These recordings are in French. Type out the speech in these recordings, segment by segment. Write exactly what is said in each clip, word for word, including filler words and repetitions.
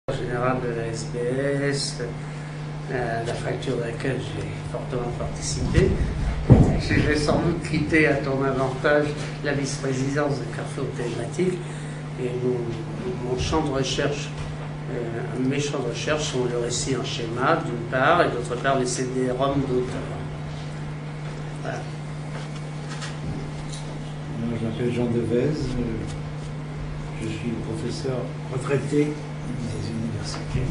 Général de la S B S, euh, la fracture de laquelle j'ai fortement participé. Je vais sans doute quitter à ton avantage la vice-présidence de Carrefour Télématique et mon, mon champ de recherche, euh, mes champs de recherche sont le récit en schéma d'une part et d'autre part les C D-ROM d'auteur. Voilà. Je m'appelle Jean Devez, je suis professeur retraité des universités.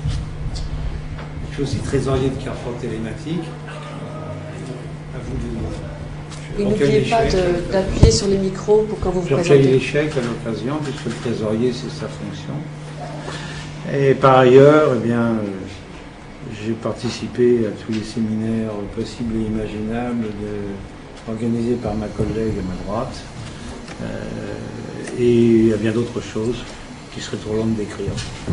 Je suis aussi trésorier de Carrefour Télématique. À vous de... Et n'oubliez pas d'appuyer sur les micros pour que vous vous Je présentez. recueille les chèques à l'occasion, puisque le trésorier, c'est sa fonction. Et par ailleurs, eh bien, j'ai participé à tous les séminaires possibles et imaginables de, organisés par ma collègue à ma droite, euh, et à bien d'autres choses qui seraient trop longues d'écrire.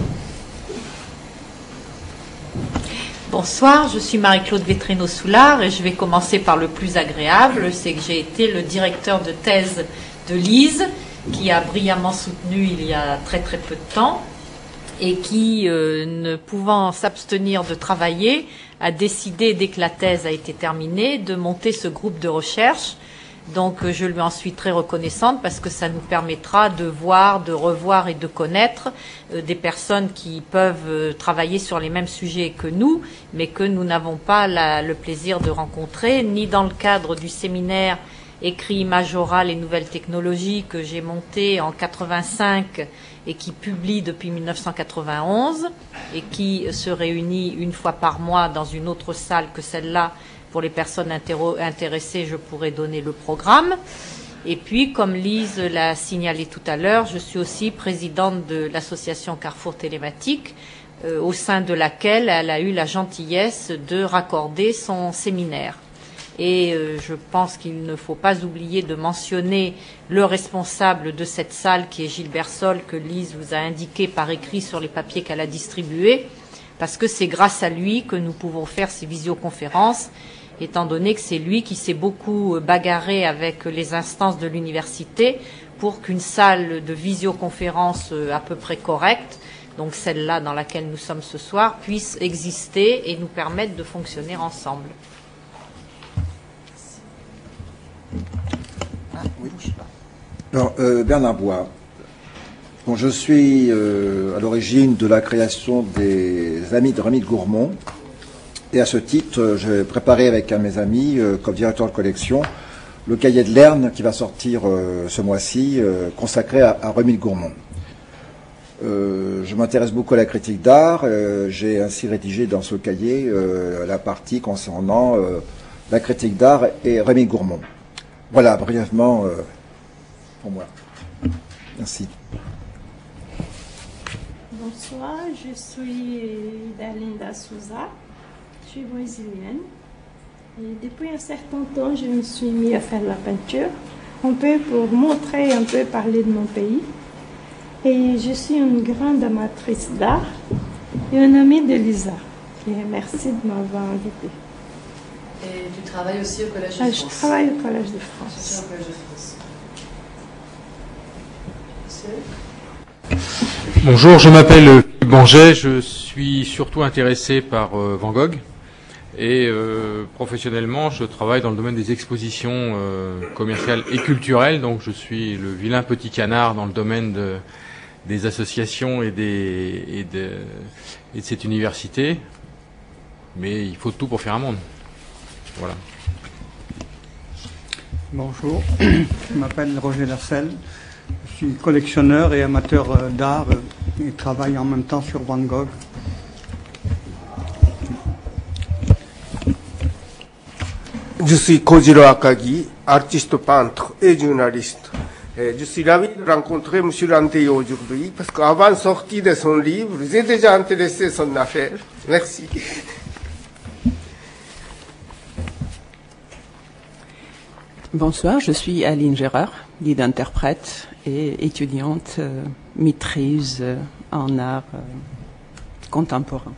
Bonsoir, je suis Marie-Claude Vétréno-Soulard et je vais commencer par le plus agréable, c'est que j'ai été le directeur de thèse de Lise, qui a brillamment soutenu il y a très très peu de temps et qui, euh, ne pouvant s'abstenir de travailler, a décidé, dès que la thèse a été terminée, de monter ce groupe de recherche. Donc je lui en suis très reconnaissante parce que ça nous permettra de voir, de revoir et de connaître euh, des personnes qui peuvent euh, travailler sur les mêmes sujets que nous, mais que nous n'avons pas la, le plaisir de rencontrer, ni dans le cadre du séminaire écrit Image orale et nouvelles technologies que j'ai monté en quatre-vingt-cinq et qui publie depuis mille neuf cent quatre-vingt-onze et qui se réunit une fois par mois dans une autre salle que celle-là. Pour les personnes intéressées, je pourrais donner le programme. Et puis, comme Lise l'a signalé tout à l'heure, je suis aussi présidente de l'association Carrefour Télématique, euh, au sein de laquelle elle a eu la gentillesse de raccorder son séminaire. Et euh, je pense qu'il ne faut pas oublier de mentionner le responsable de cette salle, qui est Gilbert Sol, que Lise vous a indiqué par écrit sur les papiers qu'elle a distribués, parce que c'est grâce à lui que nous pouvons faire ces visioconférences, étant donné que c'est lui qui s'est beaucoup bagarré avec les instances de l'université pour qu'une salle de visioconférence à peu près correcte, donc celle-là dans laquelle nous sommes ce soir, puisse exister et nous permettre de fonctionner ensemble. Ah, oui. Alors, euh, Bernard Bois. Bon, je suis euh, à l'origine de la création des Amis de Rémy de Gourmont. Et à ce titre, j'ai préparé avec un de mes amis, euh, comme directeur de collection, le cahier de Lerne qui va sortir euh, ce mois-ci, euh, consacré à, à Rémy de Gourmont. Euh, je m'intéresse beaucoup à la critique d'art. Euh, j'ai ainsi rédigé dans ce cahier euh, la partie concernant euh, la critique d'art et Rémy de Gourmont. Voilà, brièvement, euh, pour moi. Merci. Bonsoir, je suis Dalinda Souza, je suis brésilienne. Et depuis un certain temps, je me suis mis à faire de la peinture, un peu pour montrer, un peu parler de mon pays. Et je suis une grande amatrice d'art et une amie de Lisa. Et merci de m'avoir invitée. Et tu travailles aussi au Collège de Ah, France? Je travaille au Collège de France. Je suis au Collège de France. Monsieur ? Bonjour, je m'appelle Philippe Banget, je suis surtout intéressé par euh, Van Gogh et euh, professionnellement je travaille dans le domaine des expositions euh, commerciales et culturelles, donc je suis le vilain petit canard dans le domaine de, des associations et, des, et, de, et de cette université, mais il faut tout pour faire un monde. Voilà. Bonjour, je m'appelle Roger Lasselle. Je suis collectionneur et amateur d'art et travaille en même temps sur Van Gogh. Je suis Kojiro Akagi, artiste peintre et journaliste. Et je suis ravi de rencontrer M. Lantey aujourd'hui parce qu'avant la sortie de son livre, j'ai déjà intéressé son affaire. Merci. Bonsoir, je suis Aline Gérard, guide interprète et étudiante euh, maîtrise euh, en art euh, contemporain.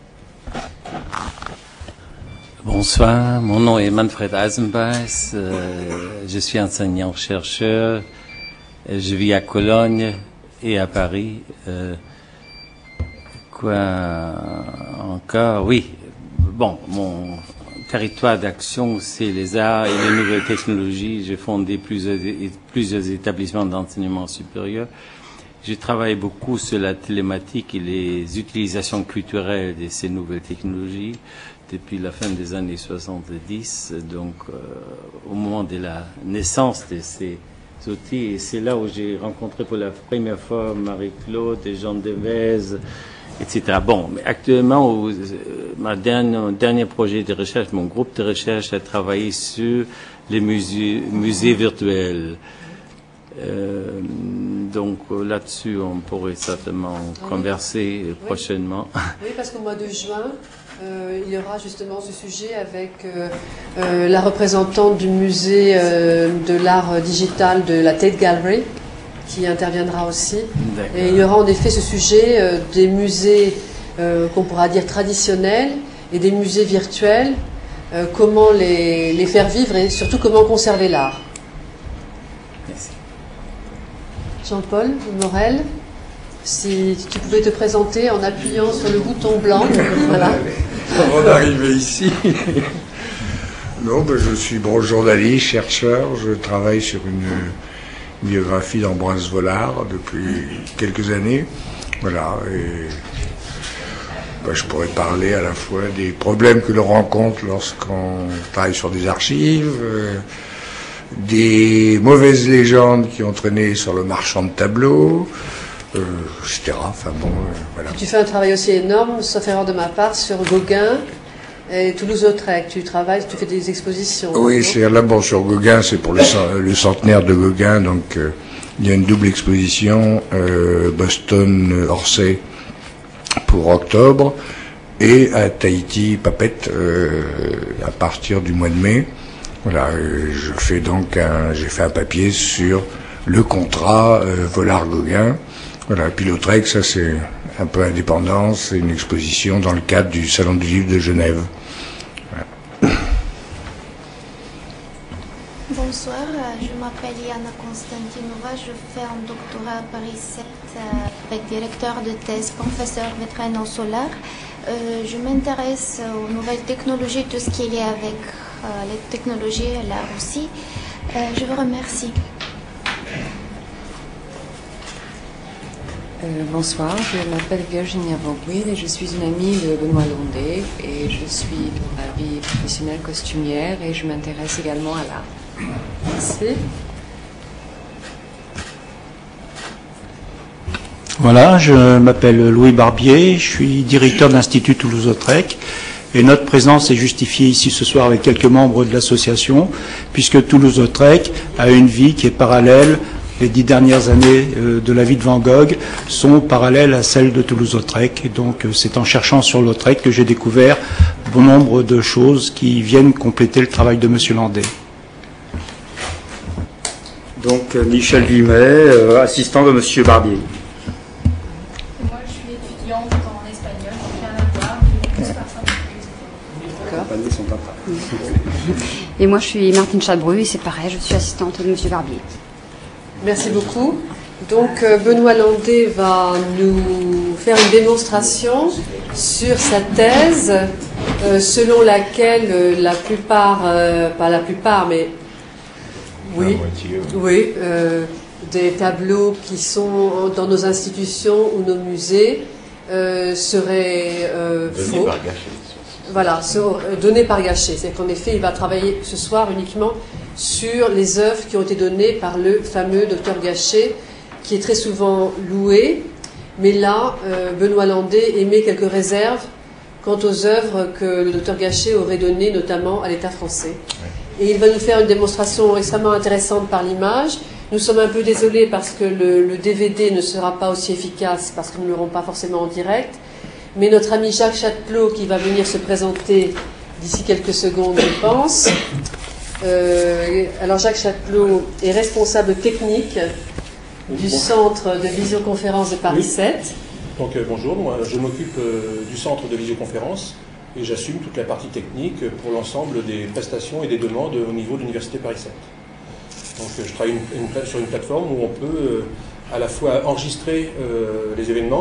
Bonsoir, mon nom est Manfred Eisenbeiss, euh, je suis enseignant-chercheur, je vis à Cologne et à Paris. Euh, Quoi encore? Oui. Bon, mon territoire d'action, c'est les arts et les nouvelles technologies. J'ai fondé plusieurs, plusieurs établissements d'enseignement supérieur. J'ai travaillé beaucoup sur la télématique et les utilisations culturelles de ces nouvelles technologies depuis la fin des années soixante-dix, donc euh, au moment de la naissance de ces outils. Et c'est là où j'ai rencontré pour la première fois Marie-Claude et Jean Devez, et cetera. Bon, mais actuellement, où, euh, ma dernière, mon dernier projet de recherche, mon groupe de recherche a travaillé sur les musées, musées virtuels. Euh, donc là-dessus, on pourrait certainement oui. converser oui. prochainement. Oui, parce qu'au mois de juin, euh, il y aura justement ce sujet avec euh, euh, la représentante du musée euh, de l'art digital de la Tate Gallery, qui interviendra aussi. Et il y aura en effet ce sujet euh, des musées euh, qu'on pourra dire traditionnels et des musées virtuels, euh, comment les, les faire vivre et surtout comment conserver l'art. Merci. Jean-Paul Morel, si tu pouvais te présenter en appuyant sur le bouton blanc. Voilà. Avant d'arriver ici. Non, ben je suis bon, journaliste, chercheur. Je travaille sur une biographie d'Ambroise Vollard depuis quelques années. Voilà. Et ben, je pourrais parler à la fois des problèmes que l'on rencontre lorsqu'on travaille sur des archives, euh, des mauvaises légendes qui ont traîné sur le marchand de tableaux, euh, et cetera. Enfin bon, euh, voilà. Tu fais un travail aussi énorme, sauf erreur de ma part, sur Gauguin et Toulouse-Lautrec. Tu travailles, tu fais des expositions. Oui, c'est là, bon, sur Gauguin, c'est pour le, le centenaire de Gauguin, donc euh, il y a une double exposition, euh, Boston-Orsay pour octobre, et à Tahiti, Papette, euh, à partir du mois de mai. Voilà, je fais donc un, j'ai fait un papier sur le contrat euh, Vollard-Gauguin. Voilà, puis Lautrec, ça c'est un peu indépendant, c'est une exposition dans le cadre du Salon du Livre de Genève. Voilà. Bonsoir, je m'appelle Yana Konstantinova, je fais un doctorat à Paris sept euh, avec directeur de thèse, professeur Vetrano Solar. Euh, je m'intéresse aux nouvelles technologies, tout ce qui est lié avec euh, les technologies et l'art aussi. Euh, je vous remercie. Euh, bonsoir, je m'appelle Virginia Vauguil et je suis une amie de Benoît Landais et je suis dans la vie professionnelle costumière et je m'intéresse également à l'art. Merci. Voilà, je m'appelle Louis Barbier, je suis directeur de l'Institut Toulouse-Lautrec et notre présence est justifiée ici ce soir avec quelques membres de l'association puisque Toulouse-Lautrec a une vie qui est parallèle. Les dix dernières années euh, de la vie de Van Gogh sont parallèles à celles de Toulouse-Lautrec. Et donc, euh, c'est en cherchant sur Lautrec que j'ai découvert bon nombre de choses qui viennent compléter le travail de M. Landais. Donc, euh, Michel Vimet, euh, assistant de M. Barbier. Moi, je suis étudiante en espagnol, donc rien à voir, mais plus par ça. D'accord. Et moi, je suis Martine Chabru, et c'est pareil, je suis assistante de M. Barbier. Merci beaucoup. Donc euh, Benoît Landais va nous faire une démonstration sur sa thèse euh, selon laquelle euh, la plupart, euh, pas la plupart, mais oui, oui euh, des tableaux qui sont dans nos institutions ou nos musées euh, seraient euh, faux. Par Gachet. Voilà, sur, euh, donnés par Gachet. C'est qu'en effet, il va travailler ce soir uniquement sur les œuvres qui ont été données par le fameux docteur Gachet, qui est très souvent loué. Mais là, euh, Benoît Landais émet quelques réserves quant aux œuvres que le docteur Gachet aurait données, notamment à l'État français. Et il va nous faire une démonstration extrêmement intéressante par l'image. Nous sommes un peu désolés parce que le, le D V D ne sera pas aussi efficace, parce que nous ne l'aurons pas forcément en direct. Mais notre ami Jacques Chatelot, qui va venir se présenter d'ici quelques secondes, je pense. Euh, alors Jacques Chatelot est responsable technique du centre de visioconférence de Paris sept. Oui. Donc euh, bonjour, moi je m'occupe euh, du centre de visioconférence et j'assume toute la partie technique pour l'ensemble des prestations et des demandes au niveau de l'Université Paris sept. Donc euh, je travaille une, une, sur une plateforme où on peut euh, à la fois enregistrer euh, les événements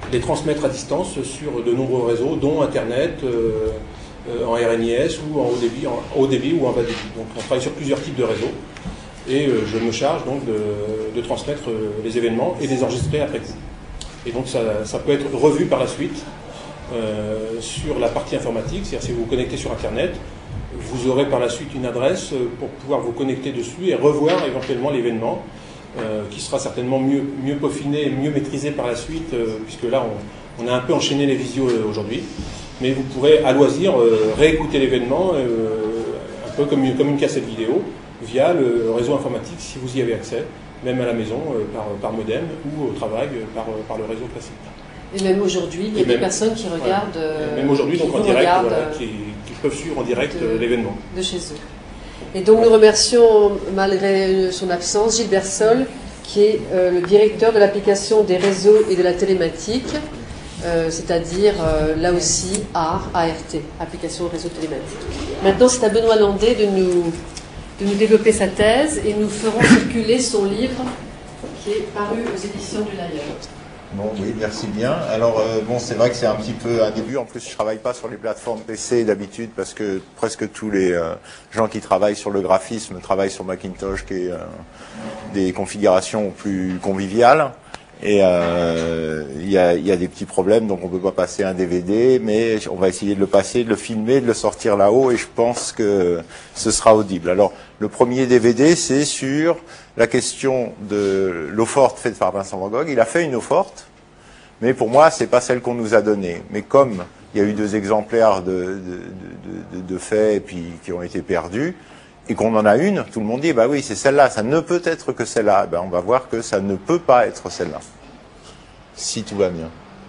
les transmettre à distance sur de nombreux réseaux, dont Internet, euh, euh, en R N I S ou en haut débit, en haut débit ou en bas débit. Donc on travaille sur plusieurs types de réseaux et euh, je me charge donc de, de transmettre euh, les événements et les enregistrer après coup. Et donc ça, ça peut être revu par la suite euh, sur la partie informatique, c'est-à-dire si vous vous connectez sur Internet, vous aurez par la suite une adresse pour pouvoir vous connecter dessus et revoir éventuellement l'événement, euh, qui sera certainement mieux, mieux peaufiné, mieux maîtrisé par la suite, euh, puisque là on, on a un peu enchaîné les visios euh, aujourd'hui. Mais vous pourrez à loisir euh, réécouter l'événement euh, un peu comme une, comme une cassette vidéo via le réseau informatique si vous y avez accès, même à la maison euh, par, par modem ou au travail euh, par, par le réseau classique. Et même aujourd'hui, il y a Et des même, personnes qui regardent. Voilà. Même aujourd'hui, donc en direct, voilà, qui, qui peuvent suivre en direct de, l'événement. De chez eux. Et donc nous remercions, malgré son absence, Gilbert Sol, qui est euh, le directeur de l'application des réseaux et de la télématique, euh, c'est-à-dire euh, là aussi A R, A R T, application réseau télématique. Maintenant, c'est à Benoît Landé de nous, de nous développer sa thèse et nous ferons circuler son livre qui est paru aux éditions du Layer. Bon, oui, merci bien. Alors, euh, bon, c'est vrai que c'est un petit peu un début. En plus, je travaille pas sur les plateformes P C d'habitude parce que presque tous les euh, gens qui travaillent sur le graphisme travaillent sur Macintosh, qui est euh, des configurations plus conviviales. Et euh, il y, a, y a des petits problèmes, donc on peut pas passer un D V D, mais on va essayer de le passer, de le filmer, de le sortir là-haut, et je pense que ce sera audible. Alors, le premier D V D, c'est sur la question de l'eau forte faite par Vincent Van Gogh. Il a fait une eau forte, mais pour moi, c'est pas celle qu'on nous a donnée. Mais comme il y a eu deux exemplaires de, de, de, de, de faits et puis qui ont été perdus, et qu'on en a une, tout le monde dit, bah oui, c'est celle-là, ça ne peut être que celle-là. Ben, on va voir que ça ne peut pas être celle-là, si tout va bien.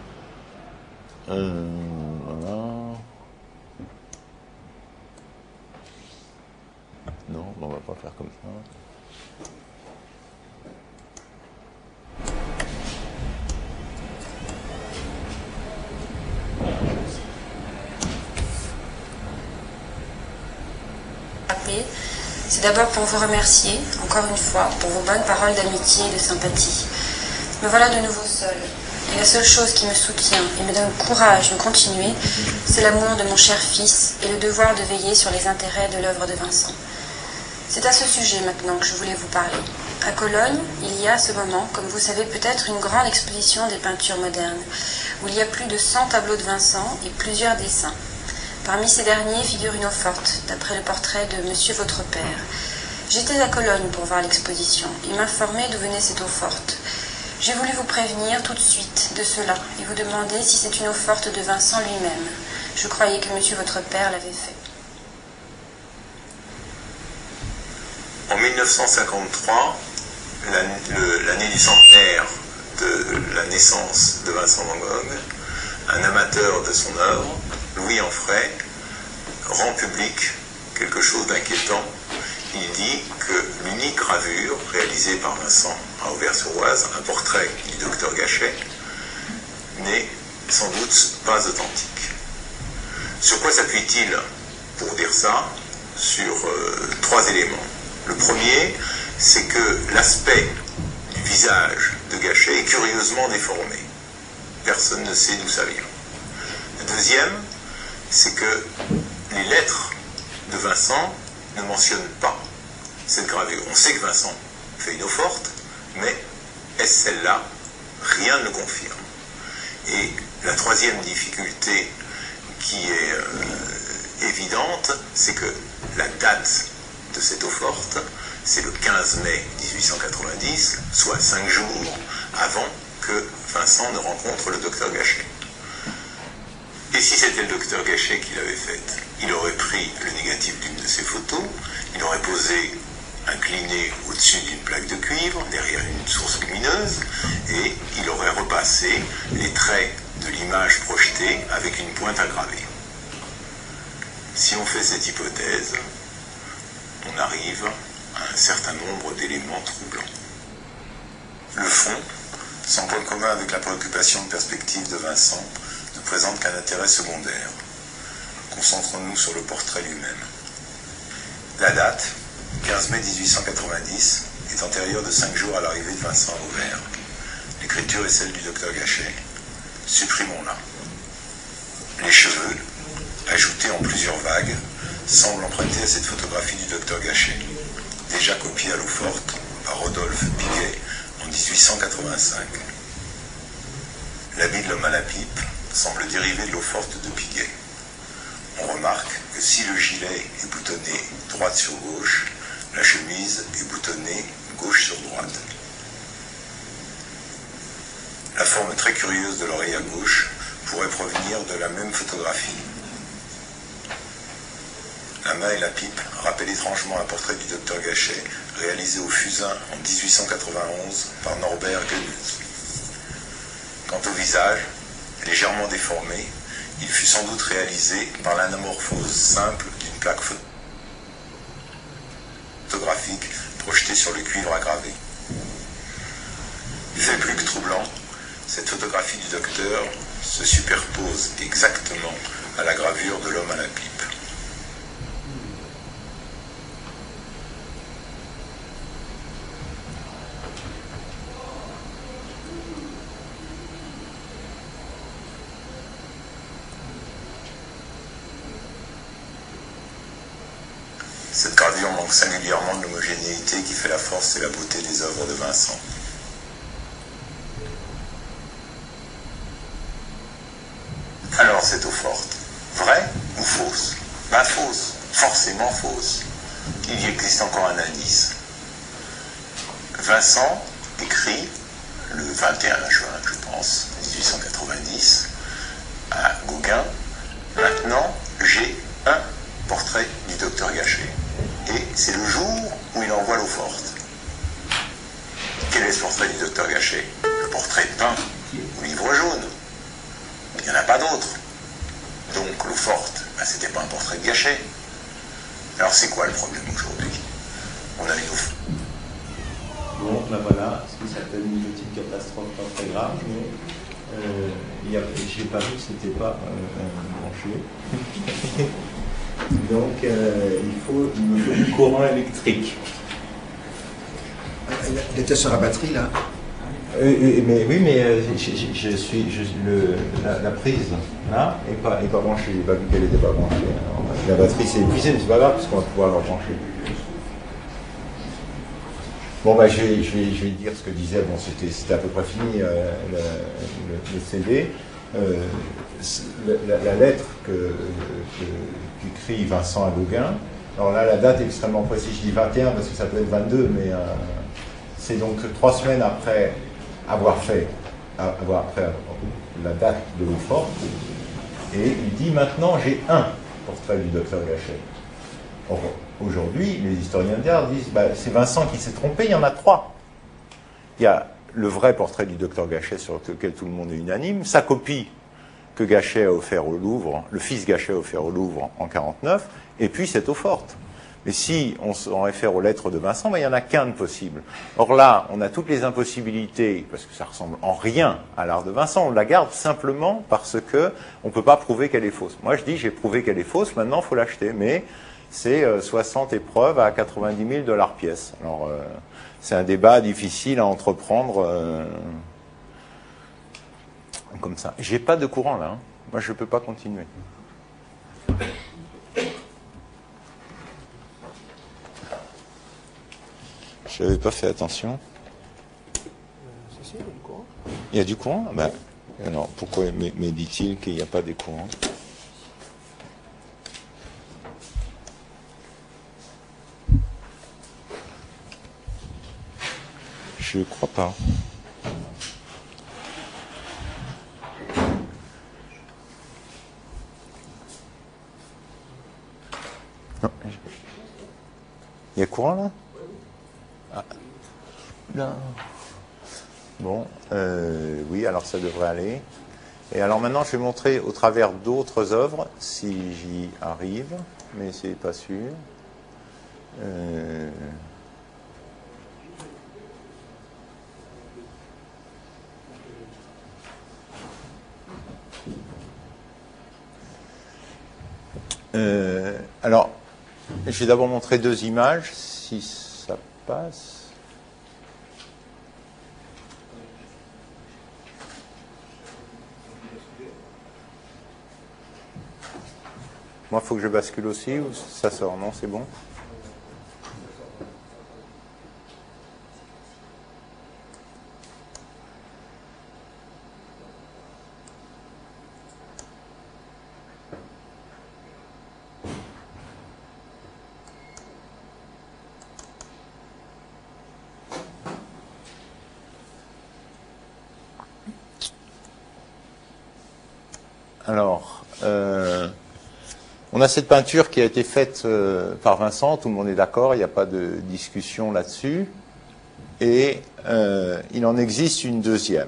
Euh, voilà. Non, on va pas faire comme ça. C'est d'abord pour vous remercier, encore une fois, pour vos bonnes paroles d'amitié et de sympathie. Me voilà de nouveau seule. Et la seule chose qui me soutient et me donne courage de continuer, c'est l'amour de mon cher fils et le devoir de veiller sur les intérêts de l'œuvre de Vincent. C'est à ce sujet maintenant que je voulais vous parler. À Cologne, il y a à ce moment, comme vous savez peut-être, une grande exposition des peintures modernes, où il y a plus de cent tableaux de Vincent et plusieurs dessins. Parmi ces derniers figure une eau forte, d'après le portrait de Monsieur votre père. J'étais à Cologne pour voir l'exposition et m'informer d'où venait cette eau forte. J'ai voulu vous prévenir tout de suite de cela et vous demander si c'est une eau forte de Vincent lui-même. Je croyais que Monsieur votre père l'avait fait. En mille neuf cent cinquante-trois, l'année du centenaire de la naissance de Vincent Van Gogh, un amateur de son œuvre, Louis Anfray, rend public quelque chose d'inquiétant. Il dit que l'unique gravure réalisée par Vincent à Auvers-sur-Oise, un portrait du docteur Gachet, n'est sans doute pas authentique. Sur quoi s'appuie-t-il pour dire ça? Sur euh, trois éléments. Le premier, c'est que l'aspect du visage de Gachet est curieusement déformé. Personne ne sait d'où ça vient. Le deuxième, c'est que les lettres de Vincent ne mentionnent pas cette gravure. On sait que Vincent fait une eau forte, mais est-ce celle-là? Rien ne le confirme. Et la troisième difficulté qui est euh, évidente, c'est que la date de cette eau forte, c'est le quinze mai mille huit cent quatre-vingt-dix, soit cinq jours avant que Vincent ne rencontre le docteur Gachet. Et si c'était le docteur Gachet qui l'avait faite, il aurait pris le négatif d'une de ses photos, il aurait posé incliné au-dessus d'une plaque de cuivre, derrière une source lumineuse, et il aurait repassé les traits de l'image projetée avec une pointe aggravée. Si on fait cette hypothèse, on arrive à un certain nombre d'éléments troublants. Le fond, sans point commun avec la préoccupation de perspective de Vincent, ne présente qu'un intérêt secondaire. Concentrons-nous sur le portrait lui-même. La date, quinze mai mille huit cent quatre-vingt-dix, est antérieure de cinq jours à l'arrivée de Vincent à Auvers. L'écriture est celle du docteur Gachet. Supprimons-la. Les cheveux, ajoutés en plusieurs vagues, semblent emprunter à cette photographie du docteur Gachet, déjà copiée à l'eau forte par Rodolphe Piguet en dix-huit cent quatre-vingt-cinq. L'habit de l'homme à la pipe semble dériver de l'eau forte de Piguet. On remarque que si le gilet est boutonné droite sur gauche, la chemise est boutonnée gauche sur droite. La forme très curieuse de l'oreille à gauche pourrait provenir de la même photographie. La main et la pipe rappellent étrangement un portrait du docteur Gachet réalisé au Fusain en dix-huit cent quatre-vingt-onze par Norbert Goebbels. Quant au visage, légèrement déformé, il fut sans doute réalisé par l'anamorphose simple d'une plaque photographique projetée sur le cuivre aggravé. Fait plus que troublant, cette photographie du docteur se superpose exactement à la gravure de l'homme à la pipe. Cette gravure manque singulièrement de l'homogénéité qui fait la force et la beauté des œuvres de Vincent. Alors cette eau forte, vraie ou fausse? Ben fausse, forcément fausse. Il y existe encore un indice. Vincent écrit le vingt et un juin, je pense, dix-huit cent quatre-vingt-dix, à Gauguin, maintenant j'ai un portrait du docteur Gachet. Et c'est le jour où il envoie l'eau forte. Quel est ce portrait du docteur Gachet? Le portrait peint au livre jaune. Il n'y en a pas d'autre. Donc l'eau forte, ben, c'était pas un portrait de Gachet. Alors c'est quoi le problème aujourd'hui? On a une eau. Bon, ben voilà, ce qui s'appelle une petite catastrophe pas très grave, mais euh, j'ai pas vu que c'était pas euh, branché. Donc euh, il faut du courant électrique. Il était sur la batterie là. Euh, mais, oui, mais euh, je, je, je suis je, le, la, la prise là n'est pas, est pas branchée. J'ai pas vu qu'elle n'était pas branchée. Alors, la batterie s'est épuisée, mais c'est pas grave parce qu'on va pouvoir la rebrancher. Bon, bah, je, vais, je, vais, je vais dire ce que disait. Bon, c'était à peu près fini euh, le, le, le C D. Euh, la, la lettre que, que qu'écrit Vincent à Gauguin. Alors là, la date est extrêmement précise. Je dis vingt et un parce que ça peut être vingt-deux, mais euh, c'est donc trois semaines après avoir fait, avoir après la date de l'eau forte. Et il dit maintenant j'ai un portrait du docteur Gachet. Or, aujourd'hui, les historiens d'art disent bah, c'est Vincent qui s'est trompé, il y en a trois. Il y a le vrai portrait du docteur Gachet sur lequel tout le monde est unanime, sa copie que Gachet a offert au Louvre, le fils Gachet a offert au Louvre en quarante-neuf, et puis cette eau forte. Mais si on s'en réfère aux lettres de Vincent, ben, il n'y en a qu'un de possible. Or là, on a toutes les impossibilités, parce que ça ressemble en rien à l'art de Vincent, on la garde simplement parce que on ne peut pas prouver qu'elle est fausse. Moi je dis, j'ai prouvé qu'elle est fausse, maintenant il faut l'acheter, mais c'est euh, soixante épreuves à quatre-vingt-dix mille dollars pièce. Alors euh, c'est un débat difficile à entreprendre euh, comme ça. J'ai pas de courant là, hein. Moi je ne peux pas continuer. Je n'avais pas fait attention. Il y a du courant? Ben, alors, pourquoi me dit-il qu'il n'y a pas de courant? Je ne crois pas. Non. Il y a courant là? Ah. Là. Bon, euh, oui, alors ça devrait aller. Et alors maintenant, je vais montrer au travers d'autres œuvres, si j'y arrive, mais c'est pas sûr. Euh... Euh, alors, je vais d'abord montrer deux images, si ça passe. Moi, il faut que je bascule aussi ou ça sort? Non, c'est bon. Alors, euh, on a cette peinture qui a été faite euh, par Vincent, tout le monde est d'accord, il n'y a pas de discussion là-dessus. Et euh, il en existe une deuxième.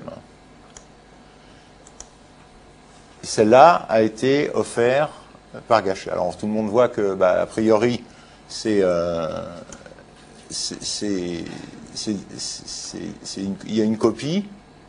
Celle-là a été offerte par Gachet. Alors tout le monde voit que, bah, a priori, c'est, euh, c'est, c'est, c'est, c'est, c'est une, il y a une copie.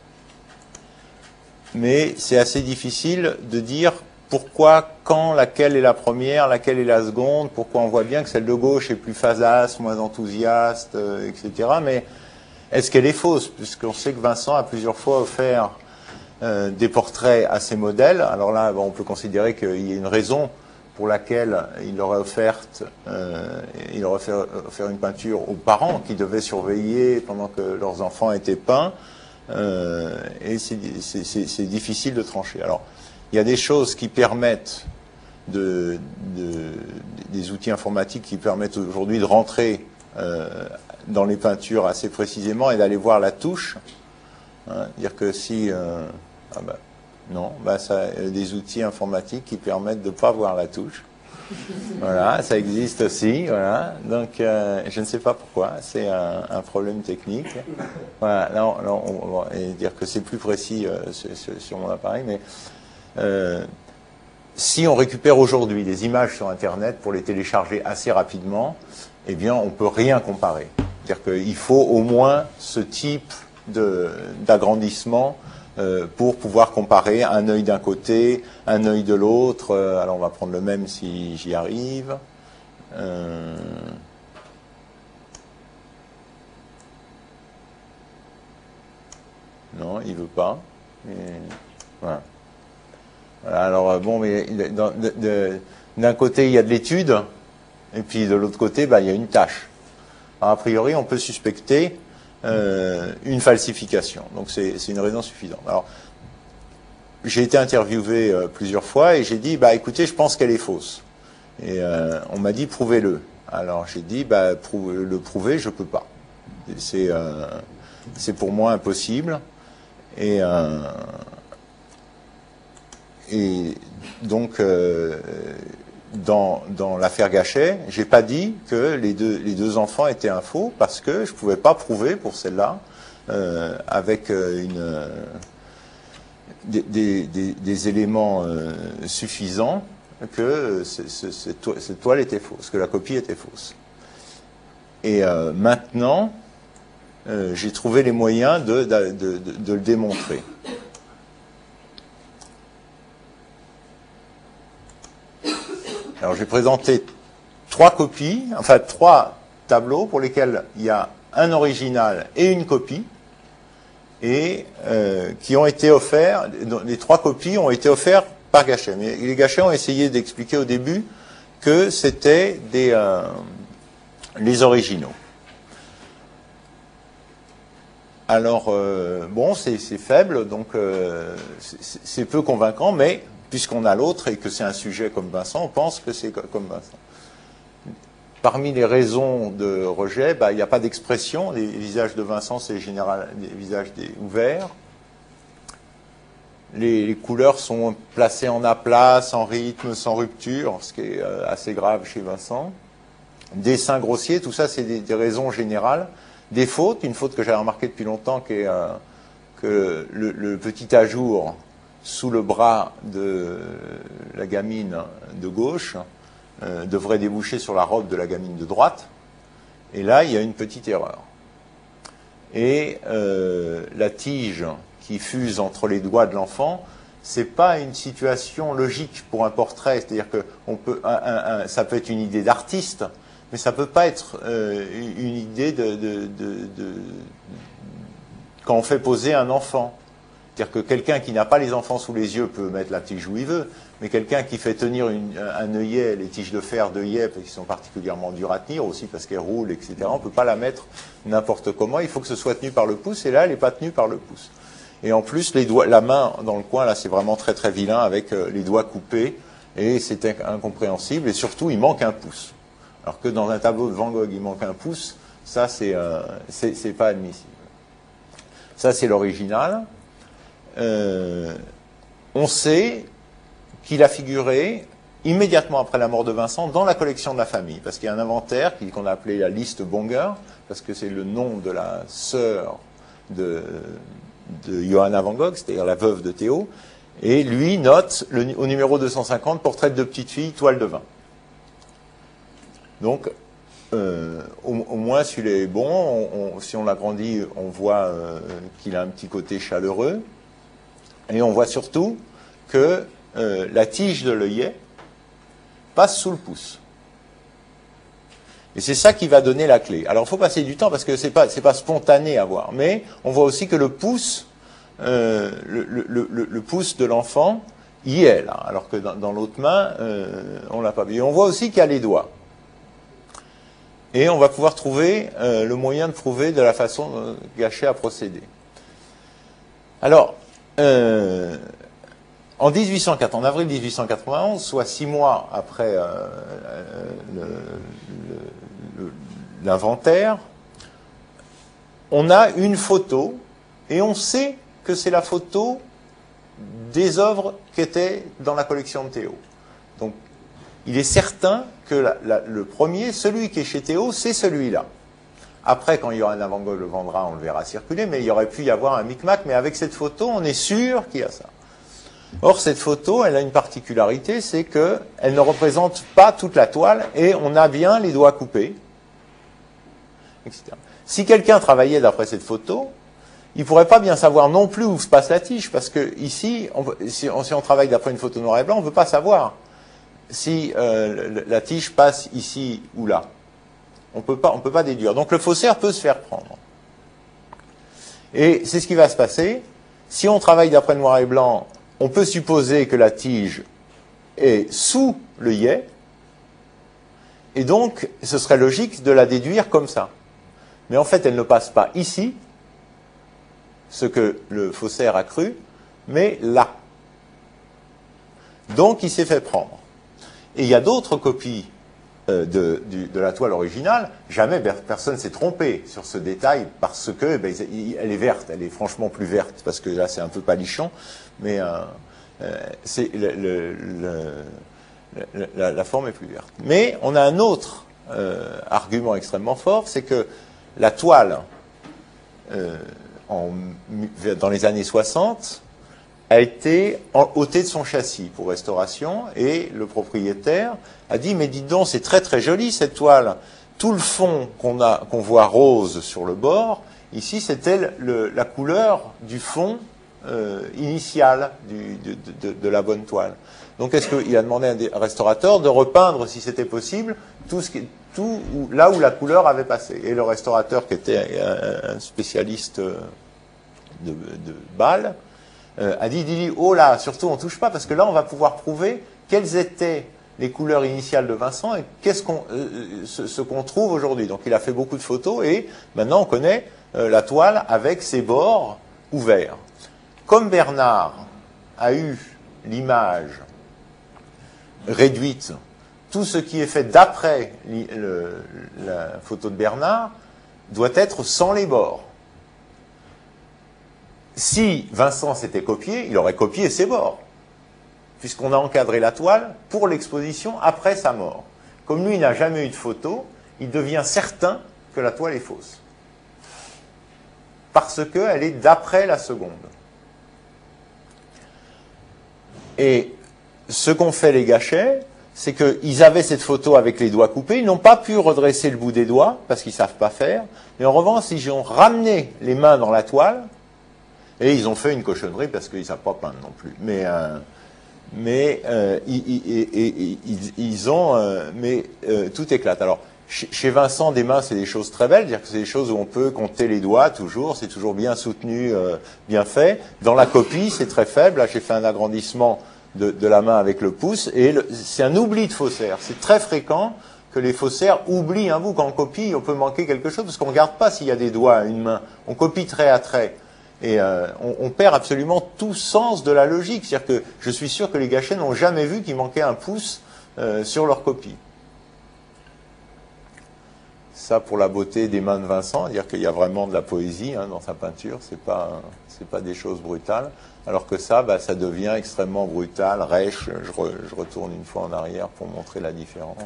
Mais c'est assez difficile de dire pourquoi, quand, laquelle est la première, laquelle est la seconde, pourquoi on voit bien que celle de gauche est plus fasace, moins enthousiaste, euh, et cetera. Mais est-ce qu'elle est fausse? Puisqu'on sait que Vincent a plusieurs fois offert euh, des portraits à ses modèles. Alors là, bon, on peut considérer qu'il y a une raison pour laquelle il aurait offert, euh, il aurait offert, offert une peinture aux parents qui devaient surveiller pendant que leurs enfants étaient peints. Euh, et c'est difficile de trancher. Alors, il y a des choses qui permettent, de, de, des outils informatiques qui permettent aujourd'hui de rentrer euh, dans les peintures assez précisément et d'aller voir la touche. Hein, dire que si... Euh, ah bah, non, bah ça, des outils informatiques qui permettent de ne pas voir la touche. Voilà, ça existe aussi, voilà. Donc, euh, je ne sais pas pourquoi, c'est un, un problème technique. Voilà, là, on, là, on va dire que c'est plus précis euh, sur, sur mon appareil, mais euh, si on récupère aujourd'hui des images sur Internet pour les télécharger assez rapidement, eh bien, on ne peut rien comparer. C'est-à-dire qu'il faut au moins ce type d'agrandissement Euh, pour pouvoir comparer un œil d'un côté, un œil de l'autre. Euh, alors on va prendre le même si j'y arrive. Euh... Non, il veut pas. Et... Voilà. Voilà, alors bon, mais d'un côté il y a de l'étude, et puis de l'autre côté, bah, il y a une tâche. Alors, a priori, on peut suspecter Euh, une falsification. Donc c'est une raison suffisante. Alors, j'ai été interviewé euh, plusieurs fois et j'ai dit, bah écoutez, je pense qu'elle est fausse. Et euh, on m'a dit, prouvez-le. Alors j'ai dit, bah prou le prouver, je peux pas. C'est euh, c'est pour moi impossible. Et euh, et donc euh, dans, dans l'affaire Gachet, j'ai pas dit que les deux, les deux enfants étaient un faux parce que je pouvais pas prouver pour celle-là euh, avec une, euh, des, des, des éléments euh, suffisants que c est, c est, cette toile était fausse, que la copie était fausse. Et euh, maintenant, euh, j'ai trouvé les moyens de, de, de, de, de le démontrer. Alors j'ai présenté trois copies, enfin trois tableaux pour lesquels il y a un original et une copie, et euh, qui ont été offerts, les trois copies ont été offertes par Gachet. Mais les Gachet ont essayé d'expliquer au début que c'était des euh, les originaux. Alors, euh, bon, c'est faible, donc euh, c'est peu convaincant, mais puisqu'on a l'autre et que c'est un sujet comme Vincent, on pense que c'est comme Vincent. Parmi les raisons de rejet, bah, il n'y a pas d'expression. Les visages de Vincent, c'est général des visages des, ouverts. Les, les couleurs sont placées en aplat, sans rythme, sans rupture, ce qui est euh, assez grave chez Vincent. Dessin grossier, tout ça, c'est des, des raisons générales. Des fautes, une faute que j'ai remarquée depuis longtemps, qui est euh, que le, le petit ajour sous le bras de la gamine de gauche euh, devrait déboucher sur la robe de la gamine de droite. Et là, il y a une petite erreur. Et euh, la tige qui fuse entre les doigts de l'enfant, c'est pas une situation logique pour un portrait. C'est-à-dire que on peut, un, un, un, ça peut être une idée d'artiste, mais ça peut pas être euh, une idée de, de, de, de quand on fait poser un enfant. C'est-à-dire que quelqu'un qui n'a pas les enfants sous les yeux peut mettre la tige où il veut, mais quelqu'un qui fait tenir une, un œillet, les tiges de fer d'œillet, qui sont particulièrement dures à tenir aussi parce qu'elles roulent, et cetera, on ne peut pas la mettre n'importe comment, il faut que ce soit tenu par le pouce, et là, elle n'est pas tenue par le pouce. Et en plus, les doigts, la main dans le coin, là, c'est vraiment très très vilain, avec euh, les doigts coupés, et c'est incompréhensible, et surtout, il manque un pouce. Alors que dans un tableau de Van Gogh, il manque un pouce, ça, c'est euh, c'est pas admissible. Ça, c'est l'original. Euh, on sait qu'il a figuré immédiatement après la mort de Vincent dans la collection de la famille, parce qu'il y a un inventaire qu'on a appelé la liste Bonger, parce que c'est le nom de la sœur de, de Johanna Van Gogh, c'est-à-dire la veuve de Théo, et lui note le, au numéro deux cent cinquante, portrait de petite fille, toile de vin. Donc, euh, au, au moins, s'il est bon, on, on, si on l'agrandit, on voit euh, qu'il a un petit côté chaleureux, et on voit surtout que euh, la tige de l'œillet passe sous le pouce. Et c'est ça qui va donner la clé. Alors, il faut passer du temps parce que c'est pas, c'est pas spontané à voir. Mais on voit aussi que le pouce, euh, le, le, le, le pouce de l'enfant y est là, alors que dans, dans l'autre main, euh, on l'a pas vu. Et on voit aussi qu'il y a les doigts. Et on va pouvoir trouver euh, le moyen de prouver de la façon euh, Gachet a procédé. Alors, euh, en dix-huit cent quatre, en avril mille huit cent quatre-vingt-onze, soit six mois après euh, l'inventaire, on a une photo et on sait que c'est la photo des œuvres qui étaient dans la collection de Théo. Donc, il est certain que la, la, le premier, celui qui est chez Théo, c'est celui-là. Après, quand Johanna Van Gogh le vendra, on le verra circuler, mais il y aurait pu y avoir un micmac, mais avec cette photo, on est sûr qu'il y a ça. Or, cette photo, elle a une particularité, c'est qu'elle ne représente pas toute la toile, et on a bien les doigts coupés, et cetera. Si quelqu'un travaillait d'après cette photo, il ne pourrait pas bien savoir non plus où se passe la tige, parce que ici, on, si, on, si on travaille d'après une photo noir et blanc, on ne peut pas savoir si euh, la tige passe ici ou là. On peut pas, on peut pas déduire. Donc le faussaire peut se faire prendre. Et c'est ce qui va se passer. Si on travaille d'après le noir et blanc, on peut supposer que la tige est sous l'œillet, et donc ce serait logique de la déduire comme ça. Mais en fait, elle ne passe pas ici, ce que le faussaire a cru, mais là. Donc il s'est fait prendre. Et il y a d'autres copies euh, de, de, de la toile originale. Jamais personne ne s'est trompé sur ce détail parce que ben, elle est verte, elle est franchement plus verte, parce que là c'est un peu palichon, mais euh, euh, c'est le, le, le, le, la, la forme est plus verte. Mais on a un autre euh, argument extrêmement fort, c'est que la toile, euh, en, dans les années soixante, a été ôté de son châssis pour restauration, et le propriétaire a dit « Mais dites donc, c'est très très joli cette toile. Tout le fond qu'on a, qu'on voit rose sur le bord, ici c'était la couleur du fond euh, initial du, de, de, de la bonne toile. » Donc est-ce qu'il a demandé à un restaurateur de repeindre, si c'était possible, tout ce qui, tout où, là où la couleur avait passé. Et le restaurateur, qui était un, un spécialiste de, de Bâle, Euh, a dit, dit, oh là, surtout on touche pas, parce que là on va pouvoir prouver quelles étaient les couleurs initiales de Vincent et qu'est-ce qu'on, euh, ce, ce qu'on trouve aujourd'hui. Donc il a fait beaucoup de photos et maintenant on connaît euh, la toile avec ses bords ouverts. Comme Bernard a eu l'image réduite, tout ce qui est fait d'après le, la photo de Bernard doit être sans les bords. Si Vincent s'était copié, il aurait copié ses bords, puisqu'on a encadré la toile pour l'exposition après sa mort. Comme lui n'a jamais eu de photo, il devient certain que la toile est fausse, parce qu'elle est d'après la seconde. Et ce qu'ont fait les Gachet, c'est qu'ils avaient cette photo avec les doigts coupés, ils n'ont pas pu redresser le bout des doigts, parce qu'ils ne savent pas faire, mais en revanche, ils ont ramené les mains dans la toile, et ils ont fait une cochonnerie parce qu'ils ne savent pas peindre non plus. Mais, euh, mais euh, ils, ils, ils, ils ont, euh, mais euh, tout éclate. Alors, chez, chez Vincent, des mains, c'est des choses très belles, c'est-à-dire que c'est des choses où on peut compter les doigts toujours, c'est toujours bien soutenu, euh, bien fait. Dans la copie, c'est très faible. Là, j'ai fait un agrandissement de, de la main avec le pouce, et c'est un oubli de faussaire. C'est très fréquent que les faussaires oublient un bout. Quand on copie, on peut manquer quelque chose, parce qu'on ne regarde pas s'il y a des doigts à une main. On copie trait à trait. Et euh, on, on perd absolument tout sens de la logique. C'est-à-dire que je suis sûr que les Gachet n'ont jamais vu qu'il manquait un pouce euh, sur leur copie. Ça pour la beauté des mains de Vincent, dire qu'il y a vraiment de la poésie hein, dans sa peinture, c'est pas c'est pas des choses brutales, alors que ça, bah, ça devient extrêmement brutal, rêche. Je, re, je retourne une fois en arrière pour montrer la différence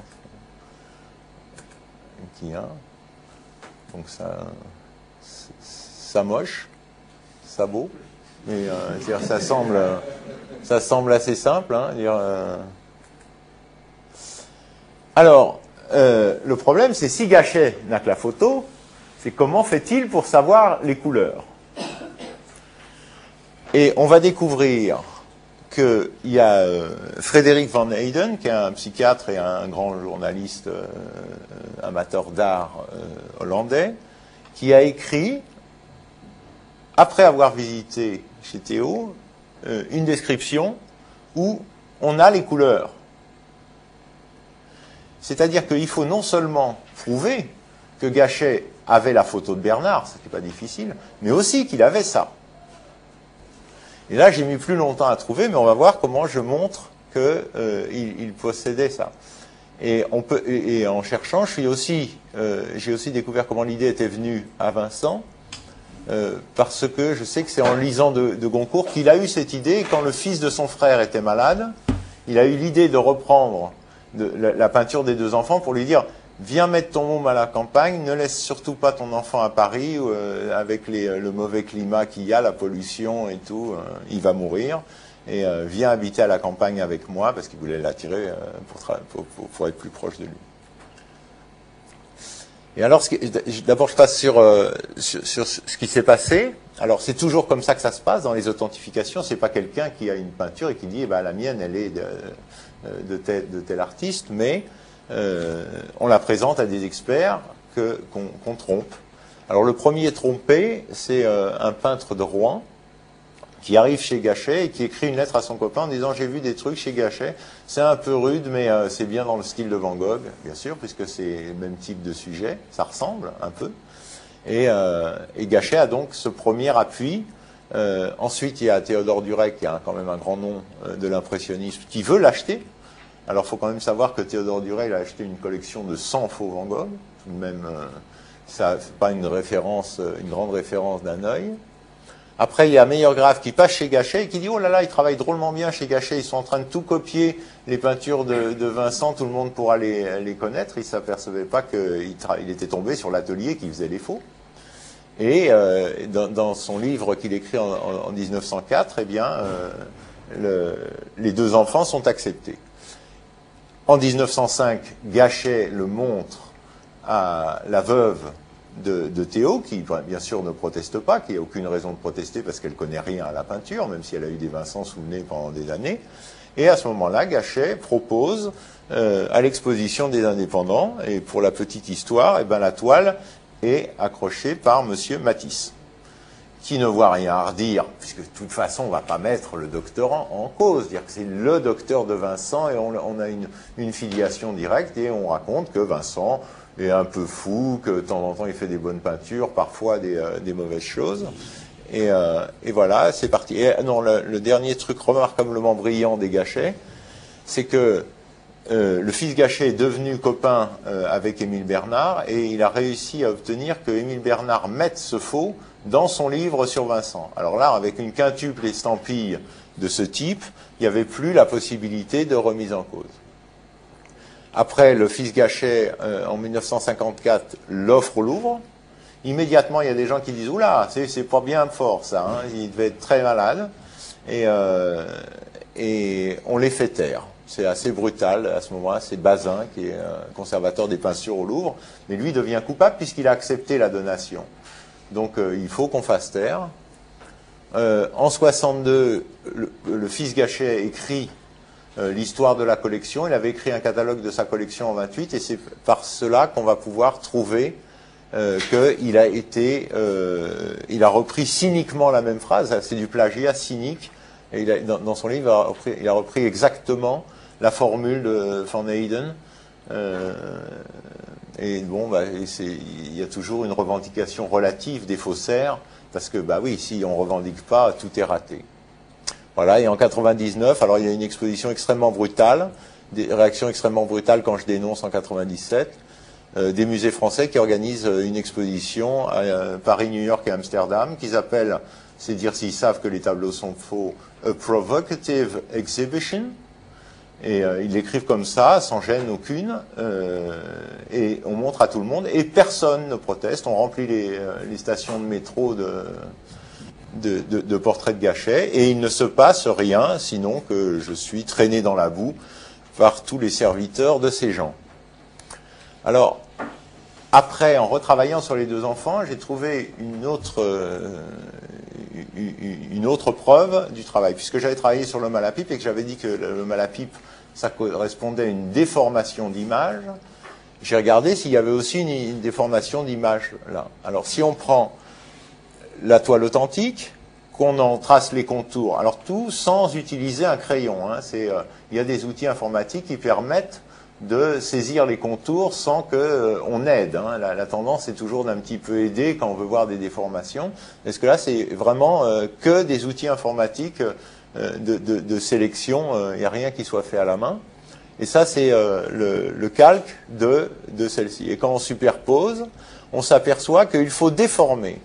qu'il y a. Donc ça, ça moche, ça beau, mais euh, dire, ça semble ça semble assez simple. Hein, dire, euh... Alors. Euh, le problème, c'est si Gachet n'a que la photo, c'est comment fait-il pour savoir les couleurs? Et on va découvrir qu'il y a euh, Frédéric Van Heyden, qui est un psychiatre et un grand journaliste euh, amateur d'art euh, hollandais, qui a écrit, après avoir visité chez Théo, euh, une description où on a les couleurs. C'est-à-dire qu'il faut non seulement prouver que Gachet avait la photo de Bernard, ce n'était pas difficile, mais aussi qu'il avait ça. Et là, j'ai mis plus longtemps à trouver, mais on va voir comment je montre qu'il euh, il possédait ça. Et, on peut, et, et en cherchant, je suis aussi, euh, j'ai aussi découvert comment l'idée était venue à Vincent, euh, parce que je sais que c'est en lisant de, de Goncourt qu'il a eu cette idée, quand le fils de son frère était malade, il a eu l'idée de reprendre de la, la peinture des deux enfants pour lui dire viens mettre ton môme à la campagne, ne laisse surtout pas ton enfant à Paris euh, avec les, le mauvais climat qu'il y a, la pollution et tout, euh, il va mourir, et euh, viens habiter à la campagne avec moi, parce qu'il voulait l'attirer euh, pour, pour, pour, pour être plus proche de lui. Et alors, d'abord je passe sur, euh, sur, sur ce qui s'est passé. Alors c'est toujours comme ça que ça se passe dans les authentifications, c'est pas quelqu'un qui a une peinture et qui dit eh ben, la mienne elle est de, de, tel, de tel artiste, mais euh, on la présente à des experts que, qu'on, qu'on trompe. Alors le premier trompé, c'est euh, un peintre de Rouen qui arrive chez Gachet et qui écrit une lettre à son copain en disant j'ai vu des trucs chez Gachet, c'est un peu rude mais euh, c'est bien dans le style de Van Gogh, bien sûr, puisque c'est le même type de sujet, ça ressemble un peu. Et, euh, et Gachet a donc ce premier appui. Euh, ensuite, il y a Théodore Duret, qui a quand même un grand nom euh, de l'impressionnisme, qui veut l'acheter. Alors, il faut quand même savoir que Théodore Duret, il a acheté une collection de cent faux Van Gogh. Tout de même, euh, ça c'est pas une référence, une grande référence d'un œil. Après, il y a Meyergraff qui passe chez Gachet et qui dit « Oh là là, ils travaillent drôlement bien chez Gachet, ils sont en train de tout copier les peintures de, de Vincent, tout le monde pourra les, les connaître. » Il ne s'apercevait pas qu'il il était tombé sur l'atelier qui faisait les faux. Et euh, dans, dans son livre qu'il écrit en, en, en mille neuf cent quatre, eh bien, euh, le, les deux enfants sont acceptés. En mille neuf cent cinq, Gachet le montre à la veuve De, de Théo, qui bien sûr ne proteste pas, qui n'a aucune raison de protester parce qu'elle ne connaît rien à la peinture, même si elle a eu des Vincent sous le nez pendant des années. Et à ce moment-là, Gachet propose euh, à l'exposition des indépendants, et pour la petite histoire, eh ben, la toile est accrochée par Monsieur Matisse, qui ne voit rien à redire, puisque de toute façon, on ne va pas mettre le docteur en, en cause, dire que c'est le docteur de Vincent, et on, on a une, une filiation directe, et on raconte que Vincent est un peu fou, que de temps en temps il fait des bonnes peintures, parfois des, euh, des mauvaises choses. Et, euh, et voilà, c'est parti. Et non, le, le dernier truc remarquablement brillant des Gachet, c'est que euh, le fils Gachet est devenu copain euh, avec Émile Bernard, et il a réussi à obtenir que Émile Bernard mette ce faux dans son livre sur Vincent. Alors là, avec une quintuple estampille de ce type, il n'y avait plus la possibilité de remise en cause. Après, le fils Gachet, euh, en mille neuf cent cinquante-quatre, l'offre au Louvre. Immédiatement, il y a des gens qui disent « Oula, c'est, c'est pas bien fort, ça. Hein. Il devait être très malade. » Et, euh, et on les fait taire. C'est assez brutal à ce moment-là. C'est Bazin, qui est euh, conservateur des peintures au Louvre. Mais lui devient coupable puisqu'il a accepté la donation. Donc, euh, il faut qu'on fasse taire. Euh, en soixante-deux, le, le fils Gachet écrit l'histoire de la collection. Il avait écrit un catalogue de sa collection en vingt-huit, et c'est par cela qu'on va pouvoir trouver euh, qu'il a été, euh, il a repris cyniquement la même phrase, c'est du plagiat cynique, Et il a, dans, dans son livre, il a, repris, il a repris exactement la formule de Van Eyden. Euh, et bon, bah, il y a toujours une revendication relative des faussaires, parce que, bah oui, si on ne revendique pas, tout est raté. Voilà, et en quatre-vingt-dix-neuf, alors il y a une exposition extrêmement brutale, des réactions extrêmement brutales quand je dénonce en quatre-vingt-dix-sept, euh, des musées français qui organisent une exposition à euh, Paris, New York et Amsterdam, qu'ils appellent, c'est dire s'ils savent que les tableaux sont faux, a provocative exhibition. Et euh, ils l'écrivent comme ça, sans gêne aucune, euh, et on montre à tout le monde, et personne ne proteste. On remplit les, euh, les stations de métro de, de, de, de portraits de Gachet, et il ne se passe rien, sinon que je suis traîné dans la boue par tous les serviteurs de ces gens. Alors, après, en retravaillant sur les deux enfants, j'ai trouvé une autre, euh, une autre preuve du travail, puisque j'avais travaillé sur l'homme à la pipe et que j'avais dit que l'homme à la pipe, ça correspondait à une déformation d'image. J'ai regardé s'il y avait aussi une, une déformation d'image là. Alors, si on prend la toile authentique, qu'on en trace les contours, alors tout sans utiliser un crayon. Hein, c'est, euh, il y a des outils informatiques qui permettent de saisir les contours sans qu'on euh, aide. Hein. La, la tendance est toujours d'un petit peu aider quand on veut voir des déformations. Parce que là, c'est vraiment euh, que des outils informatiques euh, de, de, de sélection. Il euh, n'y a rien qui soit fait à la main. Et ça, c'est euh, le, le calque de, de celle-ci. Et quand on superpose, on s'aperçoit qu'il faut déformer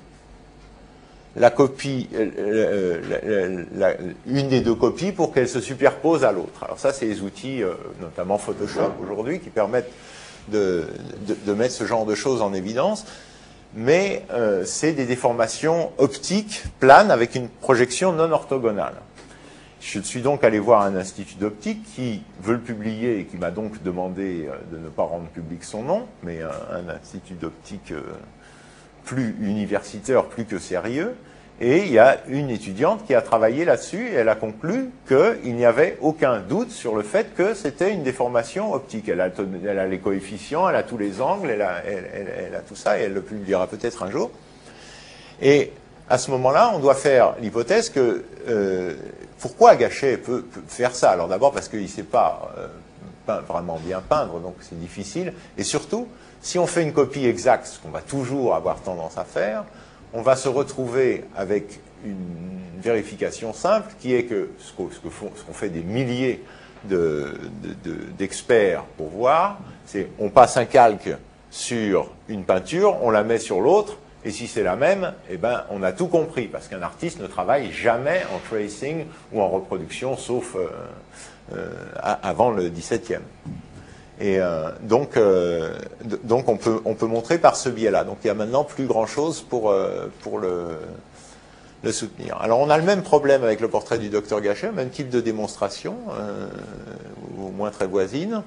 la copie, euh, la, la, une des deux copies pour qu'elle se superpose à l'autre. Alors ça, c'est les outils, euh, notamment Photoshop aujourd'hui, qui permettent de, de, de mettre ce genre de choses en évidence. Mais euh, c'est des déformations optiques planes avec une projection non orthogonale. Je suis donc allé voir un institut d'optique qui veut le publier et qui m'a donc demandé de ne pas rendre public son nom, mais un, un institut d'optique euh, plus universitaire, plus que sérieux, et il y a une étudiante qui a travaillé là-dessus et elle a conclu qu'il n'y avait aucun doute sur le fait que c'était une déformation optique. Elle a, elle a les coefficients, elle a tous les angles, elle a, elle, elle, elle a tout ça et elle le publiera peut-être un jour. Et à ce moment-là, on doit faire l'hypothèse que euh, pourquoi Gachet peut, peut faire ça? Alors d'abord parce qu'il ne sait pas euh, peint, vraiment bien peindre, donc c'est difficile, et surtout, si on fait une copie exacte, ce qu'on va toujours avoir tendance à faire, on va se retrouver avec une vérification simple qui est que ce qu'on ce que font, ce qu'on fait des milliers de, de, de, d'experts pour voir, c'est on passe un calque sur une peinture, on la met sur l'autre, et si c'est la même, eh ben, on a tout compris, parce qu'un artiste ne travaille jamais en tracing ou en reproduction, sauf euh, euh, avant le dix-septième. Et euh, donc, euh, donc on peut, on peut montrer par ce biais-là. Donc il y a maintenant plus grand-chose pour, euh, pour le, le soutenir. Alors on a le même problème avec le portrait du docteur Gachet, même type de démonstration, euh, au moins très voisine,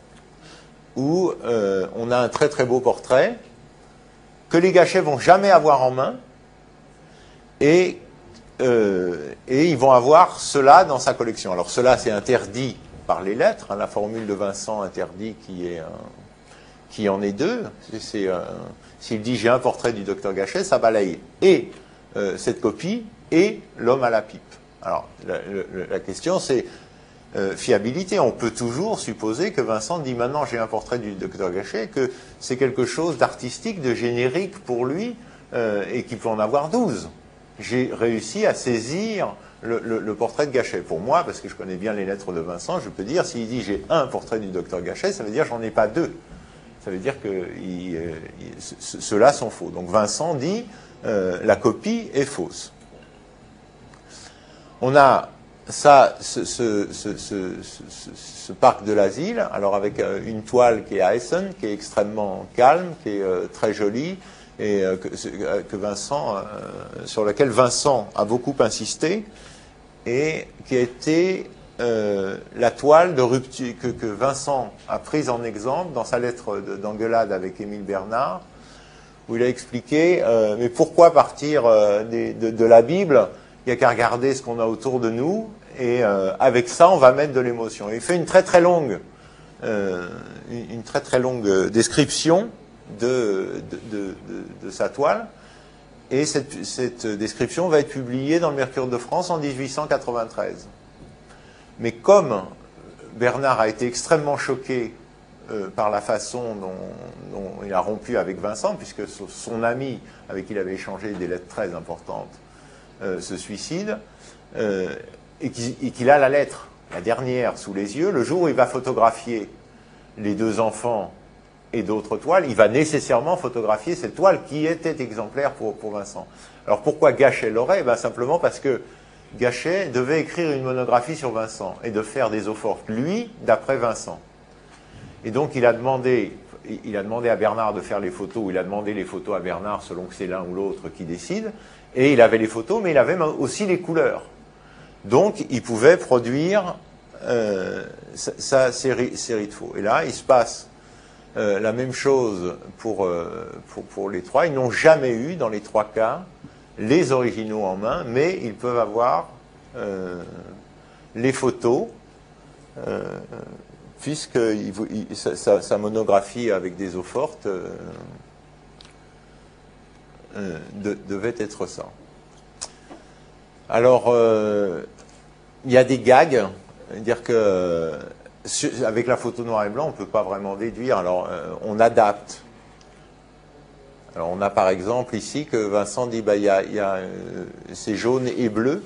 où euh, on a un très très beau portrait que les Gachet vont jamais avoir en main, et, euh, et ils vont avoir cela dans sa collection. Alors cela c'est interdit par les lettres, hein, la formule de Vincent interdit qui, est, euh, qui en est deux. C'est, euh, s'il dit j'ai un portrait du docteur Gachet, ça balaye et euh, cette copie et l'homme à la pipe. Alors la, la, la question c'est euh, fiabilité. On peut toujours supposer que Vincent dit maintenant j'ai un portrait du docteur Gachet, que c'est quelque chose d'artistique, de générique pour lui euh, et qu'il peut en avoir douze. J'ai réussi à saisir Le, le, le portrait de Gachet. Pour moi, parce que je connais bien les lettres de Vincent, je peux dire, s'il dit j'ai un portrait du docteur Gachet, ça veut dire j'en ai pas deux. Ça veut dire que il, euh, il, ceux-là sont faux. Donc Vincent dit euh, la copie est fausse. On a ça, ce, ce, ce, ce, ce, ce parc de l'asile, alors avec euh, une toile qui est à Essen, qui est extrêmement calme, qui est euh, très jolie, et euh, que, que Vincent, euh, sur laquelle Vincent a beaucoup insisté, et qui a été euh, la toile de rupture que, que Vincent a prise en exemple dans sa lettre de, d'engueulade avec Émile Bernard, où il a expliqué euh, mais pourquoi partir euh, des, de, de la Bible, il n'y a qu'à regarder ce qu'on a autour de nous, et euh, avec ça on va mettre de l'émotion. Il fait une très très longue euh, une, une très très longue description de, de, de, de, de sa toile, et cette, cette description va être publiée dans le Mercure de France en mille huit cent quatre-vingt-treize. Mais comme Bernard a été extrêmement choqué euh, par la façon dont, dont il a rompu avec Vincent, puisque son, son ami avec qui il avait échangé des lettres très importantes euh, se suicide, euh, et qu'il a la lettre, la dernière, sous les yeux, le jour où il va photographier les deux enfants et d'autres toiles, il va nécessairement photographier cette toile qui était exemplaire pour, pour Vincent. Alors pourquoi Gachet l'aurait? Ben simplement parce que Gachet devait écrire une monographie sur Vincent et de faire des eaux-fortes, lui, d'après Vincent. Et donc il a demandé, il a demandé à Bernard de faire les photos, ou il a demandé les photos à Bernard selon que c'est l'un ou l'autre qui décide, et il avait les photos, mais il avait aussi les couleurs. Donc il pouvait produire euh, sa, sa série, série de faux. Et là, il se passe euh, la même chose pour, euh, pour, pour les trois. Ils n'ont jamais eu, dans les trois cas, les originaux en main, mais ils peuvent avoir euh, les photos, euh, puisque il, il, sa, sa monographie avec des eaux fortes euh, euh, de, devait être ça. Alors, euh, il y a des gags, dire que euh, avec la photo noir et blanc, on ne peut pas vraiment déduire. Alors, euh, on adapte. Alors, on a par exemple ici que Vincent dit, bah, il y a, il y a, euh, c'est jaune et bleu.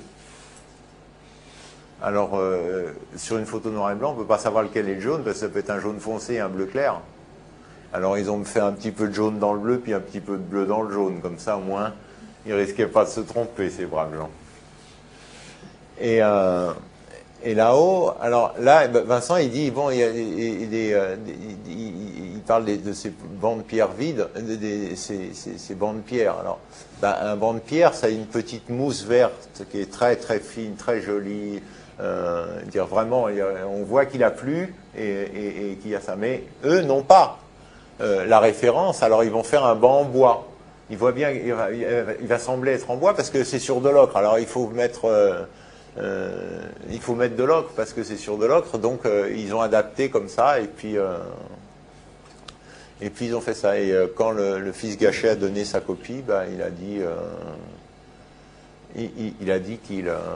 Alors, euh, sur une photo noir et blanc, on ne peut pas savoir lequel est le jaune, parce que ça peut être un jaune foncé et un bleu clair. Alors, ils ont fait un petit peu de jaune dans le bleu, puis un petit peu de bleu dans le jaune. Comme ça, au moins, ils ne risquaient pas de se tromper, ces braves gens. Et, euh, et là-haut, alors là, Vincent, il dit, bon, il, il, il, il, il, il parle de, de ces bancs de pierre vides, de, de, ces, ces, ces bancs de pierre. Alors, ben, un banc de pierre, ça a une petite mousse verte qui est très très fine, très jolie. Euh, dire vraiment, on voit qu'il a plu et, et, et qu'il y a ça. Mais eux n'ont pas euh, la référence. Alors ils vont faire un banc en bois. Ils voient bien, il va, il va sembler être en bois parce que c'est sur de l'ocre. Alors il faut mettre euh, Euh, il faut mettre de l'ocre parce que c'est sur de l'ocre, donc euh, ils ont adapté comme ça, et puis euh, et puis ils ont fait ça. Et euh, quand le, le fils Gachet a donné sa copie, bah, il a dit euh, il, il, il a dit qu'il euh,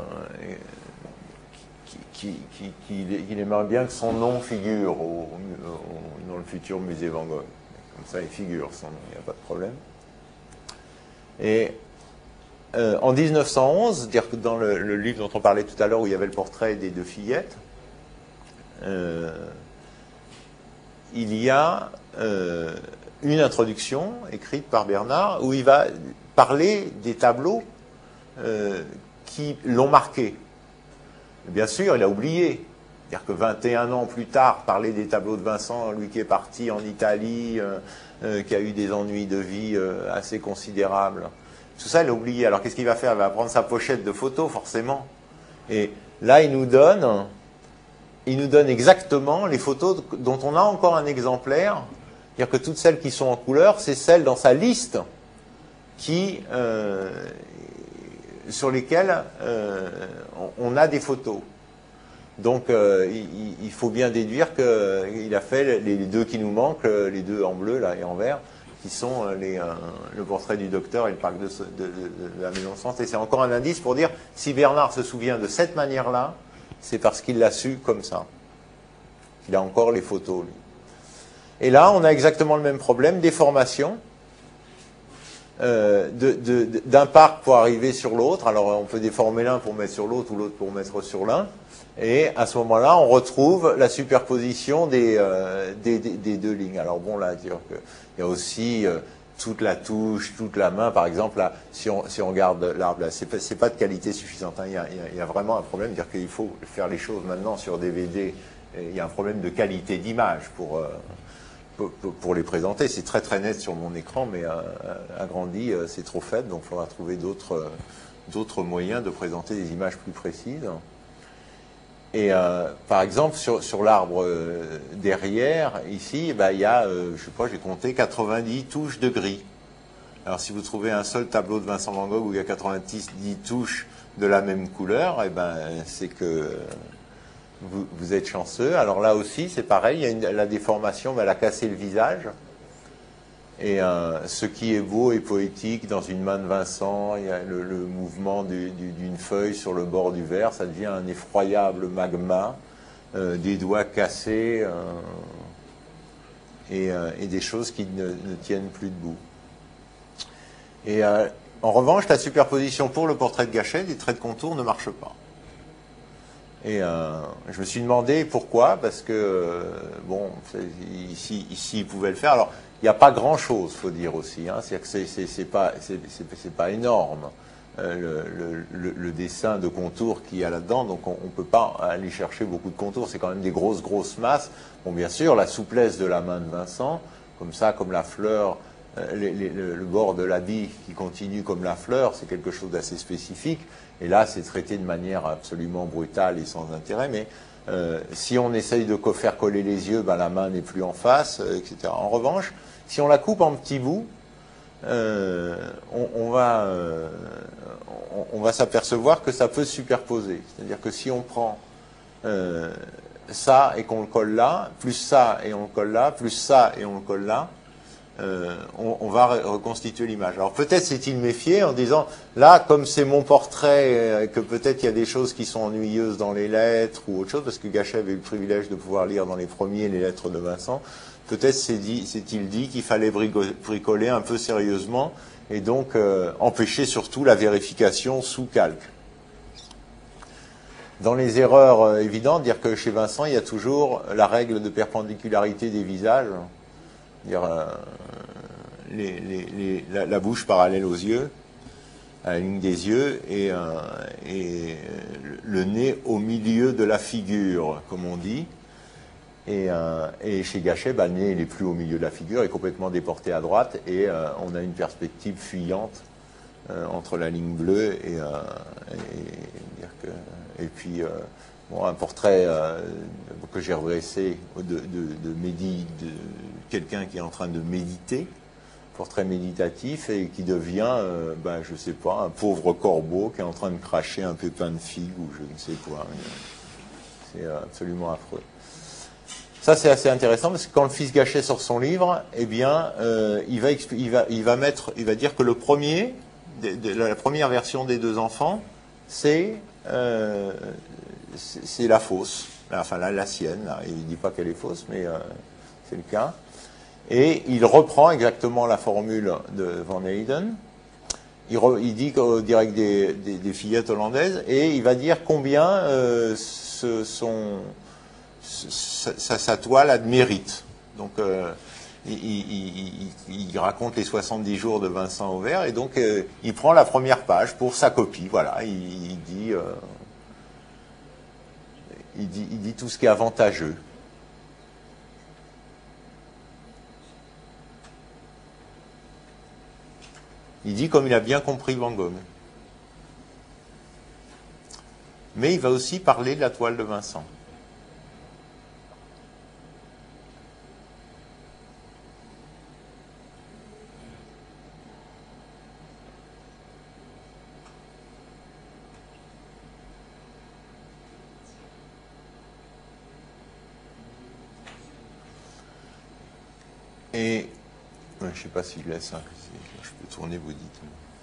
qu'il, qu'il, qu'il, qu'il aimerait bien que son nom figure au, au, dans le futur musée Van Gogh. Comme ça, il figure son nom, il n'y a pas de problème. Et Euh, en mille neuf cent onze, c'est-à-dire que dans le, le livre dont on parlait tout à l'heure, où il y avait le portrait des deux fillettes, euh, il y a euh, une introduction écrite par Bernard où il va parler des tableaux euh, qui l'ont marqué. Bien sûr, il a oublié. C'est-à-dire que vingt et un ans plus tard, parler des tableaux de Vincent, lui qui est parti en Italie, euh, euh, qui a eu des ennuis de vie euh, assez considérables. Tout ça, il a oublié. Alors, qu'est-ce qu'il va faire? Il va prendre sa pochette de photos, forcément. Et là, il nous donne, il nous donne exactement les photos dont on a encore un exemplaire. C'est-à-dire que toutes celles qui sont en couleur, c'est celles dans sa liste qui, euh, sur lesquelles euh, on a des photos. Donc, euh, il, il faut bien déduire qu'il a fait les deux qui nous manquent, les deux en bleu là et en vert, qui sont les, euh, le portrait du docteur et le parc de, de, de, de la Maison de Santé. C'est encore un indice pour dire, si Bernard se souvient de cette manière-là, c'est parce qu'il l'a su comme ça. Il a encore les photos, lui. Et là, on a exactement le même problème, déformation euh, de, de, de, d'un parc pour arriver sur l'autre. Alors, on peut déformer l'un pour mettre sur l'autre ou l'autre pour mettre sur l'un. Et à ce moment-là, on retrouve la superposition des, euh, des, des, des deux lignes. Alors bon, là, dire que il y a aussi euh, toute la touche, toute la main. Par exemple, là, si on, si on regarde l'arbre, là, c'est pas, c'est pas de qualité suffisante. Hein. Il y a, il y a vraiment un problème, dire qu'il faut faire les choses maintenant sur D V D. Et il y a un problème de qualité d'image pour, euh, pour, pour les présenter. C'est très très net sur mon écran, mais euh, agrandi, euh, c'est trop faible. Donc, il faudra trouver d'autres, euh, d'autres moyens de présenter des images plus précises. Et euh, par exemple, sur, sur l'arbre euh, derrière, ici, bah, il y a, euh, je sais pas, j'ai compté quatre-vingt-dix touches de gris. Alors si vous trouvez un seul tableau de Vincent Van Gogh où il y a quatre-vingt-dix touches de la même couleur, eh ben, c'est que vous, vous êtes chanceux. Alors là aussi, c'est pareil, il y a une, la déformation, bah, elle a cassé le visage. et euh, ce qui est beau et poétique dans une main de Vincent, il y a le, le mouvement du, du, d'une feuille sur le bord du verre, ça devient un effroyable magma, euh, des doigts cassés, euh, et, euh, et des choses qui ne, ne tiennent plus debout. Et euh, en revanche, la superposition pour le portrait de Gachet des traits de contour ne marche pas. Et euh, je me suis demandé pourquoi, parce que, euh, bon, ici, ici, il pouvait le faire. Alors, il n'y a pas grand-chose, faut dire aussi. Hein, c'est-à-dire que c'est, c'est pas, c'est, c'est pas énorme, euh, le, le, le dessin de contours qu'il y a là-dedans. Donc, on ne peut pas aller chercher beaucoup de contours. C'est quand même des grosses, grosses masses. Bon, bien sûr, la souplesse de la main de Vincent, comme ça, comme la fleur, euh, les, les, le, le bord de l'habit qui continue comme la fleur, c'est quelque chose d'assez spécifique. Et là, c'est traité de manière absolument brutale et sans intérêt. Mais euh, si on essaye de faire coller les yeux, ben, la main n'est plus en face, euh, et cetera. En revanche, si on la coupe en petits bouts, euh, on, on va, euh, on, on va s'apercevoir que ça peut se superposer. C'est-à-dire que si on prend euh, ça et qu'on le colle là, plus ça et on le colle là, plus ça et on le colle là, Euh, on, on va reconstituer l'image. Alors peut-être s'est-il méfié en disant, là, comme c'est mon portrait, euh, que peut-être il y a des choses qui sont ennuyeuses dans les lettres ou autre chose, parce que Gachet avait eu le privilège de pouvoir lire dans les premiers les lettres de Vincent, peut-être s'est dit, s'est-il dit qu'il fallait bricoler un peu sérieusement et donc euh, empêcher surtout la vérification sous calque. Dans les erreurs euh, évidentes, dire que chez Vincent, il y a toujours la règle de perpendicularité des visages, dire euh, les, les, les, la, la bouche parallèle aux yeux, à la ligne des yeux, et, euh, et le nez au milieu de la figure, comme on dit. Et, euh, et chez Gachet, bah, le nez il est plus au milieu de la figure, il est complètement déporté à droite, et euh, on a une perspective fuyante euh, entre la ligne bleue et, euh, et, dire que, et puis euh, bon, un portrait euh, que j'ai redressé de, de, de, médi, de quelqu'un qui est en train de méditer, portrait méditatif, et qui devient, euh, ben, je sais pas, un pauvre corbeau qui est en train de cracher un pépin de figue ou je ne sais quoi. C'est absolument affreux. Ça, c'est assez intéressant parce que quand le fils Gachet sort son livre, eh bien, euh, il, va il, va, il va mettre, il va dire que le premier, de, de, la première version des deux enfants, c'est euh, c'est la fausse, enfin la, la sienne. Là. Il ne dit pas qu'elle est fausse, mais euh, c'est le cas. Et il reprend exactement la formule de Van Eyden. Il, re, il dit au direct des, des, des fillettes hollandaises, et il va dire combien euh, ce sont Sa, sa, sa toile a de mérite. Donc, euh, il, il, il, il raconte les soixante-dix jours de Vincent Auvert, et donc euh, il prend la première page pour sa copie. Voilà, il, il, dit, euh, il, dit, il dit tout ce qui est avantageux. Il dit comme il a bien compris Van Gogh. Mais il va aussi parler de la toile de Vincent. Et je ne sais pas si je laisse, hein, je peux tourner, vous dites.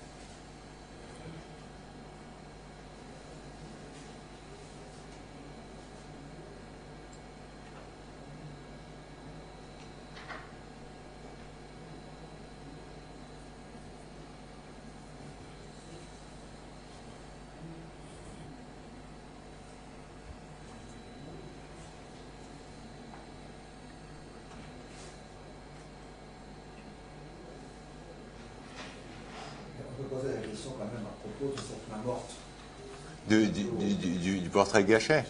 Du, du, du, du portrait de Gachet.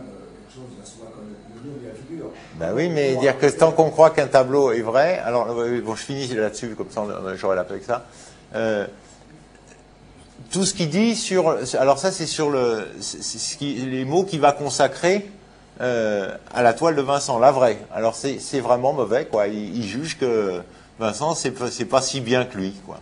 Ben oui, mais dire que tant qu'on croit qu'un tableau est vrai, alors bon, je finis là-dessus, comme ça j'aurai la paix avec ça. Euh, tout ce qu'il dit sur, alors ça c'est sur le, c'est ce qui, les mots qu'il va consacrer euh, à la toile de Vincent, la vraie. Alors c'est vraiment mauvais, quoi. Il, il juge que Vincent c'est c'est pas si bien que lui, quoi.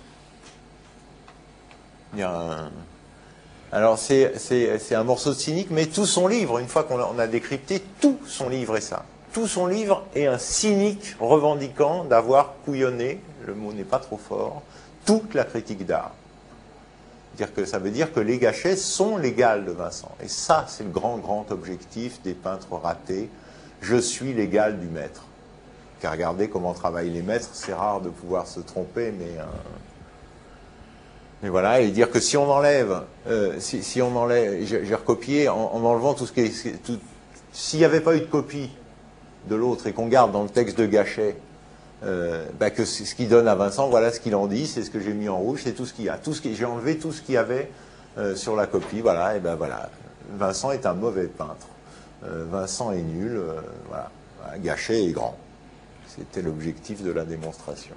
Il y a un, alors c'est un morceau de cynique, mais tout son livre, une fois qu'on a, a décrypté, tout son livre est ça. tout son livre est un cynique revendiquant d'avoir couillonné, le mot n'est pas trop fort, toute la critique d'art. Dire que ça veut dire que les gâchets sont l'égal de Vincent. Et ça, c'est le grand, grand objectif des peintres ratés. Je suis l'égal du maître. Car regardez comment travaillent les maîtres, c'est rare de pouvoir se tromper, mais... Euh, mais voilà, et dire que si on enlève, euh, si, si on enlève, j'ai recopié en, en enlevant tout ce qui est... Tout, s'il n'y avait pas eu de copie de l'autre et qu'on garde dans le texte de Gachet, euh, bah que c'est ce qu'il donne à Vincent, voilà ce qu'il en dit, c'est ce que j'ai mis en rouge, c'est tout ce qu'il y a. Tout ce qui, j'ai enlevé tout ce qu'il y avait euh, sur la copie, voilà, et ben voilà. Vincent est un mauvais peintre. Euh, Vincent est nul, euh, voilà. Voilà. Gachet est grand. C'était l'objectif de la démonstration.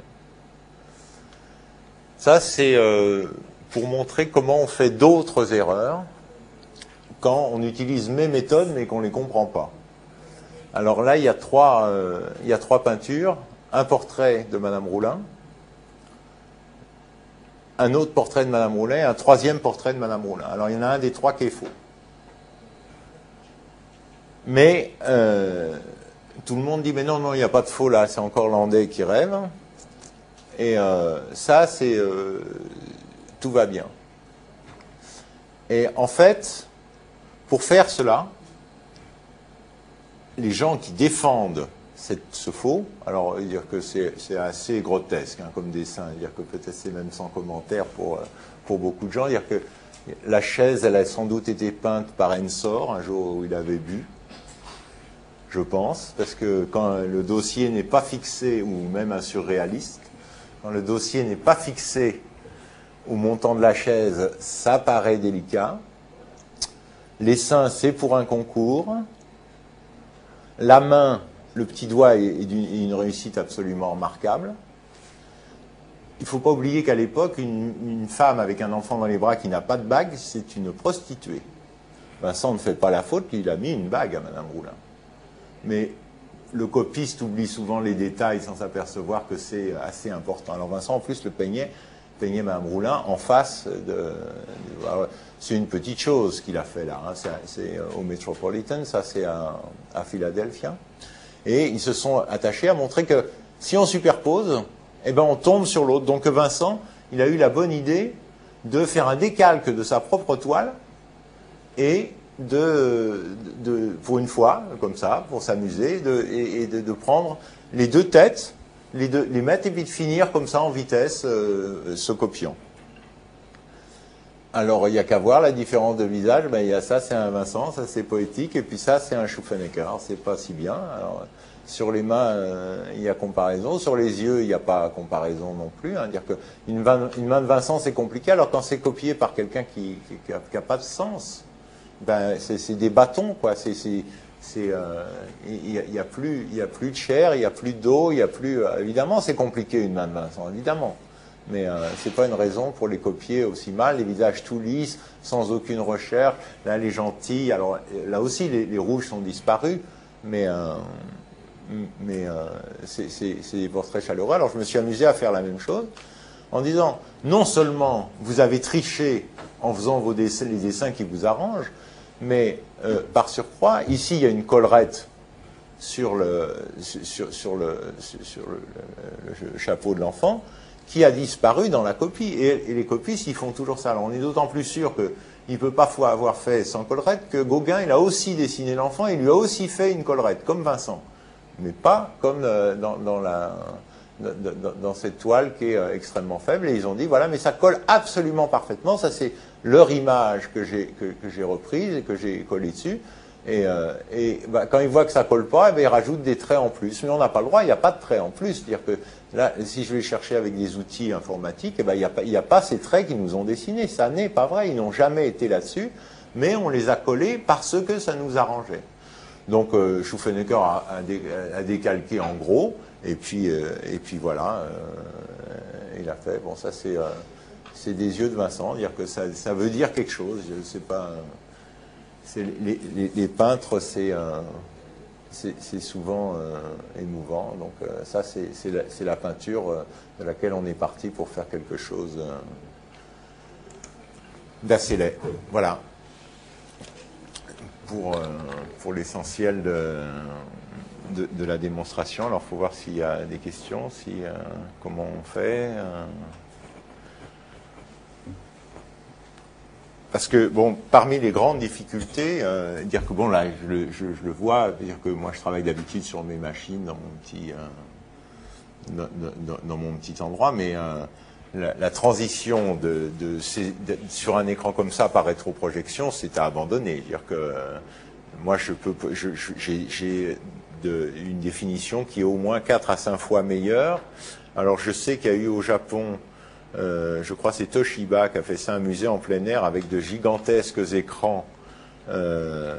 Ça, c'est euh, pour montrer comment on fait d'autres erreurs quand on utilise mes méthodes mais qu'on ne les comprend pas. Alors là, il y a trois, euh, il y a trois peintures. Un portrait de Madame Roulin, un autre portrait de Madame Roulin, un troisième portrait de Madame Roulin. Alors il y en a un des trois qui est faux. Mais euh, tout le monde dit, mais non, non, il n'y a pas de faux là, c'est encore Landais qui rêve. Et euh, ça, c'est... Euh, tout va bien. Et en fait, pour faire cela, les gens qui défendent cette, ce faux, alors dire que c'est assez grotesque hein, comme dessin, dire que peut-être c'est même sans commentaire pour, pour beaucoup de gens, dire que la chaise, elle a sans doute été peinte par Ensor, un jour où il avait bu, je pense, parce que quand le dossier n'est pas fixé, ou même un surréaliste, quand le dossier n'est pas fixé au montant de la chaise, ça paraît délicat. Les seins, c'est pour un concours. La main, le petit doigt est d'une réussite absolument remarquable. Il ne faut pas oublier qu'à l'époque, une, une femme avec un enfant dans les bras qui n'a pas de bague, c'est une prostituée. Vincent ne fait pas la faute, il a mis une bague à Madame Roulin. Mais le copiste oublie souvent les détails sans s'apercevoir que c'est assez important. Alors Vincent, en plus, le peignait, peignait Madame Roulin en face de... de c'est une petite chose qu'il a fait là. Hein. C'est au Metropolitan, ça c'est à, à Philadelphia. Et ils se sont attachés à montrer que si on superpose, eh ben on tombe sur l'autre. Donc Vincent, il a eu la bonne idée de faire un décalque de sa propre toile et de, de pour une fois, comme ça, pour s'amuser, et, et de, de prendre les deux têtes, les, deux, les mettre et puis de finir comme ça en vitesse, euh, se copiant. Alors il n'y a qu'à voir la différence de visage, ben, il y a ça c'est un Vincent, ça c'est poétique, et puis ça c'est un Schufenecker, c'est pas si bien. Alors, sur les mains, euh, il y a comparaison. Sur les yeux, il n'y a pas comparaison non plus. Hein. Dire que une, une main de Vincent, c'est compliqué, alors quand c'est copié par quelqu'un qui n'a pas de sens, ben, c'est des bâtons, quoi. C'est, c'est, c'est, euh, il n'y a, y a, plus, il y a plus de chair, il n'y a plus d'eau, il n'y a plus... Euh, évidemment, c'est compliqué, une main de Vincent, évidemment. Mais euh, ce n'est pas une raison pour les copier aussi mal. Les visages tout lisses, sans aucune recherche. Là, les gentils, alors là aussi, les, les rouges sont disparus, mais... Euh, mais euh, c'est des portraits chaleureux. Alors je me suis amusé à faire la même chose en disant, non seulement vous avez triché en faisant vos dessins, les dessins qui vous arrangent, mais euh, par surcroît, ici il y a une collerette sur le, sur, sur le, sur le, le, le chapeau de l'enfant qui a disparu dans la copie. Et, et les copistes, ils font toujours ça. Alors on est d'autant plus sûr qu'il ne peut pas avoir fait sans collerette que Gauguin, il a aussi dessiné l'enfant et il lui a aussi fait une collerette, comme Vincent. Mais pas comme dans, dans, la, dans, dans cette toile qui est extrêmement faible. Et ils ont dit, voilà, mais ça colle absolument parfaitement. Ça, c'est leur image que j'ai que, que j'ai reprise et que j'ai collée dessus. Et, euh, et bah, quand ils voient que ça colle pas, eh ben, ils rajoutent des traits en plus. Mais on n'a pas le droit, il n'y a pas de traits en plus. C'est-à-dire que là, si je vais chercher avec des outils informatiques, eh ben, il n'y a, a, a pas ces traits qu'ils nous ont dessinés. Ça n'est pas vrai, ils n'ont jamais été là-dessus. Mais on les a collés parce que ça nous arrangeait. Donc euh, Schufenecker a, a, dé, a décalqué en gros, et puis, euh, et puis voilà, euh, il a fait, bon ça c'est euh, c'est des yeux de Vincent, dire que ça, ça veut dire quelque chose, je sais pas, c'est les, les, les peintres c'est euh, c'est souvent euh, émouvant, donc euh, ça c'est la, la peinture euh, de laquelle on est parti pour faire quelque chose euh, d'assez laid, voilà. Pour, euh, pour l'essentiel de, de, de la démonstration. Alors, il faut voir s'il y a des questions, si, euh, comment on fait. Euh... Parce que, bon, parmi les grandes difficultés, euh, dire que, bon, là, je le, je, je le vois, dire que moi, je travaille d'habitude sur mes machines dans mon petit, euh, dans, dans, dans mon petit endroit, mais euh, la, la transition de, de, ces, de, sur un écran comme ça par rétroprojection, c'est à abandonner. Dire que euh, moi, je peux, je, je, j'ai, j'ai de, une définition qui est au moins quatre à cinq fois meilleure. Alors, je sais qu'il y a eu au Japon, Euh, je crois que c'est Toshiba qui a fait ça, un musée en plein air avec de gigantesques écrans euh,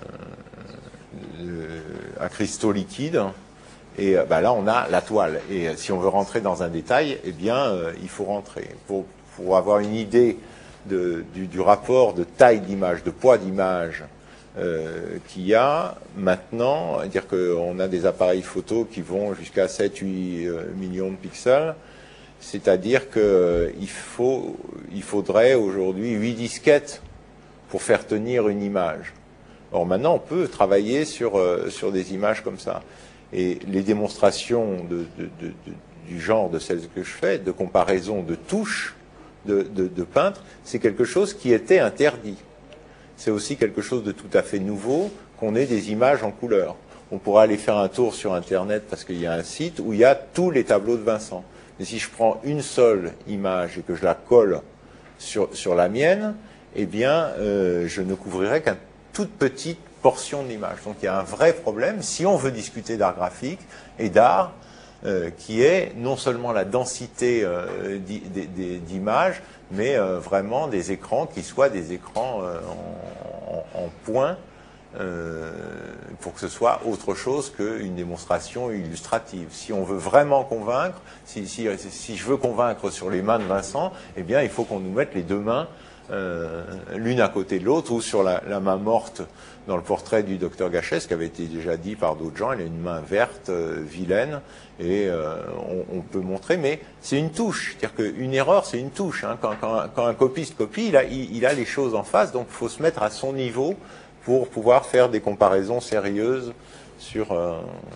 euh, à cristaux liquides. Et euh, bah là, on a la toile. Et euh, si on veut rentrer dans un détail, eh bien, euh, il faut rentrer. Pour, pour avoir une idée de, du, du rapport de taille d'image, de poids d'image euh, qu'il y a maintenant, c'est-à-dire qu'on a des appareils photo qui vont jusqu'à sept à huit euh, millions de pixels. C'est-à-dire qu'il euh, faut, il faudrait aujourd'hui huit disquettes pour faire tenir une image. Or maintenant, on peut travailler sur, euh, sur des images comme ça. Et les démonstrations de, de, de, de, du genre de celles que je fais, de comparaison de touches de, de, de peintres, c'est quelque chose qui était interdit. C'est aussi quelque chose de tout à fait nouveau qu'on ait des images en couleur. On pourra aller faire un tour sur Internet parce qu'il y a un site où il y a tous les tableaux de Vincent. Mais si je prends une seule image et que je la colle sur, sur la mienne, eh bien, euh, je ne couvrirai qu'une toute petite portion de l'image. Donc il y a un vrai problème, si on veut discuter d'art graphique et d'art, euh, qui est non seulement la densité euh, d'images, mais euh, vraiment des écrans qui soient des écrans euh, en, en, en points, Euh, pour que ce soit autre chose qu'une démonstration illustrative. Si on veut vraiment convaincre, si, si, si je veux convaincre sur les mains de Vincent, eh bien il faut qu'on nous mette les deux mains euh, l'une à côté de l'autre, ou sur la, la main morte dans le portrait du docteur Gachet, ce qui avait été déjà dit par d'autres gens. Il a une main verte, euh, vilaine, et euh, on, on peut montrer, mais c'est une touche. C'est-à-dire qu'une erreur, c'est une touche. Hein. Quand, quand, quand un copiste copie, il a, il, il a les choses en face, donc il faut se mettre à son niveau pour pouvoir faire des comparaisons sérieuses sur, euh,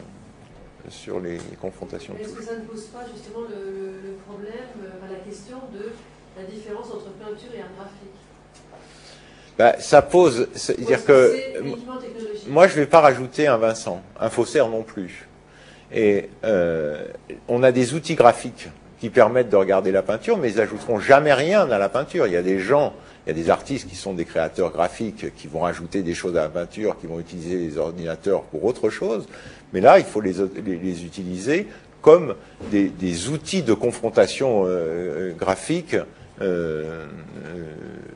sur les confrontations. Est-ce que ça ne pose pas justement le, le, le problème, euh, la question de la différence entre peinture et art graphique? Bah, ça pose, c'est-à-dire que moi je ne vais pas rajouter un Vincent, un Faussaire non plus. Et euh, on a des outils graphiques qui permettent de regarder la peinture, mais ils n'ajouteront jamais rien à la peinture. Il y a des gens, il y a des artistes qui sont des créateurs graphiques, qui vont ajouter des choses à la peinture, qui vont utiliser les ordinateurs pour autre chose. Mais là, il faut les, les, les utiliser comme des, des outils de confrontation euh, graphique euh, euh,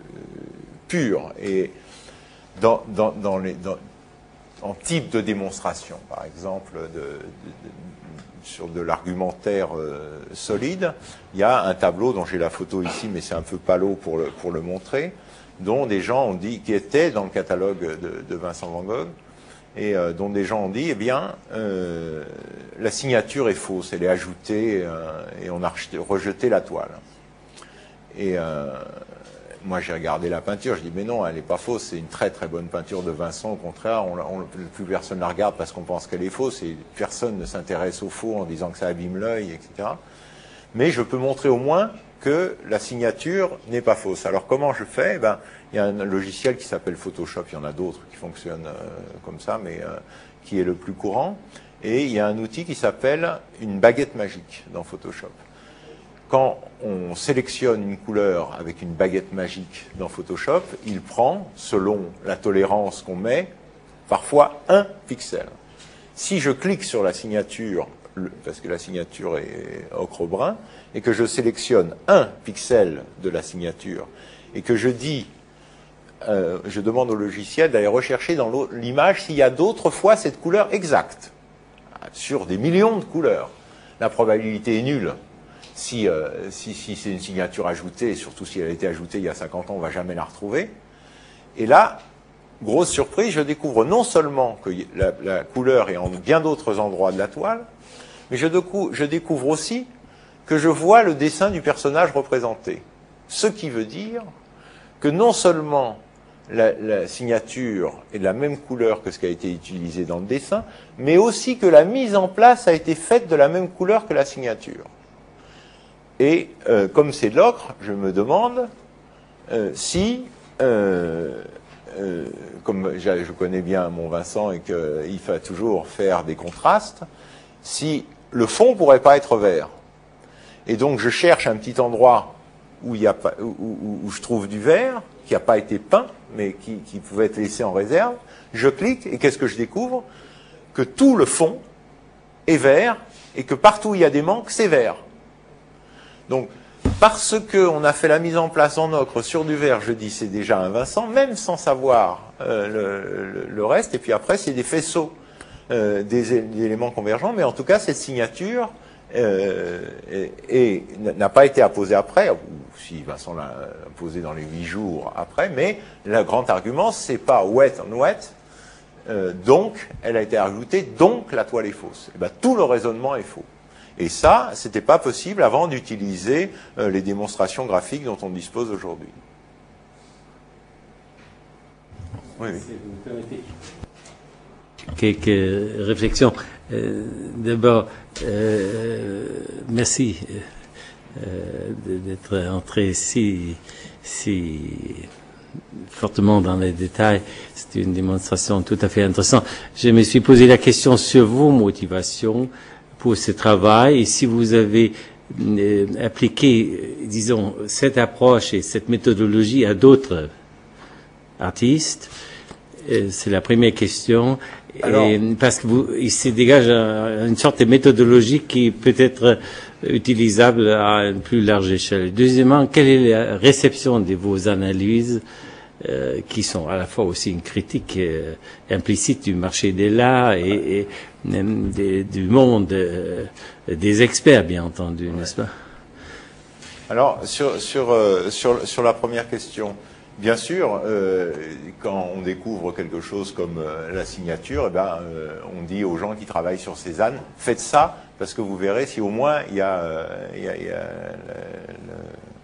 pure. Et dans, dans, dans les, dans, en type de démonstration, par exemple, de, de, de sur de l'argumentaire euh, solide, il y a un tableau dont j'ai la photo ici, mais c'est un peu palo pour le, pour le montrer, dont des gens ont dit, qui était dans le catalogue de, de Vincent Van Gogh, et euh, dont des gens ont dit, eh bien, euh, la signature est fausse, elle est ajoutée, euh, et on a rejeté la toile. Et euh, moi, j'ai regardé la peinture, je dis, mais non, elle n'est pas fausse, c'est une très très bonne peinture de Vincent, au contraire, on, on, plus personne la regarde parce qu'on pense qu'elle est fausse, et personne ne s'intéresse au faux en disant que ça abîme l'œil, et cetera. Mais je peux montrer au moins que la signature n'est pas fausse. Alors comment je fais? Ben, il y a un logiciel qui s'appelle Photoshop, il y en a d'autres qui fonctionnent euh, comme ça, mais euh, qui est le plus courant, et il y a un outil qui s'appelle une baguette magique dans Photoshop. Quand on sélectionne une couleur avec une baguette magique dans Photoshop, il prend, selon la tolérance qu'on met, parfois un pixel. Si je clique sur la signature, parce que la signature est ocre-brun, et que je sélectionne un pixel de la signature, et que je dis, euh, je demande au logiciel d'aller rechercher dans l'image s'il y a d'autres fois cette couleur exacte, sur des millions de couleurs, la probabilité est nulle. Si, euh, si, si c'est une signature ajoutée, surtout si elle a été ajoutée il y a cinquante ans, on ne va jamais la retrouver. Et là, grosse surprise, je découvre non seulement que la, la couleur est en bien d'autres endroits de la toile, mais je découvre, je découvre aussi que je vois le dessin du personnage représenté. Ce qui veut dire que non seulement la, la signature est de la même couleur que ce qui a été utilisé dans le dessin, mais aussi que la mise en place a été faite de la même couleur que la signature. Et euh, comme c'est de l'ocre, je me demande euh, si, euh, euh, comme je connais bien mon Vincent et qu'il faut toujours faire des contrastes, si le fond pourrait pas être vert. Et donc je cherche un petit endroit où, il y a pas, où, où, où je trouve du vert, qui n'a pas été peint, mais qui, qui pouvait être laissé en réserve. Je clique, et qu'est-ce que je découvre? Que tout le fond est vert, et que partout où il y a des manques, c'est vert. Donc, parce qu'on a fait la mise en place en ocre sur du vert, je dis c'est déjà un Vincent, même sans savoir euh, le, le, le reste, et puis après c'est des faisceaux, euh, des, des éléments convergents, mais en tout cas cette signature euh, et, et n'a pas été apposée après, ou si Vincent l'a posée dans les huit jours après, mais le grand argument c'est pas wet on wet, euh, donc elle a été ajoutée, donc la toile est fausse. Et ben, tout le raisonnement est faux. Et ça, c'était pas possible avant d'utiliser euh, les démonstrations graphiques dont on dispose aujourd'hui. Oui, oui. Si vous permettez. Quelques réflexions. Euh, D'abord, euh, merci euh, d'être entré si, si fortement dans les détails. C'était une démonstration tout à fait intéressante. Je me suis posé la question sur vos motivations pour ce travail, et si vous avez euh, appliqué, disons, cette approche et cette méthodologie à d'autres artistes, euh, c'est la première question. Alors, et, parce que vous, il se dégage un, une sorte de méthodologie qui peut être utilisable à une plus large échelle. Deuxièmement, quelle est la réception de vos analyses Euh, qui sont à la fois aussi une critique euh, implicite du marché de l'art et, et, et des, du monde euh, des experts, bien entendu, n'est-ce pas? Alors, sur, sur, euh, sur, sur la première question, bien sûr, euh, quand on découvre quelque chose comme euh, la signature, eh ben, euh, on dit aux gens qui travaillent sur Cézanne, faites ça, parce que vous verrez si au moins il y a, euh, il y a, il y a le, le,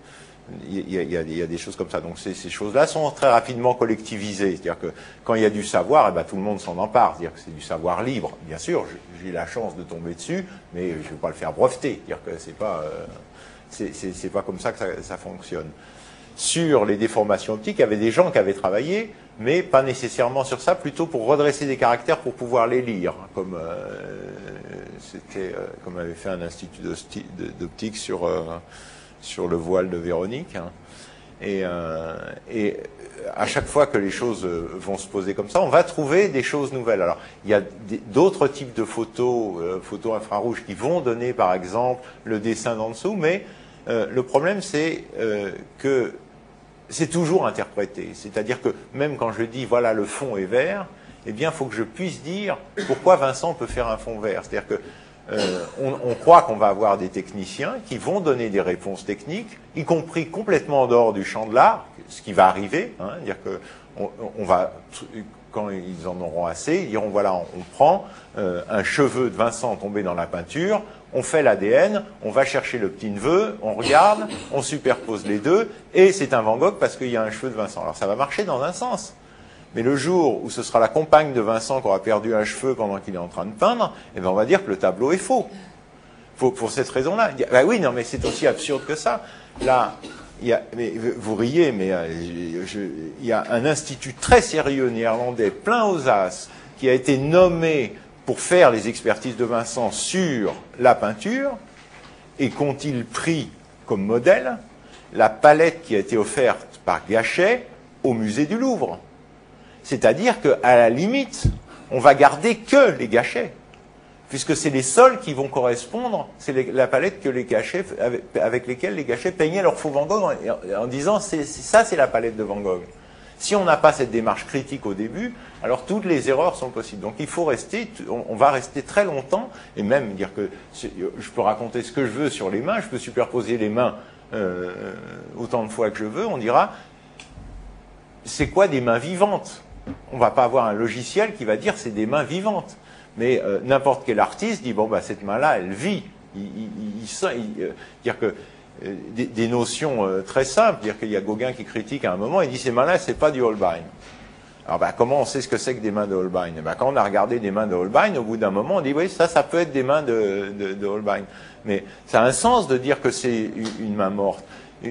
Il y, a, il, y a, il y a des choses comme ça. Donc ces, ces choses-là sont très rapidement collectivisées. C'est-à-dire que quand il y a du savoir, eh ben, tout le monde s'en empare. C'est-à-dire que c'est du savoir libre. Bien sûr, j'ai la chance de tomber dessus, mais je ne vais pas le faire breveter. C'est-à-dire que c'est pas, euh, c'est, c'est, c'est pas comme ça que ça, ça fonctionne. Sur les déformations optiques, il y avait des gens qui avaient travaillé, mais pas nécessairement sur ça, plutôt pour redresser des caractères pour pouvoir les lire, comme euh, c'était, euh, comme avait fait un institut d'optique sur euh, sur le voile de Véronique, hein. et, euh, et à chaque fois que les choses vont se poser comme ça, on va trouver des choses nouvelles. Alors, il y a d'autres types de photos, euh, photos infrarouges, qui vont donner, par exemple, le dessin d'en dessous, mais euh, le problème, c'est euh, que c'est toujours interprété. C'est-à-dire que même quand je dis, voilà, le fond est vert, eh bien, il faut que je puisse dire pourquoi Vincent peut faire un fond vert. C'est-à-dire que Euh, on, on croit qu'on va avoir des techniciens qui vont donner des réponses techniques, y compris complètement en dehors du champ de l'art, ce qui va arriver, hein, dire que on, on va, quand ils en auront assez, ils diront voilà, on, on prend euh, un cheveu de Vincent tombé dans la peinture, on fait l'A D N, on va chercher le petit neveu, on regarde, on superpose les deux, et c'est un Van Gogh parce qu'il y a un cheveu de Vincent. Alors ça va marcher dans un sens. Mais le jour où ce sera la compagne de Vincent qui aura perdu un cheveu pendant qu'il est en train de peindre, eh ben on va dire que le tableau est faux. Pour, pour cette raison-là. Ben oui, non, mais c'est aussi absurde que ça. Là, il y a, mais vous riez, mais je, je, il y a un institut très sérieux néerlandais, plein aux as, qui a été nommé pour faire les expertises de Vincent sur la peinture, et qu'ont-ils pris comme modèle la palette qui a été offerte par Gachet au musée du Louvre. C'est-à-dire qu'à la limite, on va garder que les gâchets, puisque c'est les sols qui vont correspondre, c'est la palette que les gâchets, avec, avec lesquels les gâchets peignaient leur faux Van Gogh en, en disant c'est, ça c'est la palette de Van Gogh. Si on n'a pas cette démarche critique au début, alors toutes les erreurs sont possibles. Donc il faut rester, on, on va rester très longtemps, et même dire que je peux raconter ce que je veux sur les mains, je peux superposer les mains euh, autant de fois que je veux, on dira c'est quoi des mains vivantes? On ne va pas avoir un logiciel qui va dire c'est des mains vivantes. Mais euh, n'importe quel artiste dit bon bah cette main-là elle vit. Il, il, il, il, il, euh, dire que des, des notions euh, très simples. Dire qu'il y a Gauguin qui critique à un moment, il dit ces mains-là, c'est pas du Holbein. Alors ben, comment on sait ce que c'est que des mains de Holbein? Ben, quand on a regardé des mains de Holbein, au bout d'un moment, on dit oui, ça, ça peut être des mains de, de, de Holbein. Mais ça a un sens de dire que c'est une main morte.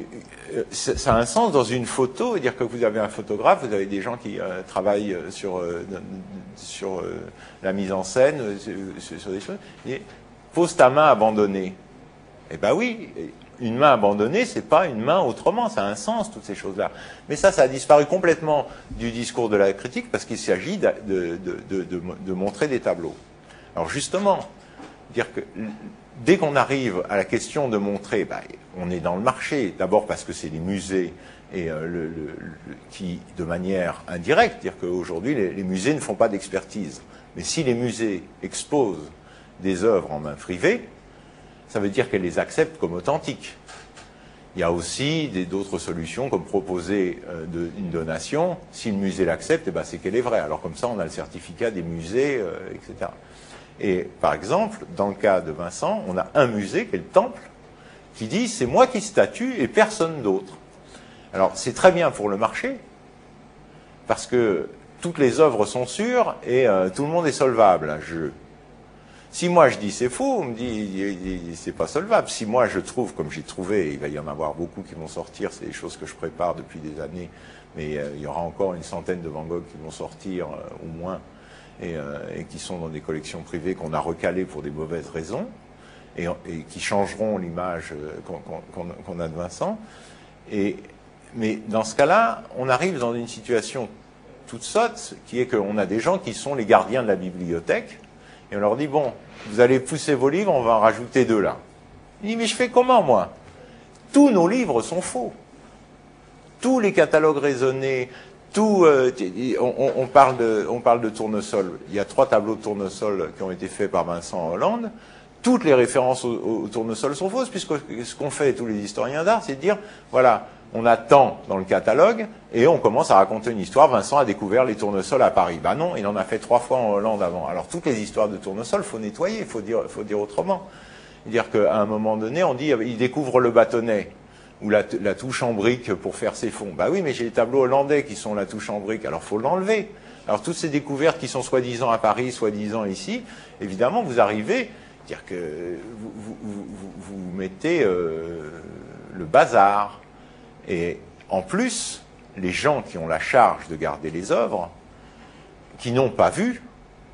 Ça a un sens dans une photo, dire que vous avez un photographe, vous avez des gens qui euh, travaillent sur, euh, sur euh, la mise en scène, euh, sur, sur des choses. Et, pose ta main abandonnée. Eh ben oui, une main abandonnée, c'est pas une main autrement, ça a un sens, toutes ces choses-là. Mais ça, ça a disparu complètement du discours de la critique parce qu'il s'agit de, de, de, de, de montrer des tableaux. Alors justement, dire que dès qu'on arrive à la question de montrer, ben, on est dans le marché, d'abord parce que c'est les musées et euh, le, le, le, qui, de manière indirecte, dire qu'aujourd'hui les, les musées ne font pas d'expertise. Mais si les musées exposent des œuvres en main privée, ça veut dire qu'elles les acceptent comme authentiques. Il y a aussi d'autres solutions, comme proposer euh, de, une donation. Si le musée l'accepte, eh ben, c'est qu'elle est vraie. Alors comme ça, on a le certificat des musées, euh, et cetera. Et par exemple, dans le cas de Vincent, on a un musée, qui est le Temple, qui dit « c'est moi qui statue et personne d'autre ». Alors c'est très bien pour le marché, parce que toutes les œuvres sont sûres et euh, tout le monde est solvable. Je... Si moi je dis c'est faux, on me dit c'est pas solvable. Si moi je trouve, comme j'ai trouvé, il va y en avoir beaucoup qui vont sortir, c'est des choses que je prépare depuis des années, mais euh, il y aura encore une centaine de Van Gogh qui vont sortir euh, au moins, et, euh, et qui sont dans des collections privées qu'on a recalées pour des mauvaises raisons, et, et qui changeront l'image euh, qu'on qu'on, qu'on a de Vincent. Et, mais dans ce cas-là, on arrive dans une situation toute sotte, qui est qu'on a des gens qui sont les gardiens de la bibliothèque, et on leur dit, bon, vous allez pousser vos livres, on va en rajouter deux là. Il dit, mais je fais comment, moi? Tous nos livres sont faux. Tous les catalogues raisonnés, tout, euh, on, on, parle de, on parle de tournesol. Il y a trois tableaux de tournesol qui ont été faits par Vincent en Hollande. Toutes les références au, au tournesol sont fausses, puisque ce qu'ont fait tous les historiens d'art, c'est de dire, voilà, on a tant dans le catalogue, et on commence à raconter une histoire. Vincent a découvert les tournesols à Paris. Ben non, il en a fait trois fois en Hollande avant. Alors toutes les histoires de tournesols, il faut nettoyer, il faut dire, faut dire autrement. Dire qu'à un moment donné, on dit, il découvre le bâtonnet, ou la, la touche en brique pour faire ses fonds. Ben oui, mais j'ai les tableaux hollandais qui sont la touche en brique, alors il faut l'enlever. Alors toutes ces découvertes qui sont soi-disant à Paris, soi-disant ici, évidemment, vous arrivez, dire que vous, vous, vous, vous mettez euh, le bazar. Et en plus, les gens qui ont la charge de garder les œuvres, qui n'ont pas vu,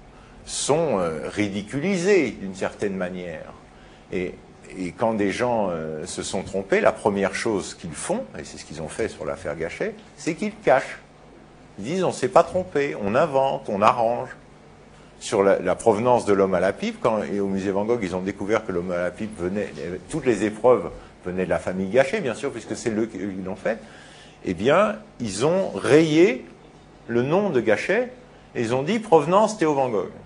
sont euh, ridiculisés d'une certaine manière. Et, et quand des gens euh, se sont trompés, la première chose qu'ils font, et c'est ce qu'ils ont fait sur l'affaire Gachet, c'est qu'ils cachent. Ils disent on ne s'est pas trompé, on invente, on arrange. Sur la, la provenance de l'homme à la pipe, quand, et au musée Van Gogh, ils ont découvert que l'homme à la pipe venait, toutes les épreuves venaient de la famille Gachet, bien sûr, puisque c'est eux qui l'ont fait, eh bien, ils ont rayé le nom de Gachet, et ils ont dit provenance Théo Van Gogh.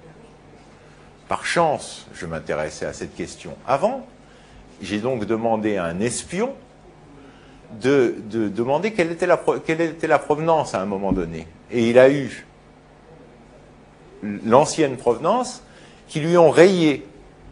Par chance, je m'intéressais à cette question avant, j'ai donc demandé à un espion de, de demander quelle était, la, quelle était la provenance à un moment donné. Et il a eu l'ancienne provenance qui lui ont rayé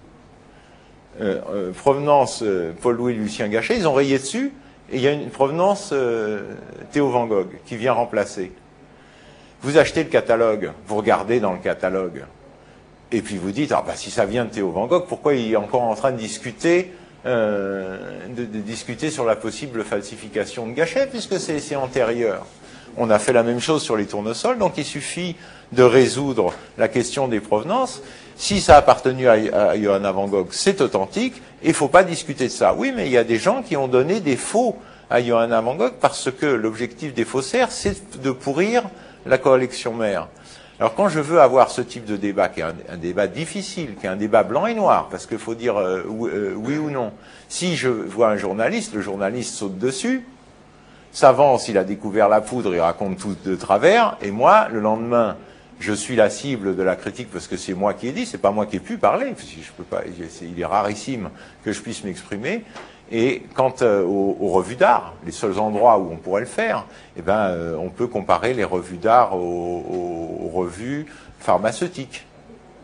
euh, euh, provenance euh, Paul-Louis Lucien Gachet, ils ont rayé dessus et il y a une provenance euh, Théo Van Gogh qui vient remplacer. Vous achetez le catalogue, vous regardez dans le catalogue et puis vous dites ah bah si ça vient de Théo Van Gogh, pourquoi il est encore en train de discuter euh, de, de discuter sur la possible falsification de Gachet puisque c'est antérieur. On a fait la même chose sur les tournesols, donc il suffit de résoudre la question des provenances. Si ça a appartenu à, à Johanna Van Gogh, c'est authentique, et il ne faut pas discuter de ça. Oui, mais il y a des gens qui ont donné des faux à Johanna Van Gogh parce que l'objectif des faussaires, c'est de pourrir la collection mère. Alors quand je veux avoir ce type de débat, qui est un, un débat difficile, qui est un débat blanc et noir, parce qu'il faut dire euh, oui, euh, oui ou non, si je vois un journaliste, le journaliste saute dessus, s'avance, il a découvert la poudre, il raconte tout de travers, et moi, le lendemain, je suis la cible de la critique parce que c'est moi qui ai dit, c'est pas moi qui ai pu parler, parce que je peux pas, il est rarissime que je puisse m'exprimer. Et quant euh, aux, aux revues d'art, les seuls endroits où on pourrait le faire, eh ben, euh, on peut comparer les revues d'art aux, aux, aux revues pharmaceutiques.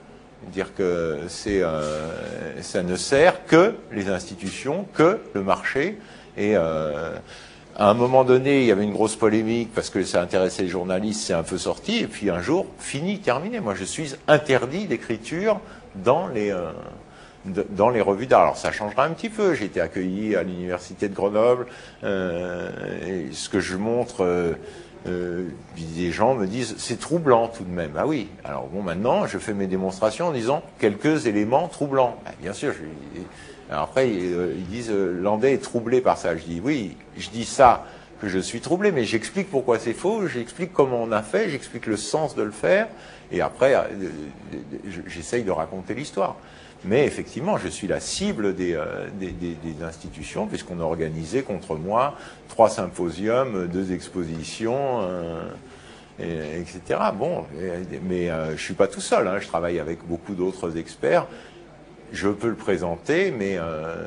Dire que c'est, euh, ça ne sert que les institutions, que le marché. Et euh, à un moment donné, il y avait une grosse polémique parce que ça intéressait les journalistes, c'est un peu sorti. Et puis un jour, fini, terminé. Moi, je suis interdit d'écriture dans les euh, de, dans les revues d'art. Alors ça changera un petit peu. J'ai été accueilli à l'université de Grenoble. Euh, et ce que je montre. Euh, Euh, des gens me disent c'est troublant tout de même. Ah oui. Alors bon, maintenant je fais mes démonstrations en disant quelques éléments troublants. Ben, bien sûr. Je, alors après ils, ils disent euh, Landais est troublé par ça. Je dis oui. Je dis ça que je suis troublé, mais j'explique pourquoi c'est faux. J'explique comment on a fait. J'explique le sens de le faire. Et après euh, j'essaye de raconter l'histoire. Mais effectivement, je suis la cible des, euh, des, des, des institutions, puisqu'on a organisé contre moi trois symposiums, deux expositions, euh, et, etc. Bon, et, mais euh, je ne suis pas tout seul, hein, je travaille avec beaucoup d'autres experts. Je peux le présenter, mais, euh,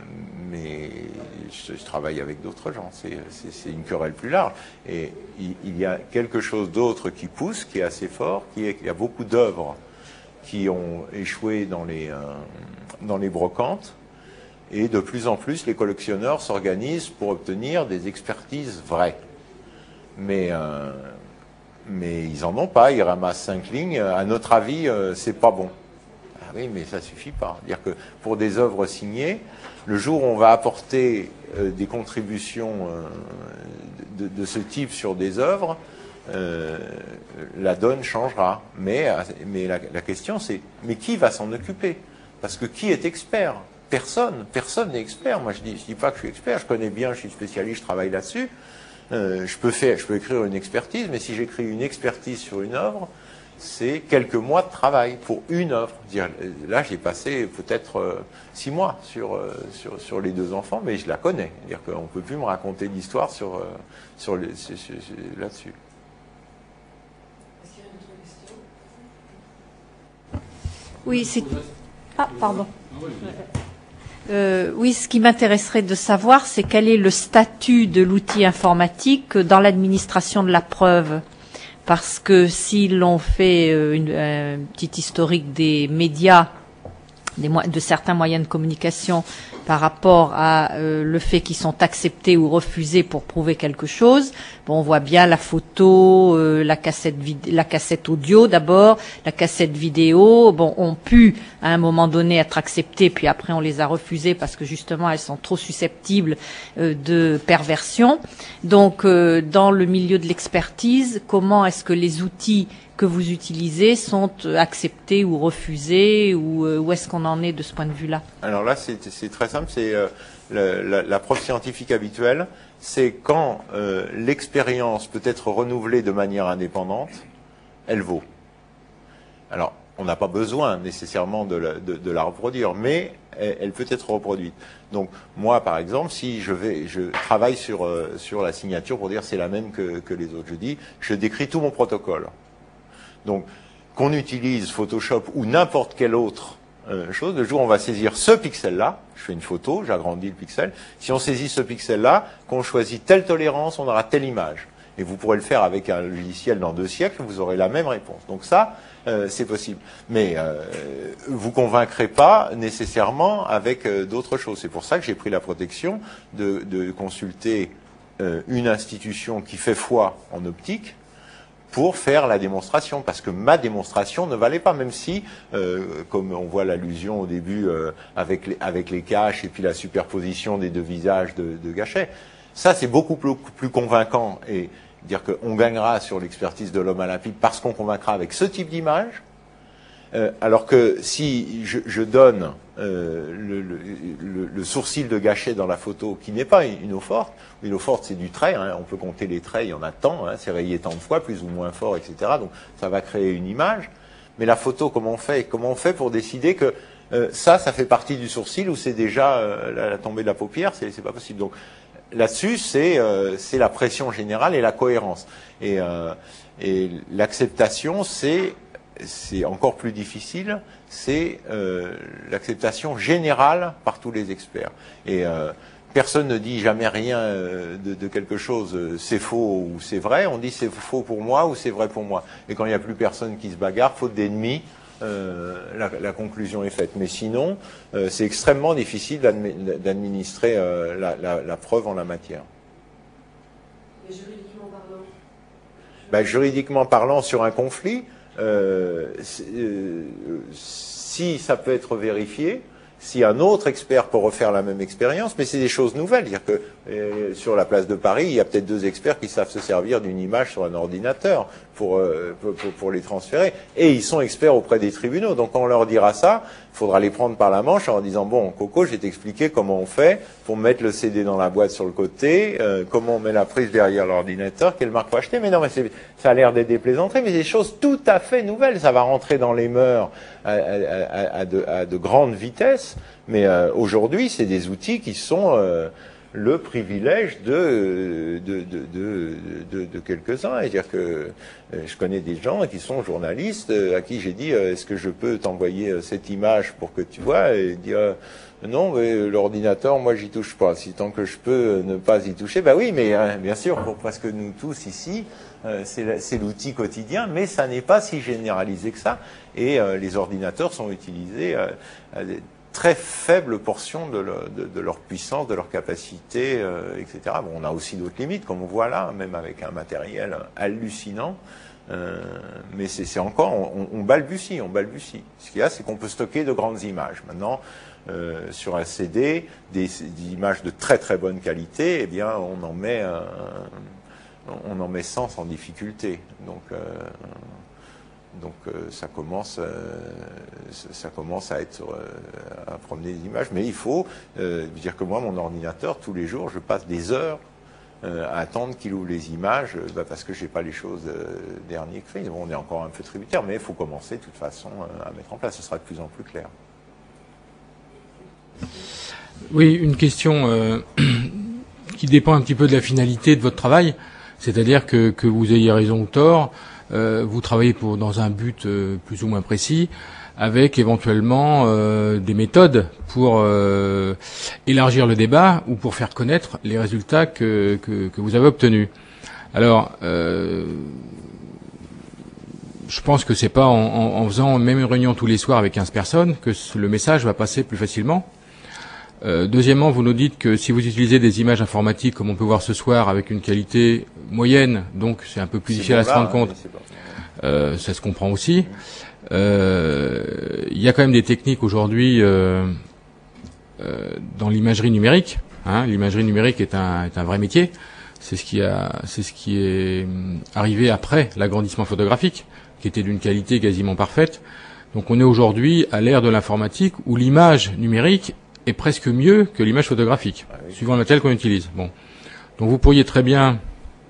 mais je, je travaille avec d'autres gens. C'est une querelle plus large. Et il, il y a quelque chose d'autre qui pousse, qui est assez fort, qui est qu'il y a beaucoup d'œuvres qui ont échoué dans les, euh, dans les brocantes, et de plus en plus les collectionneurs s'organisent pour obtenir des expertises vraies. Mais, euh, mais ils n'en ont pas, ils ramassent cinq lignes, à notre avis, euh, c'est pas bon. Ah oui, mais ça suffit pas. C'est-à-dire que pour des œuvres signées, le jour où on va apporter euh, des contributions euh, de, de ce type sur des œuvres, Euh, la donne changera. Mais, mais la, la question c'est, mais qui va s'en occuper? Parce que qui est expert? Personne. Personne n'est expert. Moi je dis, je dis pas que je suis expert, je connais bien, je suis spécialiste, je travaille là-dessus. Euh, je peux faire, je peux écrire une expertise, mais si j'écris une expertise sur une œuvre, c'est quelques mois de travail pour une œuvre. Là j'ai passé peut-être euh, six mois sur, euh, sur, sur les deux enfants, mais je la connais. C'est-à-dire qu'on ne peut plus me raconter l'histoire sur, euh, sur, le, sur, sur, sur là-dessus. Oui, c'est... Ah, pardon. Euh, oui, ce qui m'intéresserait de savoir, c'est quel est le statut de l'outil informatique dans l'administration de la preuve. Parce que si l'on fait une, un petit historique des médias, des, de certains moyens de communication par rapport à euh, le fait qu'ils sont acceptés ou refusés pour prouver quelque chose. Bon, on voit bien la photo, euh, la cassette vid- la cassette audio d'abord, la cassette vidéo, bon, ont pu à un moment donné être acceptées, puis après on les a refusées parce que justement elles sont trop susceptibles euh, de perversion. Donc, euh, dans le milieu de l'expertise, comment est-ce que les outils que vous utilisez sont acceptés ou refusés, ou euh, où est-ce qu'on en est de ce point de vue-là? Alors là, c'est très simple, c'est euh, la, la preuve scientifique habituelle, c'est quand euh, l'expérience peut être renouvelée de manière indépendante, elle vaut. Alors, on n'a pas besoin nécessairement de la, de, de la reproduire, mais elle, elle peut être reproduite. Donc, moi, par exemple, si je vais, je travaille sur, euh, sur la signature pour dire c'est la même que, que les autres, je dis, je décris tout mon protocole. Donc, qu'on utilise Photoshop ou n'importe quelle autre euh, chose, le jour où on va saisir ce pixel-là, je fais une photo, j'agrandis le pixel, si on saisit ce pixel-là, qu'on choisit telle tolérance, on aura telle image. Et vous pourrez le faire avec un logiciel dans deux siècles, vous aurez la même réponse. Donc ça, euh, c'est possible. Mais euh, vous convaincrez pas nécessairement avec euh, d'autres choses. C'est pour ça que j'ai pris la protection de, de consulter euh, une institution qui fait foi en optique, pour faire la démonstration, parce que ma démonstration ne valait pas, même si, euh, comme on voit l'allusion au début euh, avec, les, avec les caches et puis la superposition des deux visages de, de Gachet, ça c'est beaucoup plus, plus convaincant, et dire qu'on gagnera sur l'expertise de l'homme olympique parce qu'on convaincra avec ce type d'image, euh, alors que si je, je donne euh, le, le, le, le sourcil de Gachet dans la photo, qui n'est pas une eau forte, une eau forte c'est du trait, hein, on peut compter les traits, il y en a tant, hein, c'est rayé tant de fois, plus ou moins fort, et cetera. Donc ça va créer une image. Mais la photo, comment on fait? Comment on fait pour décider que euh, ça, ça fait partie du sourcil ou c'est déjà euh, la, la tombée de la paupière? C'est pas possible. Donc là-dessus, c'est euh, c'est la pression générale et la cohérence. Et, euh, et l'acceptation, c'est c'est encore plus difficile, c'est euh, l'acceptation générale par tous les experts. Et euh, personne ne dit jamais rien de, de quelque chose, c'est faux ou c'est vrai, on dit c'est faux pour moi ou c'est vrai pour moi. Et quand il n'y a plus personne qui se bagarre, faute d'ennemis, euh, la, la conclusion est faite. Mais sinon, euh, c'est extrêmement difficile d'administrer euh, la, la, la preuve en la matière. Mais juridiquement parlant ben, Juridiquement parlant, sur un conflit, euh, euh, si ça peut être vérifié, si un autre expert peut refaire la même expérience, mais c'est des choses nouvelles. C'est-à-dire que euh, sur la place de Paris, il y a peut-être deux experts qui savent se servir d'une image sur un ordinateur pour, euh, pour, pour les transférer. Et ils sont experts auprès des tribunaux. Donc quand on leur dira ça, il faudra les prendre par la manche en leur disant « Bon, Coco, je vais t'expliquer comment on fait pour mettre le C D dans la boîte sur le côté, euh, comment on met la prise derrière l'ordinateur, quelle marque faut acheter. » Mais non, mais ça a l'air d'être des plaisanteries, mais c'est des choses tout à fait nouvelles. Ça va rentrer dans les mœurs à, à, à, de, à de grandes vitesses. Mais euh, aujourd'hui, c'est des outils qui sont euh, le privilège de, de, de, de, de, de quelques-uns. C'est-à-dire que euh, je connais des gens qui sont journalistes euh, à qui j'ai dit euh, « Est-ce que je peux t'envoyer euh, cette image pour que tu vois ?» Et dire euh, « Non, mais l'ordinateur, moi, j'y touche pas. Si tant que je peux euh, ne pas y toucher, bah oui, mais euh, bien sûr, pour presque nous tous ici, euh, c'est l'outil quotidien, mais ça n'est pas si généralisé que ça. Et euh, les ordinateurs sont utilisés euh, à des très faible portion de, le, de, de leur puissance, de leur capacité, euh, et cetera. Bon, on a aussi d'autres limites, comme on voit là, même avec un matériel hallucinant. Euh, mais c'est encore, on, on balbutie, on balbutie. Ce qu'il y a, c'est qu'on peut stocker de grandes images. Maintenant, euh, sur un C D, des, des images de très très bonne qualité, eh bien, on en met, euh, on en met cent sans difficulté. Donc, euh, Donc euh, ça commence, euh, ça commence à être euh, à promener des images, mais il faut euh, dire que moi, mon ordinateur, tous les jours, je passe des heures euh, à attendre qu'il ouvre les images, euh, bah, parce que j'ai pas les choses euh, dernier cri. Bon, on est encore un peu tributaire, mais il faut commencer de toute façon euh, à mettre en place. Ce sera de plus en plus clair. Oui, une question euh, qui dépend un petit peu de la finalité de votre travail, c'est-à-dire que, que vous ayez raison ou tort. Euh, vous travaillez pour, dans un but euh, plus ou moins précis, avec éventuellement euh, des méthodes pour euh, élargir le débat ou pour faire connaître les résultats que, que, que vous avez obtenus. Alors, euh, je pense que c'est pas en, en, en faisant même une réunion tous les soirs avec quinze personnes que le message va passer plus facilement. Euh, deuxièmement, vous nous dites que si vous utilisez des images informatiques, comme on peut voir ce soir, avec une qualité moyenne, donc c'est un peu plus difficile à se rendre compte, euh, ça se comprend aussi. Euh, il y a quand même des techniques aujourd'hui euh, euh, dans l'imagerie numérique. Hein, l'imagerie numérique est un, est un vrai métier. C'est ce qui a, c'est ce qui est arrivé après l'agrandissement photographique, qui était d'une qualité quasiment parfaite. Donc on est aujourd'hui à l'ère de l'informatique où l'image numérique est presque mieux que l'image photographique, ah oui, suivant le matériel qu'on utilise. Bon, donc vous pourriez très bien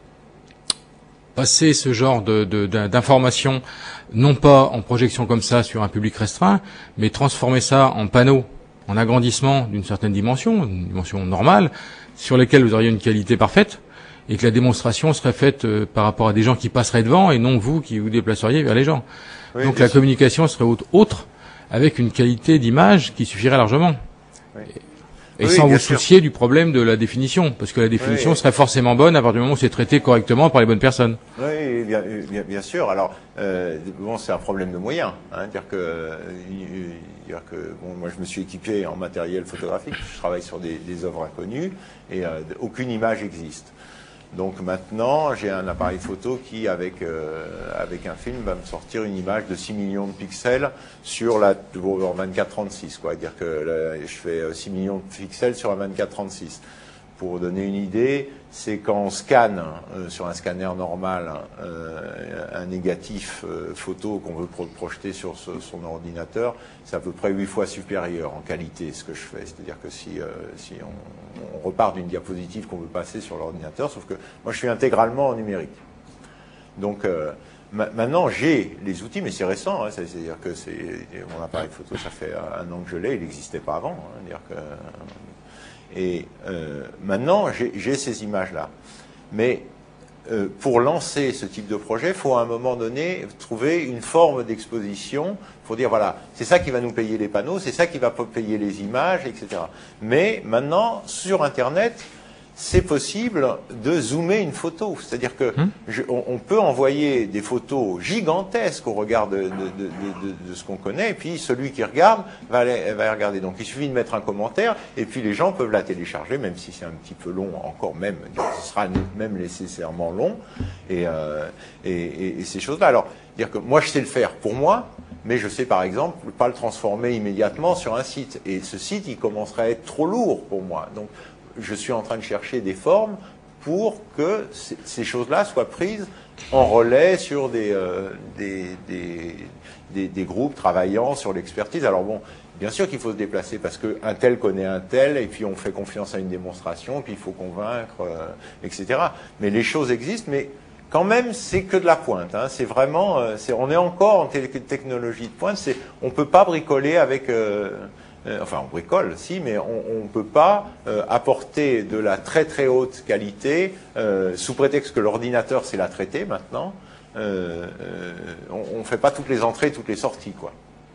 passer ce genre de, de, d'informations, non pas en projection comme ça sur un public restreint, mais transformer ça en panneau, en agrandissement d'une certaine dimension, une dimension normale, sur lesquels vous auriez une qualité parfaite, et que la démonstration serait faite euh, par rapport à des gens qui passeraient devant, et non vous qui vous déplaceriez vers les gens. Oui, donc la sûr. Communication serait autre, avec une qualité d'image qui suffirait largement. Oui. Et oui, sans vous soucier sûr. du problème de la définition, parce que la définition oui, serait forcément bonne à partir du moment où c'est traité correctement par les bonnes personnes. Oui, bien, bien, bien sûr. Alors, euh, bon, c'est un problème de moyens. Hein, dire que, euh, dire que, bon, moi, je me suis équipé en matériel photographique. Je travaille sur des, des œuvres inconnues et euh, aucune image existe. Donc maintenant, j'ai un appareil photo qui, avec euh, avec un film, va me sortir une image de six millions de pixels sur la vingt-quatre trente-six, quoi. C'est-à-dire que là, je fais six millions de pixels sur la vingt-quatre trente-six. Pour vous donner une idée, c'est quand on scanne euh, sur un scanner normal euh, un négatif euh, photo qu'on veut pro projeter sur ce, son ordinateur, c'est à peu près huit fois supérieur en qualité ce que je fais. C'est-à-dire que si, euh, si on, on repart d'une diapositive qu'on veut passer sur l'ordinateur, sauf que moi je suis intégralement en numérique. Donc euh, ma maintenant j'ai les outils, mais c'est récent, hein, c'est-à-dire que c'est mon appareil photo, ça fait un an que je l'ai, il n'existait pas avant. Hein, dire que, Et euh, maintenant, j'ai ces images-là. Mais euh, pour lancer ce type de projet, il faut à un moment donné trouver une forme d'exposition. Il faut dire, voilà, c'est ça qui va nous payer les panneaux, c'est ça qui va payer les images, et cetera. Mais maintenant, sur Internet, c'est possible de zoomer une photo. C'est-à-dire que Hum. je, on, on peut envoyer des photos gigantesques au regard de, de, de, de, de ce qu'on connaît, et puis celui qui regarde va les, va les regarder. Donc il suffit de mettre un commentaire, et puis les gens peuvent la télécharger, même si c'est un petit peu long encore, même, ce sera même nécessairement long, et, euh, et, et, et ces choses-là. Alors, dire que moi je sais le faire pour moi, mais je sais par exemple pas le transformer immédiatement sur un site. Et ce site, il commencerait à être trop lourd pour moi. Donc, je suis en train de chercher des formes pour que ces choses-là soient prises en relais sur des, euh, des, des, des, des groupes travaillant sur l'expertise. Alors bon, bien sûr qu'il faut se déplacer parce qu'un tel connaît un tel, et puis on fait confiance à une démonstration, puis il faut convaincre, euh, et cetera. Mais les choses existent, mais quand même, c'est que de la pointe. Hein. C'est vraiment, euh, c'est, on est encore en technologie de pointe. C'est, on ne peut pas bricoler avec... Euh, Euh, enfin, on bricole, si, mais on ne peut pas euh, apporter de la très très haute qualité euh, sous prétexte que l'ordinateur sait la traiter maintenant. Euh, euh, on ne fait pas toutes les entrées, toutes les sorties, quoi.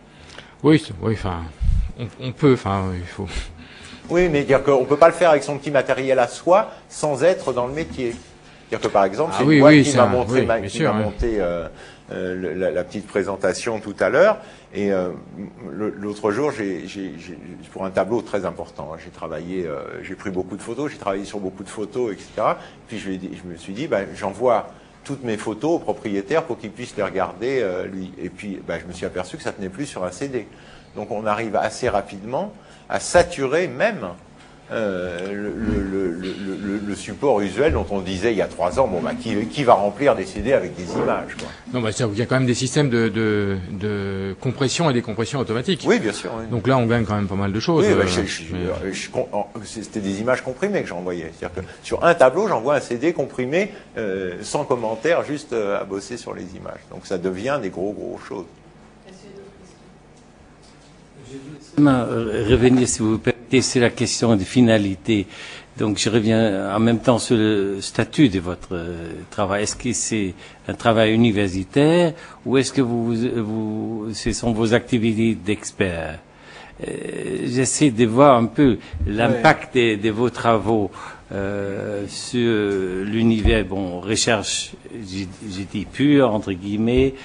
Oui, oui, enfin, on, on peut, enfin, il faut. Oui, mais dire qu'on ne peut pas le faire avec son petit matériel à soi sans être dans le métier. Dire que par exemple, Ah c'est oui, une boîte oui, qui ça, m'a montré, oui, ma, bien qui sûr, m'a hein. monté euh, euh, le, la, la petite présentation tout à l'heure. Et euh, l'autre jour, j'ai, j'ai, j'ai, pour un tableau très important, hein, j'ai travaillé, euh, j'ai pris beaucoup de photos, j'ai travaillé sur beaucoup de photos, et cetera. Puis je, je me suis dit, ben, j'envoie toutes mes photos au propriétaire pour qu'il puisse les regarder, euh, lui. Et puis, ben, je me suis aperçu que ça tenait plus sur un C D. Donc on arrive assez rapidement à saturer même euh, le, le, le, le, le support usuel dont on disait il y a trois ans, bon, bah, qui, qui va remplir des C D avec des images, quoi. Non, bah, il y a quand même des systèmes de, de, de compression et décompression automatiques. Oui, bien sûr. Oui. Donc là, on gagne quand même pas mal de choses. Oui, bah, euh, je, je, mais... je, je, c'était des images comprimées que j'envoyais. C'est-à-dire que sur un tableau, j'envoie un C D comprimé, euh, sans commentaire, juste euh, à bosser sur les images. Donc ça devient des gros, gros choses. Je vais revenir, si vous permettez, sur la question de finalité. Donc, je reviens en même temps sur le statut de votre travail. Est-ce que c'est un travail universitaire ou est-ce que vous, vous, ce sont vos activités d'expert? euh, J'essaie de voir un peu l'impact ouais. de, de vos travaux euh, sur l'univers, bon, recherche, j'ai dit pure, entre guillemets,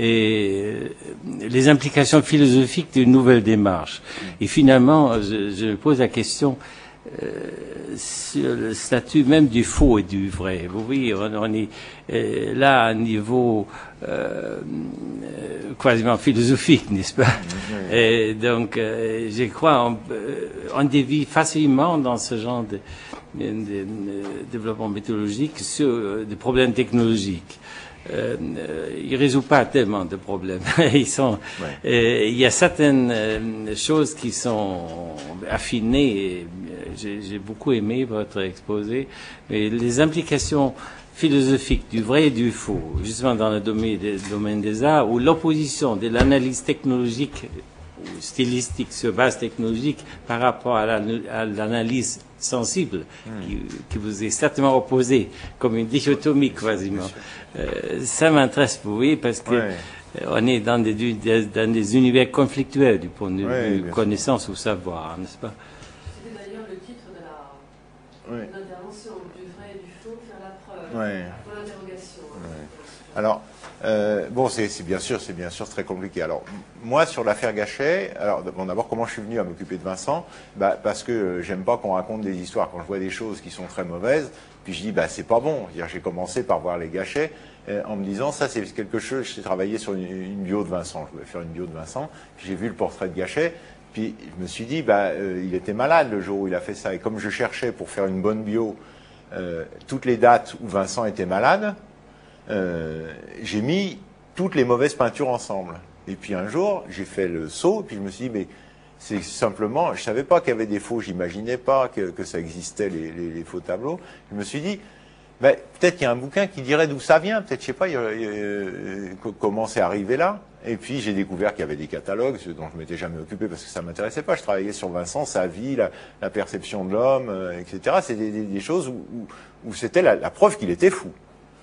et les implications philosophiques d'une nouvelle démarche. Et finalement, je, je pose la question euh, sur le statut même du faux et du vrai. Vous voyez, on, on est euh, là à un niveau euh, quasiment philosophique, n'est-ce pas? Et donc, euh, je crois on, on dévie facilement dans ce genre de, de, de développement méthodologique sur des problèmes technologiques. Euh, il ne résout pas tellement de problèmes. Ils sont, ouais. euh, il y a certaines euh, choses qui sont affinées. J'ai, j'ai beaucoup aimé votre exposé, mais les implications philosophiques du vrai et du faux, justement dans le domaine des, domaine des arts, où l'opposition de l'analyse technologique ou stylistique sur base technologique par rapport à, la, à l'analyse sensible, mmh. qui, qui vous est certainement opposée, comme une dichotomie quasiment. Euh, ça m'intéresse, vous voyez, parce que ouais. euh, on est dans des, des, dans des univers conflictuels du point de ouais, vue connaissance sûr. Ou savoir, n'est-ce pas? C'était d'ailleurs le titre de, la, ouais. de l'intervention, du vrai et du faux, faire la preuve, ouais. pour l'interrogation. Ouais. Alors, euh, bon, c'est, c'est bien sûr, c'est bien sûr très compliqué. Alors, moi, sur l'affaire Gachet, alors, bon, d'abord, comment je suis venu à m'occuper de Vincent? Bah, parce que euh, j'aime pas qu'on raconte des histoires. Quand je vois des choses qui sont très mauvaises, puis je dis, bah, c'est pas bon. C'est-à-dire, j'ai commencé par voir les Gachets euh, en me disant, ça, c'est quelque chose. J'ai travaillé sur une, une bio de Vincent. Je voulais faire une bio de Vincent. Puis j'ai vu le portrait de Gachet. Puis je me suis dit, bah, euh, il était malade le jour où il a fait ça. Et comme je cherchais pour faire une bonne bio euh, toutes les dates où Vincent était malade, Euh, j'ai mis toutes les mauvaises peintures ensemble. Et puis un jour, j'ai fait le saut, puis je me suis dit, mais c'est simplement, je savais pas qu'il y avait des faux, j'imaginais pas que, que ça existait, les, les, les faux tableaux. Je me suis dit, ben, peut-être qu'il y a un bouquin qui dirait d'où ça vient, peut-être, je sais pas, il y a, il y a, comment c'est arrivé là. Et puis j'ai découvert qu'il y avait des catalogues dont je m'étais jamais occupé parce que ça m'intéressait pas. Je travaillais sur Vincent, sa vie, la, la perception de l'homme, euh, et cetera. C'est des, des, des choses où, où, où c'était la, la preuve qu'il était fou.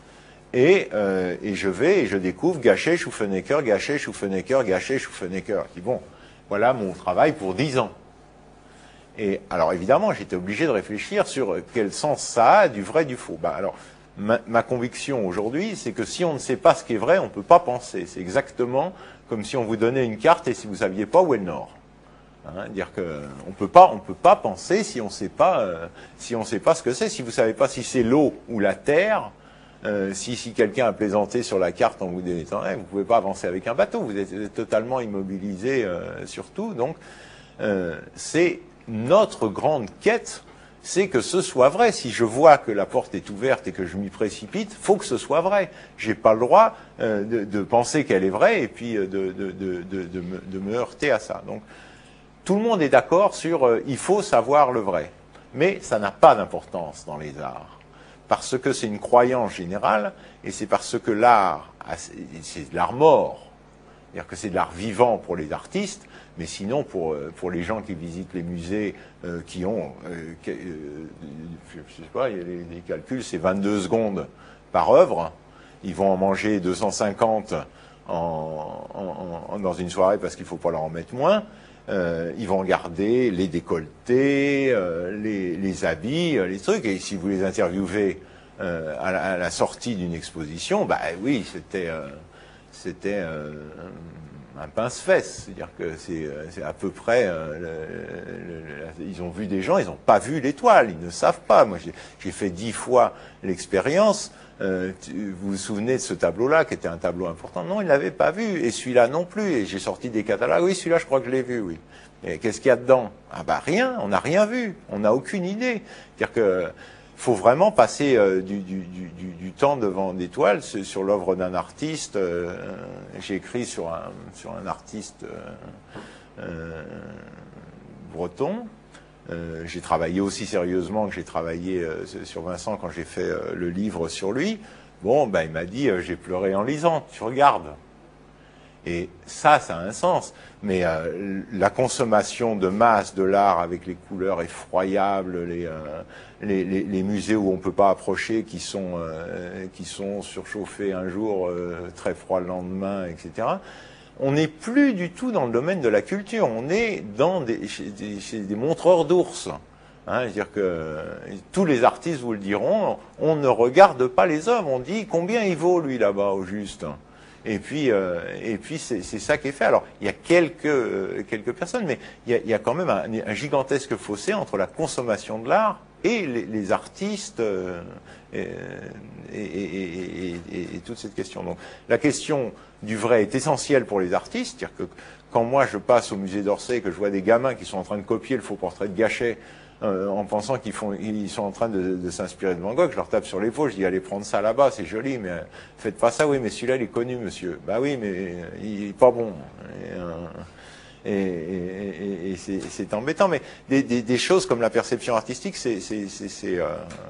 Et, euh, et je vais et je découvre Gachet, Schufenecker, Gachet, Schufenecker, Gachet, Schufenecker. Je dis, bon, voilà mon travail pour dix ans. Et alors évidemment, j'étais obligé de réfléchir sur quel sens ça a du vrai du faux. Bah, alors, ma, ma conviction aujourd'hui, c'est que si on ne sait pas ce qui est vrai, on ne peut pas penser. C'est exactement comme si on vous donnait une carte et si vous ne saviez pas où est le nord. Hein, dire que on peut pas, on peut pas penser si on sait pas, euh, si on sait pas ce que c'est. Si vous savez pas si c'est l'eau ou la terre, euh, si, si quelqu'un a plaisanté sur la carte en vous disant, eh, vous pouvez pas avancer avec un bateau. Vous êtes, vous êtes totalement immobilisé euh, sur tout. Donc, euh, c'est notre grande quête, c'est que ce soit vrai. Si je vois que la porte est ouverte et que je m'y précipite, faut que ce soit vrai. J'ai pas le droit euh, de, de penser qu'elle est vraie et puis de, de, de, de, de, me, de me heurter à ça. Donc, tout le monde est d'accord sur euh, il faut savoir le vrai. Mais ça n'a pas d'importance dans les arts. Parce que c'est une croyance générale et c'est parce que l'art, c'est de l'art mort. C'est-à-dire que c'est de l'art vivant pour les artistes, mais sinon pour, pour les gens qui visitent les musées, euh, qui ont, euh, euh, je sais pas, il y a les, les calculs, c'est vingt-deux secondes par œuvre. Ils vont en manger deux cent cinquante en, en, en, dans une soirée parce qu'il ne faut pas leur en mettre moins. Euh, ils vont regarder les décolletés, euh, les, les habits, euh, les trucs, et si vous les interviewez euh, à, la, à la sortie d'une exposition, bah oui, c'était euh, c'était euh, un pince-fesse, c'est-à-dire que c'est c'est à peu près, euh, le, le, le, ils ont vu des gens, ils n'ont pas vu l'étoile, ils ne savent pas. Moi, j'ai fait dix fois l'expérience. Euh, tu, vous vous souvenez de ce tableau-là, qui était un tableau important? Non, il ne l'avait pas vu, et celui-là non plus, et j'ai sorti des catalogues, oui, celui-là, je crois que je l'ai vu, oui. Et qu'est-ce qu'il y a dedans? Ah bah rien, on n'a rien vu, on n'a aucune idée. C'est-à-dire que faut vraiment passer euh, du, du, du, du temps devant des toiles sur l'œuvre d'un artiste. Euh, j'ai écrit sur un, sur un artiste euh, euh, breton. Euh, j'ai travaillé aussi sérieusement que j'ai travaillé euh, sur Vincent quand j'ai fait euh, le livre sur lui. Bon, ben il m'a dit euh, j'ai pleuré en lisant. Tu regardes. Et ça, ça a un sens. Mais euh, la consommation de masse de l'art avec les couleurs effroyables, les, euh, les, les, les musées où on peut pas approcher, qui sont euh, qui sont surchauffés un jour, euh, très froid le lendemain, et cetera. On n'est plus du tout dans le domaine de la culture, on est dans des, chez, des, chez des montreurs d'ours. Hein, c'est-à-dire que euh, tous les artistes vous le diront, on ne regarde pas les œuvres, on dit combien il vaut lui là-bas au juste. Et puis, euh, et puis c'est ça qui est fait. Alors, il y a quelques, euh, quelques personnes, mais il y a, il y a quand même un, un gigantesque fossé entre la consommation de l'art et les, les artistes euh, et, et, et, et, et, et toute cette question. Donc, la question du vrai est essentielle pour les artistes. C'est-à-dire que quand moi je passe au musée d'Orsay et que je vois des gamins qui sont en train de copier le faux portrait de Gachet, Euh, en pensant qu'ils font, ils sont en train de, de s'inspirer de Van Gogh, je leur tape sur l'épaule, je dis allez prendre ça là-bas, c'est joli, mais euh, faites pas ça. Oui, mais celui-là il est connu, monsieur. Bah oui, mais euh, il est pas bon. Et, euh, et, et, et c'est embêtant. Mais des, des, des choses comme la perception artistique, c'est euh,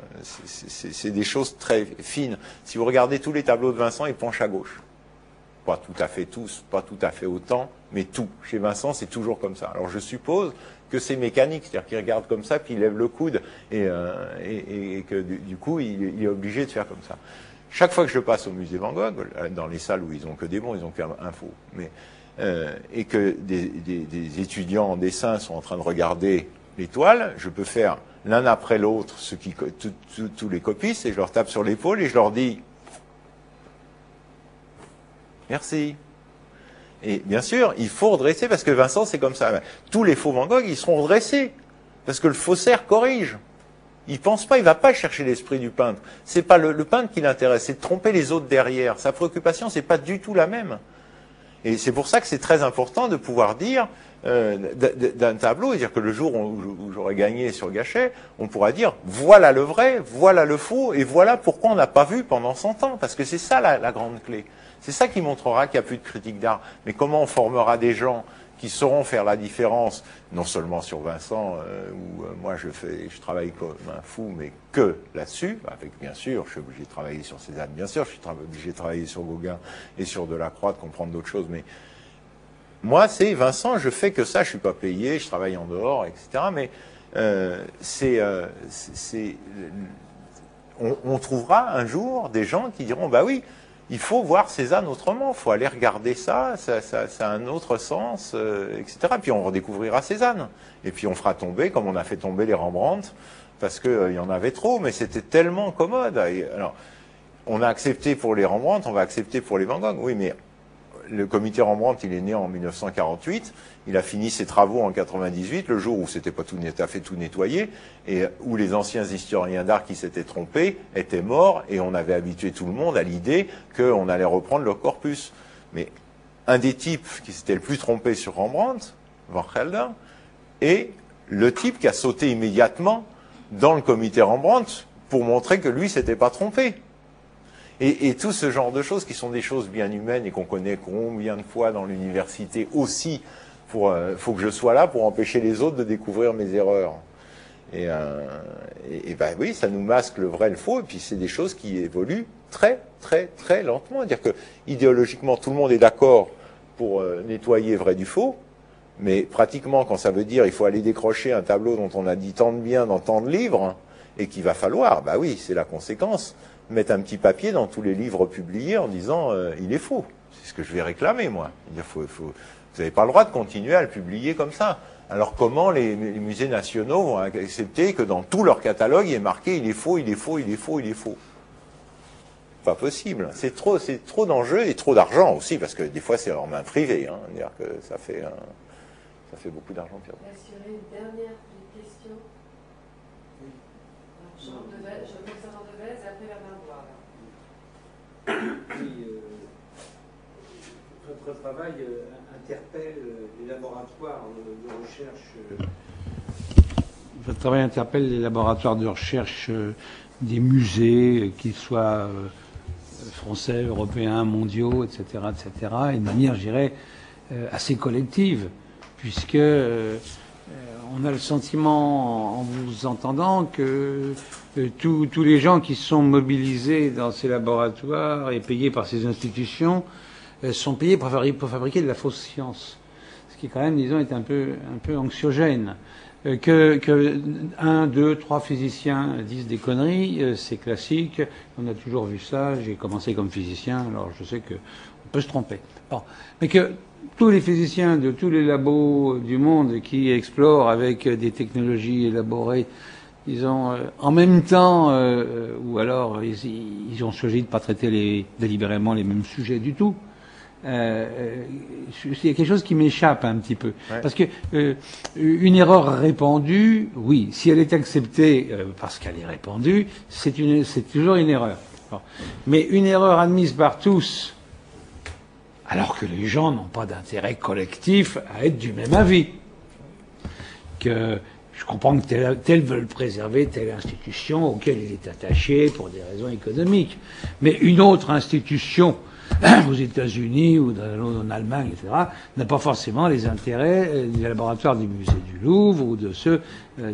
des choses très fines. Si vous regardez tous les tableaux de Vincent, ils penchent à gauche. Pas tout à fait tous, pas tout à fait autant, mais tout. Chez Vincent, c'est toujours comme ça. Alors je suppose que c'est mécanique, c'est-à-dire qu'il regarde comme ça, puis il lève le coude, et, euh, et, et que du, du coup, il, il est obligé de faire comme ça. Chaque fois que je passe au musée Van Gogh, dans les salles où ils ont que des bons, ils ont qu'un faux, mais, euh, et que des, des, des étudiants en dessin sont en train de regarder les toiles, je peux faire l'un après l'autre ceux qui tous les copistes, et je leur tape sur l'épaule et je leur dis merci. Et bien sûr, il faut redresser, parce que Vincent, c'est comme ça. Tous les faux Van Gogh, ils seront redressés, parce que le faussaire corrige. Il pense pas, il va pas chercher l'esprit du peintre. C'est pas le, le peintre qui l'intéresse, c'est de tromper les autres derrière. Sa préoccupation, c'est pas du tout la même. Et c'est pour ça que c'est très important de pouvoir dire euh, d'un tableau, et dire que le jour où j'aurai gagné sur Gachet, on pourra dire voilà le vrai, voilà le faux, et voilà pourquoi on n'a pas vu pendant cent ans, parce que c'est ça la, la grande clé. C'est ça qui montrera qu'il n'y a plus de critique d'art. Mais comment on formera des gens qui sauront faire la différence, non seulement sur Vincent, euh, où euh, moi je fais, je travaille comme un fou, mais que là-dessus, avec bien sûr, je suis obligé de travailler sur Cézanne, bien sûr, je suis obligé de travailler sur Gauguin et sur Delacroix, de comprendre d'autres choses, mais moi, c'est Vincent, je fais que ça, je suis pas payé, je travaille en dehors, et cetera. Mais euh, c'est, euh, c'est, on, on trouvera un jour des gens qui diront, bah oui, il faut voir Cézanne autrement, il faut aller regarder ça, ça, ça, ça a un autre sens, euh, et cetera. Puis on redécouvrira Cézanne. Et puis on fera tomber, comme on a fait tomber les Rembrandt, parce qu'il euh, y en avait trop, mais c'était tellement commode. Et, alors, on a accepté pour les Rembrandt, on va accepter pour les Van Gogh. Oui, mais le comité Rembrandt, il est né en mille neuf cent quarante-huit, il a fini ses travaux en quatre-vingt-dix-huit, le jour où c'était pas tout à fait tout nettoyé, et où les anciens historiens d'art qui s'étaient trompés étaient morts, et on avait habitué tout le monde à l'idée qu'on allait reprendre leur corpus. Mais un des types qui s'était le plus trompé sur Rembrandt, Van Gelder, est le type qui a sauté immédiatement dans le comité Rembrandt pour montrer que lui s'était pas trompé. Et, et tout ce genre de choses qui sont des choses bien humaines et qu'on connaît combien de fois dans l'université aussi, pour, euh, faut que je sois là pour empêcher les autres de découvrir mes erreurs. Et, euh, et, et ben oui, ça nous masque le vrai et le faux, et puis c'est des choses qui évoluent très, très, très lentement. C'est-à-dire que idéologiquement, tout le monde est d'accord pour euh, nettoyer vrai du faux, mais pratiquement, quand ça veut dire il faut aller décrocher un tableau dont on a dit tant de bien dans tant de livres, hein, et qu'il va falloir, bah oui, c'est la conséquence, mettre un petit papier dans tous les livres publiés en disant euh, il est faux. C'est ce que je vais réclamer, moi. Il faut, faut, vous n'avez pas le droit de continuer à le publier comme ça. Alors comment les, les musées nationaux vont accepter que dans tout leur catalogue, il est marqué il est faux, il est faux, il est faux, il est faux? Pas possible. C'est trop, c'est trop d'enjeux et trop d'argent aussi, parce que des fois c'est en main privée. Hein. C'est-à-dire que ça fait, euh, ça fait beaucoup d'argent. Est-ce qu'il y aurait une dernière question? Jean Devez, Jean Devez, et après Bernard Bois. Oui, euh, votre travail euh, interpelle les laboratoires de, de recherche. Euh, votre travail interpelle les laboratoires de recherche euh, des musées, euh, qu'ils soient euh, français, européens, mondiaux, et cetera, et cetera, et de manière, je dirais, euh, assez collective, puisque euh, on a le sentiment, en vous entendant, que euh, tous, tous les gens qui sont mobilisés dans ces laboratoires et payés par ces institutions euh, sont payés pour fabriquer, pour fabriquer de la fausse science. Ce qui, quand même, disons, est un peu, un peu anxiogène. Euh, que, que un, deux, trois physiciens disent des conneries, euh, c'est classique. On a toujours vu ça. J'ai commencé comme physicien, alors je sais qu'on peut se tromper. Bon. Mais que tous les physiciens de tous les labos du monde qui explorent avec des technologies élaborées, disons, euh, en même temps, euh, ou alors ils, ils ont choisi de ne pas traiter les, délibérément les mêmes sujets du tout. Euh, il y a quelque chose qui m'échappe un petit peu. Ouais. Parce que euh, une erreur répandue, oui, si elle est acceptée euh, parce qu'elle est répandue, c'est une, c'est toujours une erreur. Bon. Mais une erreur admise par tous, alors que les gens n'ont pas d'intérêt collectif à être du même avis. Que je comprends que tel, tel veut préserver telle institution auquel il est attaché pour des raisons économiques. Mais une autre institution, aux États-Unis ou en Allemagne, et cetera, n'a pas forcément les intérêts des laboratoires du musée du Louvre ou de ceux de,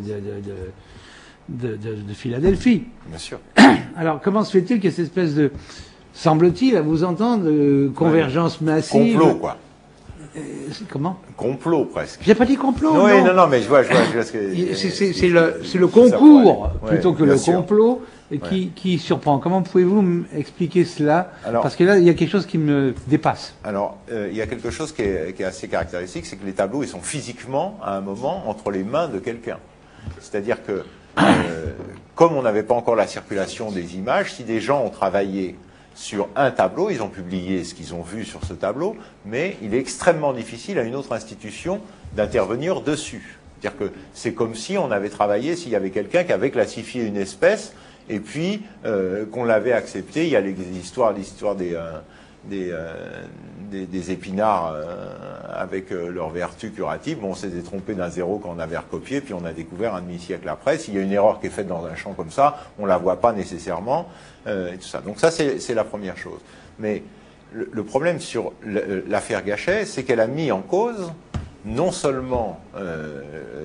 de, de, de, de Philadelphie. Bien sûr. Alors, comment se fait-il que cette espèce de, semble-t-il, à vous entendre, de convergence ouais. massive... Complot, quoi. Euh, comment? Complot, presque. J'ai pas dit complot, non. Oui, non, non, non, mais je vois, je vois, je vois ce que... C'est le, le concours, ouais, plutôt que le sûr. complot, qui, ouais. qui surprend. Comment pouvez-vous m'expliquer cela? Alors, parce que là, il y a quelque chose qui me dépasse. Alors, euh, il y a quelque chose qui est, qui est assez caractéristique, c'est que les tableaux, ils sont physiquement, à un moment, entre les mains de quelqu'un. C'est-à-dire que, euh, comme on n'avait pas encore la circulation des images, si des gens ont travaillé sur un tableau, ils ont publié ce qu'ils ont vu sur ce tableau, mais il est extrêmement difficile à une autre institution d'intervenir dessus. C'est-à-dire que c'est comme si on avait travaillé, s'il y avait quelqu'un qui avait classifié une espèce, et puis euh, qu'on l'avait accepté. Il y a l'histoire, l'histoire des, euh, des, euh, des, des épinards euh, avec euh, leurs vertus curatives. Bon, on s'était trompé d'un zéro quand on avait recopié, puis on a découvert un demi-siècle après. S'il y a une erreur qui est faite dans un champ comme ça, on ne la voit pas nécessairement. Euh, et tout ça. Donc ça, c'est la première chose. Mais le, le problème sur l'affaire Gachet, c'est qu'elle a mis en cause non seulement euh,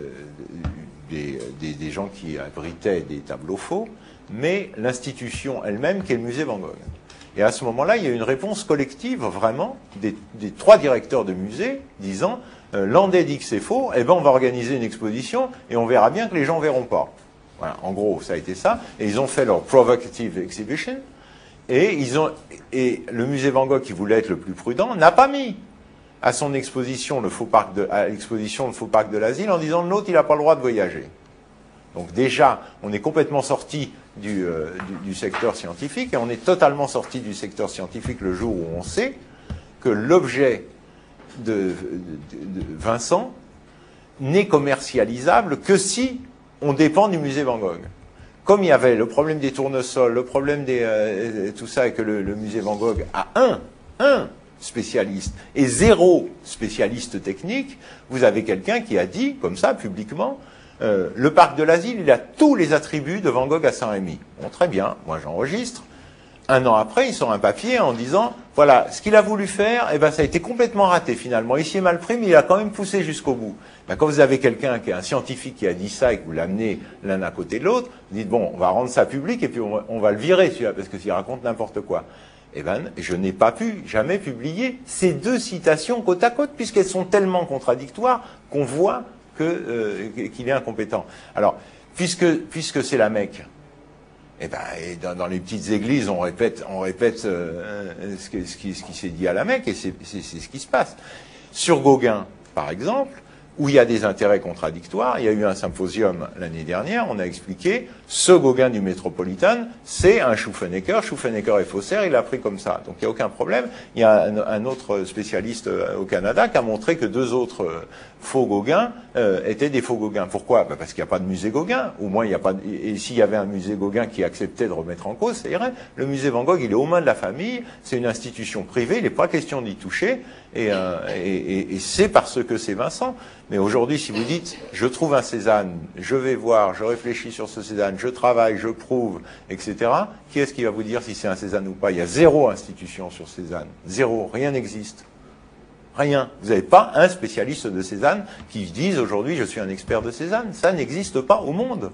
des, des, des gens qui abritaient des tableaux faux, mais l'institution elle-même qui est le musée Van Gogh. Et à ce moment-là, il y a une réponse collective, vraiment, des, des trois directeurs de musée, disant euh, « Landais dit que c'est faux, eh ben on va organiser une exposition et on verra bien que les gens ne verront pas ». Voilà, en gros, ça a été ça. Et ils ont fait leur provocative exhibition, Et, ils ont, et le musée Van Gogh, qui voulait être le plus prudent, n'a pas mis à son exposition le faux parc de, à l'exposition le faux parc de l'asile en disant l'autre, il n'a pas le droit de voyager. Donc déjà, on est complètement sorti du, euh, du, du secteur scientifique et on est totalement sorti du secteur scientifique le jour où on sait que l'objet de, de, de Vincent n'est commercialisable que si on dépend du musée Van Gogh. Comme il y avait le problème des tournesols, le problème des euh, tout ça, et que le, le musée Van Gogh a un, un spécialiste et zéro spécialiste technique, vous avez quelqu'un qui a dit, comme ça, publiquement, euh, le parc de l'asile, il a tous les attributs de Van Gogh à Saint-Rémy. Bon, très bien, moi j'enregistre. Un an après, il sort un papier en disant, voilà, ce qu'il a voulu faire, eh ben, ça a été complètement raté finalement. Il s'y est mal pris, mais il a quand même poussé jusqu'au bout. Ben, quand vous avez quelqu'un qui est un scientifique qui a dit ça et que vous l'amenez l'un à côté de l'autre, vous dites, bon, on va rendre ça public et puis on va, on va le virer celui-là, parce que s'il raconte n'importe quoi. Eh ben, je n'ai pas pu jamais publier ces deux citations côte à côte, puisqu'elles sont tellement contradictoires qu'on voit que, euh, qu'il est incompétent. Alors, puisque, puisque c'est la Mecque, eh ben, et dans, dans les petites églises, on répète, on répète euh, ce, que, ce qui, ce qui s'est dit à la Mecque, et c'est ce qui se passe. Sur Gauguin, par exemple, où il y a des intérêts contradictoires, il y a eu un symposium l'année dernière, on a expliqué, ce Gauguin du Metropolitan, c'est un Schufenecker, Schufenecker est faussaire, il l'a pris comme ça, donc il n'y a aucun problème. Il y a un, un autre spécialiste au Canada qui a montré que deux autres euh, faux Gauguins euh, étaient des faux Gauguins. Pourquoi? Ben parce qu'il n'y a pas de musée Gauguin, au moins il n'y a pas de, et s'il y avait un musée Gauguin qui acceptait de remettre en cause, ça irait. Le musée Van Gogh, il est aux mains de la famille, c'est une institution privée, il n'est pas question d'y toucher, et, euh, et, et, et c'est parce que c'est Vincent. Mais aujourd'hui, si vous dites, je trouve un Cézanne, je vais voir, je réfléchis sur ce Cézanne, je travaille, je prouve, et cetera, qui est-ce qui va vous dire si c'est un Cézanne ou pas? Il y a zéro institution sur Cézanne. Zéro. Rien n'existe. Rien. Vous n'avez pas un spécialiste de Cézanne qui dise aujourd'hui, je suis un expert de Cézanne. Ça n'existe pas au monde.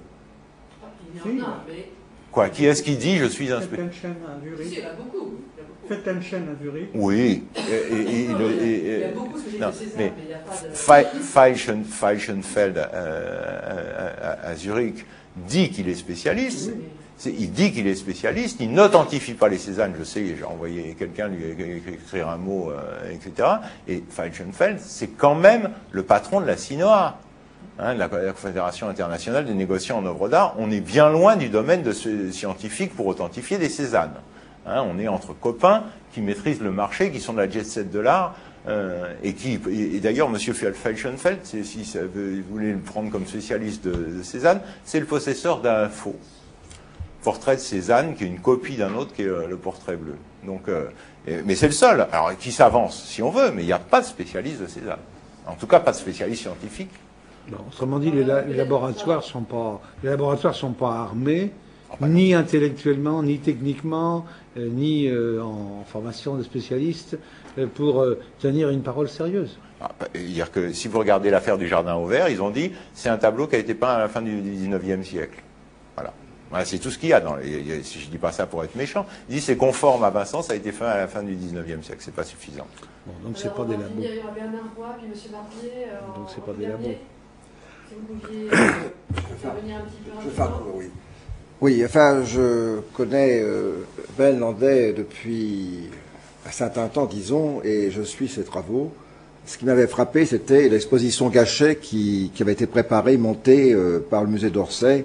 Il y en a, mais... Quoi? Qui est-ce qui dit, je suis un spécialiste? spécialiste? Il y en a beaucoup. Faites une chaîne à Zurich. Oui. Et, et, et, il, et, et, il y a beaucoup de non, César, mais, mais il n'y a pas de... Feilschen, Feilschenfeld euh, à, à, à Zurich dit qu'il est spécialiste. Oui. Il dit qu'il est spécialiste. Il n'authentifie pas les Cézannes. Je sais, j'ai envoyé quelqu'un lui écrire un mot, euh, et cetera. Et Feilschenfeld, c'est quand même le patron de la C I N O A. Hein, de la Confédération internationale des négociants en œuvres d'art. On est bien loin du domaine de ce scientifique pour authentifier des Cézannes. Hein, on est entre copains qui maîtrisent le marché, qui sont de la jet set de l'art, euh, et qui, et, et d'ailleurs, M. Feilschenfeld, si ça veut, vous voulez le prendre comme spécialiste de, de Cézanne, c'est le possesseur d'un faux portrait de Cézanne, qui est une copie d'un autre, qui est euh, le portrait bleu. Donc, euh, et, mais c'est le seul, alors qui s'avance, si on veut, mais il n'y a pas de spécialiste de Cézanne. En tout cas, pas de spécialiste scientifique. Non, autrement dit, les, la, les laboratoires sont pas, les laboratoires sont pas armés, ni intellectuellement, ni techniquement, euh, ni euh, en formation de spécialistes, euh, pour euh, tenir une parole sérieuse. Ah, dire que si vous regardez l'affaire du Jardin au Vert, ils ont dit c'est un tableau qui a été peint à la fin du dix-neuvième siècle. Voilà. Voilà, c'est tout ce qu'il y a. Dans les, si je dis pas ça pour être méchant, ils disent c'est conforme à Vincent, ça a été fait à la fin du dix-neuvième siècle. C'est pas suffisant. Bon, donc c'est pas des labos. Il y a Bernard Roy, puis M. Barbier. Euh, donc c'est pas des labos. Si vous pouviez euh, venir un petit peu je vais faire court, oui. Oui, enfin, je connais euh, Ben Landais depuis un certain temps, disons, et je suis ses travaux. Ce qui m'avait frappé, c'était l'exposition Gachet qui, qui avait été préparée, montée euh, par le musée d'Orsay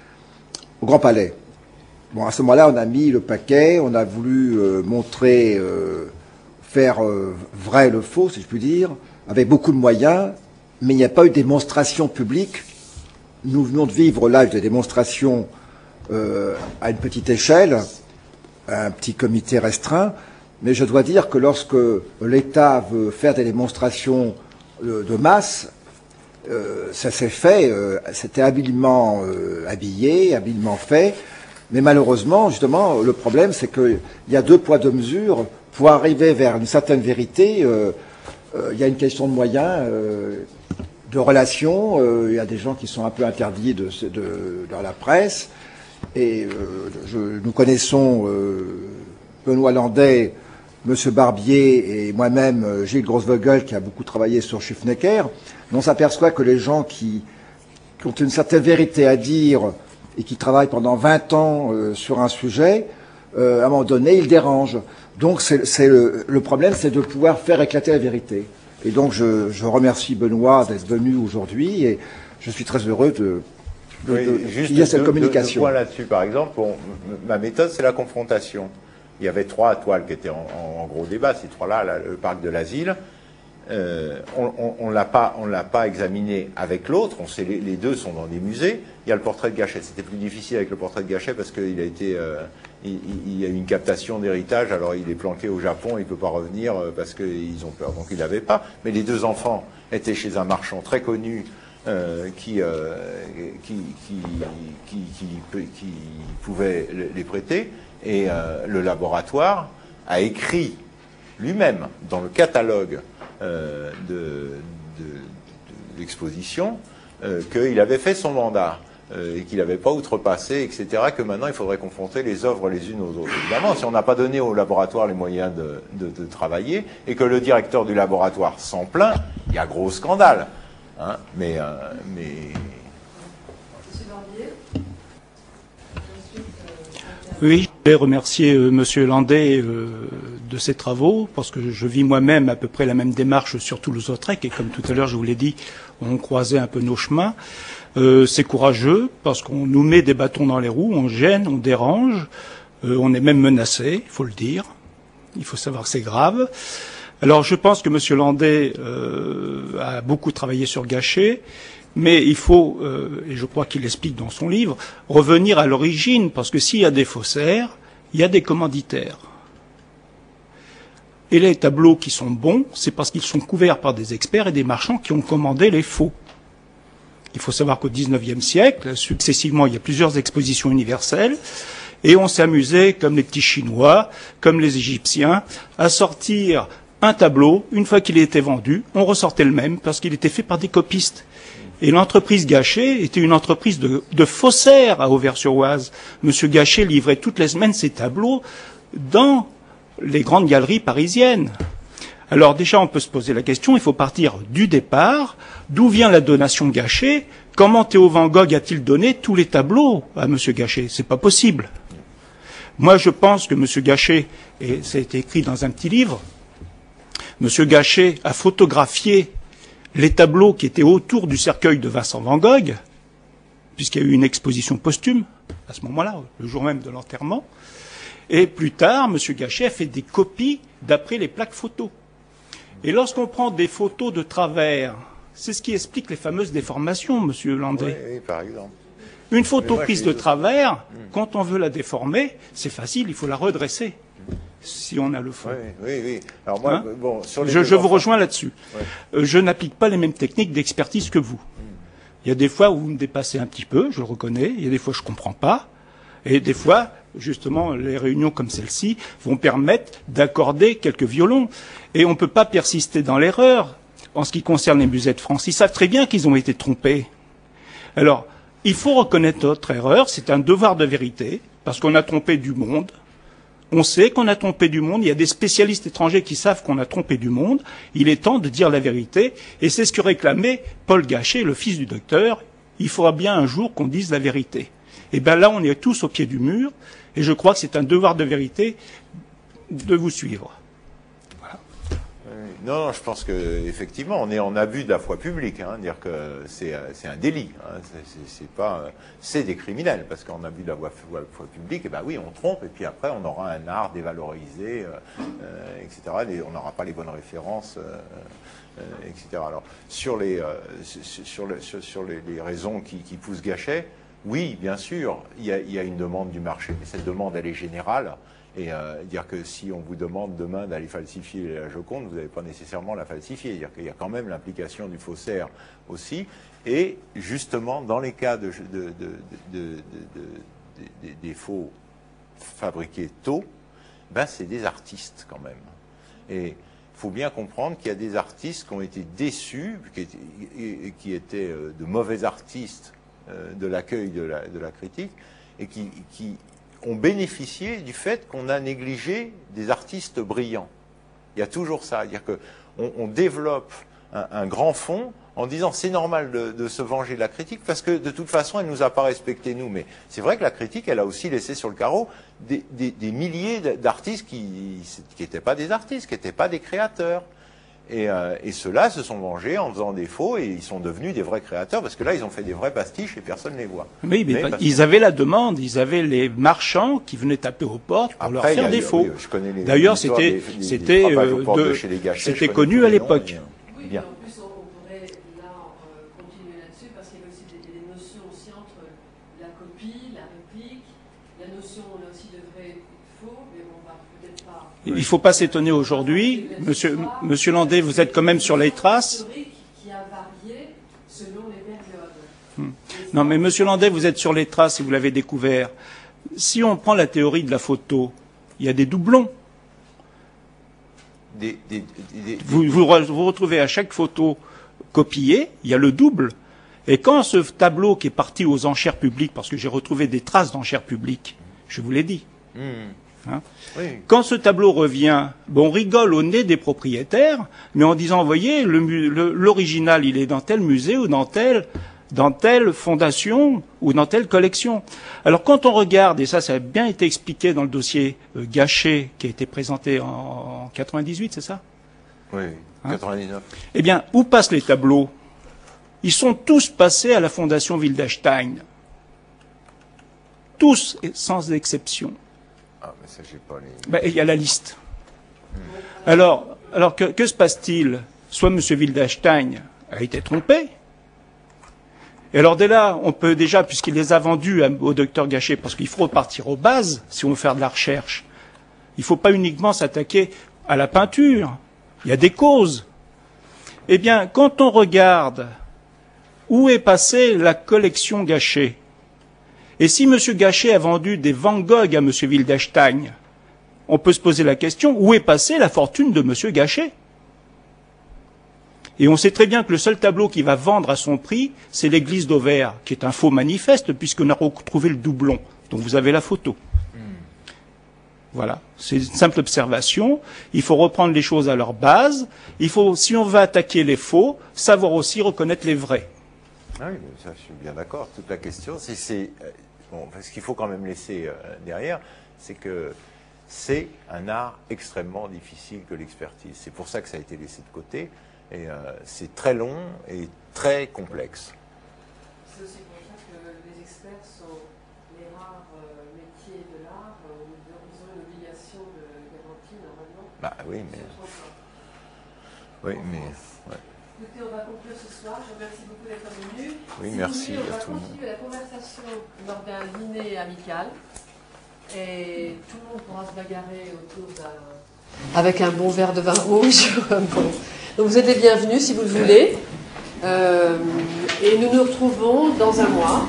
au Grand Palais. Bon, à ce moment-là, on a mis le paquet, on a voulu euh, montrer, euh, faire euh, vrai le faux, si je puis dire, avec beaucoup de moyens, mais il n'y a pas eu de démonstration publique. Nous venons de vivre là des démonstrations euh, à une petite échelle, un petit comité restreint, mais je dois dire que lorsque l'État veut faire des démonstrations de, de masse, euh, ça s'est fait, euh, c'était habilement euh, habillé, habilement fait, mais malheureusement, justement, le problème, c'est qu'il y a deux poids, deux mesures. Pour arriver vers une certaine vérité, euh, euh, il y a une question de moyens, euh, de relations, euh, il y a des gens qui sont un peu interdits de, de, dans la presse, et euh, je, nous connaissons euh, Benoît Landais, M. Barbier et moi-même, Gilles Grossvogel, qui a beaucoup travaillé sur Schufenecker. On s'aperçoit que les gens qui, qui ont une certaine vérité à dire et qui travaillent pendant vingt ans euh, sur un sujet euh, à un moment donné, il dérange. Donc c'est, c'est le, le problème, c'est de pouvoir faire éclater la vérité. Et donc je, je remercie Benoît d'être venu aujourd'hui et je suis très heureux de, de, oui, de juste qu'il y ait cette deux, communication. Deux points là-dessus, par exemple, bon, ma méthode, c'est la confrontation. Il y avait trois toiles qui étaient en, en, en gros débat, ces trois-là, là, le parc de l'asile. Euh, on ne l'a pas, on l'a pas examiné avec l'autre. On sait les, les deux sont dans des musées. Il y a le portrait de Gachet. C'était plus difficile avec le portrait de Gachet parce qu'il a été, euh, il, il y a eu une captation d'héritage. Alors il est planqué au Japon, il peut pas revenir parce qu'ils ont peur. Donc il l'avait pas. Mais les deux enfants étaient chez un marchand très connu euh, qui, euh, qui, qui, qui, qui, qui pouvait les prêter. Et euh, le laboratoire a écrit lui-même dans le catalogue Euh, de, de, de l'exposition, euh, qu'il avait fait son mandat euh, et qu'il n'avait pas outrepassé, et cetera, que maintenant il faudrait confronter les œuvres les unes aux autres. Évidemment, si on n'a pas donné au laboratoire les moyens de, de, de travailler et que le directeur du laboratoire s'en plaint, il y a gros scandale. Hein, mais, euh, mais... Oui, je voulais remercier euh, Monsieur Landais euh, de ses travaux, parce que je vis moi-même à peu près la même démarche sur Toulouse-Lautrec, et comme tout à l'heure je vous l'ai dit, on croisait un peu nos chemins. Euh, c'est courageux, parce qu'on nous met des bâtons dans les roues, on gêne, on dérange, euh, on est même menacé, il faut le dire. Il faut savoir que c'est grave. Alors je pense que Monsieur Landais euh, a beaucoup travaillé sur Gachet. Mais il faut, euh, et je crois qu'il l'explique dans son livre, revenir à l'origine, parce que s'il y a des faussaires, il y a des commanditaires. Et les tableaux qui sont bons, c'est parce qu'ils sont couverts par des experts et des marchands qui ont commandé les faux. Il faut savoir qu'au dix-neuvième siècle, successivement, il y a plusieurs expositions universelles, et on s'est amusé, comme les petits Chinois, comme les Égyptiens, à sortir un tableau, une fois qu'il était vendu, on ressortait le même, parce qu'il était fait par des copistes. Et l'entreprise Gachet était une entreprise de, de faussaires à Auvers-sur-Oise. Monsieur Gachet livrait toutes les semaines ses tableaux dans les grandes galeries parisiennes. Alors déjà, on peut se poser la question, il faut partir du départ. D'où vient la donation Gachet? Comment Théo Van Gogh a-t-il donné tous les tableaux à Monsieur Gachet? C'est pas possible. Moi, je pense que Monsieur Gachet, et ça a été écrit dans un petit livre, Monsieur Gachet a photographié les tableaux qui étaient autour du cercueil de Vincent Van Gogh, puisqu'il y a eu une exposition posthume, à ce moment-là, le jour même de l'enterrement. Et plus tard, M. Gachet a fait des copies d'après les plaques photos. Et lorsqu'on prend des photos de travers, c'est ce qui explique les fameuses déformations, M. Landais. Oui, oui, par exemple. Une photo moi, prise de travers, mmh. quand on veut la déformer, c'est facile, il faut la redresser. Si on a le fond. Oui, oui, oui. Alors moi, hein bon, sur les je, je enfants... vous rejoins là-dessus. Ouais. Euh, je n'applique pas les mêmes techniques d'expertise que vous. Mm. Il y a des fois où vous me dépassez un petit peu, je le reconnais. Il y a des fois où je ne comprends pas. Et des fois, justement, les réunions comme celle-ci vont permettre d'accorder quelques violons. Et on ne peut pas persister dans l'erreur en ce qui concerne les musées de France. Ils savent très bien qu'ils ont été trompés. Alors, il faut reconnaître notre erreur. C'est un devoir de vérité, parce qu'on a trompé du monde. On sait qu'on a trompé du monde, il y a des spécialistes étrangers qui savent qu'on a trompé du monde, il est temps de dire la vérité, et c'est ce que réclamait Paul Gachet, le fils du docteur, il faudra bien un jour qu'on dise la vérité. Et bien là, on est tous au pied du mur, et je crois que c'est un devoir de vérité de vous suivre. Voilà. Non, non, je pense qu'effectivement, on est en abus de la foi publique, hein, dire que c'est un délit, hein, c'est pas, c'est des criminels, parce qu'en abus de la foi, foi publique, eh ben oui, on trompe, et puis après, on aura un art dévalorisé, euh, euh, et cetera. Les, on n'aura pas les bonnes références, euh, euh, et cetera. Alors, sur les, euh, sur, le, sur, sur les, les raisons qui, qui poussent Gachet, oui, bien sûr, il y, a, il y a une demande du marché, mais cette demande, elle est générale. Et euh, dire que si on vous demande demain d'aller falsifier la Joconde, vous n'allez pas nécessairement la falsifier. Dire qu'il y a quand même l'implication du faussaire aussi. Et justement, dans les cas de, de, de, de, de, de, de, des faux fabriqués tôt, ben c'est des artistes quand même. Et il faut bien comprendre qu'il y a des artistes qui ont été déçus, qui étaient, qui étaient de mauvais artistes de l'accueil de la, de la critique, et qui... qui ont bénéficié du fait qu'on a négligé des artistes brillants. Il y a toujours ça, c'est-à-dire qu'on on développe un, un grand fond en disant c'est normal de, de se venger de la critique parce que de toute façon elle nous a pas respecté nous. Mais c'est vrai que la critique elle a aussi laissé sur le carreau des, des, des milliers d'artistes qui n'étaient pas des artistes, qui n'étaient pas des créateurs. Et, euh, et ceux-là se sont vengés en faisant des faux et ils sont devenus des vrais créateurs parce que là ils ont fait des vrais pastiches et personne ne les voit. Oui, mais, mais ils avaient la demande, ils avaient les marchands qui venaient taper aux portes pour Après, leur faire des faux. Oui, d'ailleurs, c'était c'était euh, de, c'était connu à l'époque. Oui, bien. En plus, on pourrait là euh, continuer là-dessus parce qu'il y a aussi des, des notions aussi entre la copie, la réplique, la notion là aussi de vrai et de faux, mais on va peut-être pas. Il ne faut pas s'étonner aujourd'hui, monsieur, monsieur Landais, vous êtes quand même sur les traces. Qui a varié selon les périodes. Hmm. Non, mais monsieur Landais, vous êtes sur les traces et vous l'avez découvert. Si on prend la théorie de la photo, il y a des doublons. Des, des, des, vous, vous, vous retrouvez à chaque photo copiée, il y a le double. Et quand ce tableau qui est parti aux enchères publiques, parce que j'ai retrouvé des traces d'enchères publiques, je vous l'ai dit. Mmh. Hein, oui. Quand ce tableau revient, bon, on rigole au nez des propriétaires, mais en disant, voyez, l'original, il est dans tel musée ou dans telle, dans telle fondation ou dans telle collection. Alors quand on regarde, et ça, ça a bien été expliqué dans le dossier euh, Gachet qui a été présenté en, en quatre-vingt-dix-huit, c'est ça? Oui, hein quatre-vingt-dix-neuf. Eh bien, où passent les tableaux? Ils sont tous passés à la fondation Wildestein. Tous, sans exception. Ah, mais ça, j'ai pas les... Ben, il y a la liste. Hmm. Alors, alors que, que se passe-t-il? Soit M. Wildestein a été trompé. Et alors dès là, on peut déjà, puisqu'il les a vendus au docteur Gachet, parce qu'il faut repartir aux bases si on veut faire de la recherche, il ne faut pas uniquement s'attaquer à la peinture. Il y a des causes. Eh bien, quand on regarde où est passée la collection Gachet, et si M. Gachet a vendu des Van Gogh à M. Wildestein, on peut se poser la question, où est passée la fortune de M. Gachet? Et on sait très bien que le seul tableau qui va vendre à son prix, c'est l'église d'Auvers, qui est un faux manifeste, puisqu'on a retrouvé le doublon. Donc vous avez la photo. Mm. Voilà, c'est une simple observation. Il faut reprendre les choses à leur base. Il faut, si on veut attaquer les faux, savoir aussi reconnaître les vrais. Ah oui, ça, je suis bien d'accord. Toute la question, c'est... c'est bon, ce qu'il faut quand même laisser euh, derrière, c'est que c'est un art extrêmement difficile que l'expertise. C'est pour ça que ça a été laissé de côté. Et euh, c'est très long et très complexe. C'est aussi pour ça que les experts sont les rares euh, métiers de l'art, euh, ils ont une obligation de garantie normalement. Bah oui, mais... Oui, mais... Ouais. Écoutez, on va conclure ce soir. Je vous remercie beaucoup d'être venu. Oui, si merci vous voulez, à tout le monde. On va continuer la conversation lors d'un dîner amical. Et tout le monde pourra se bagarrer autour d'un... avec un bon verre de vin rouge. Bon. Donc vous êtes les bienvenus si vous le voulez. Euh, et nous nous retrouvons dans un mois.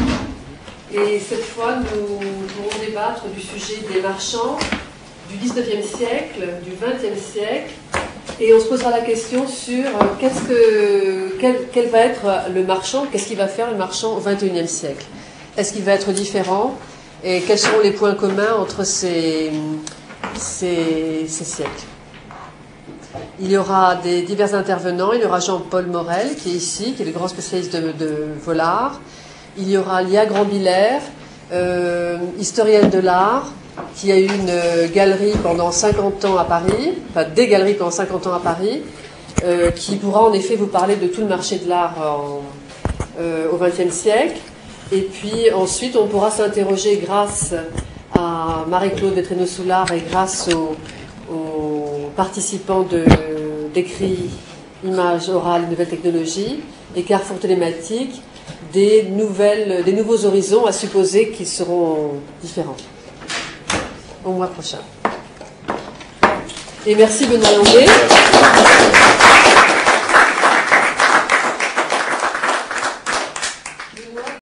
Et cette fois, nous pourrons débattre du sujet des marchands du dix-neuvième siècle, du vingtième siècle. Et on se posera la question sur euh, qu'est-ce que, quel, quel va être le marchand, qu'est-ce qu'il va faire le marchand au vingt et unième siècle. Est-ce qu'il va être différent? Et quels seront les points communs entre ces, ces, ces siècles? Il y aura des divers intervenants. Il y aura Jean-Paul Morel, qui est ici, qui est le grand spécialiste de, de Vollard. Il y aura Lia Grandbiller, euh, historienne de l'art, qui a eu une galerie pendant cinquante ans à Paris, enfin des galeries pendant cinquante ans à Paris, euh, qui pourra en effet vous parler de tout le marché de l'art en, euh, au vingtième siècle. Et puis ensuite, on pourra s'interroger grâce à Marie-Claude Vétréno-Soulard et grâce aux, aux participants de, d'écrits, images orales, nouvelles technologies et Carrefour télématique, des, nouvelles, des nouveaux horizons à supposer qu'ils seront différents au mois prochain. Et merci Benoît Landais.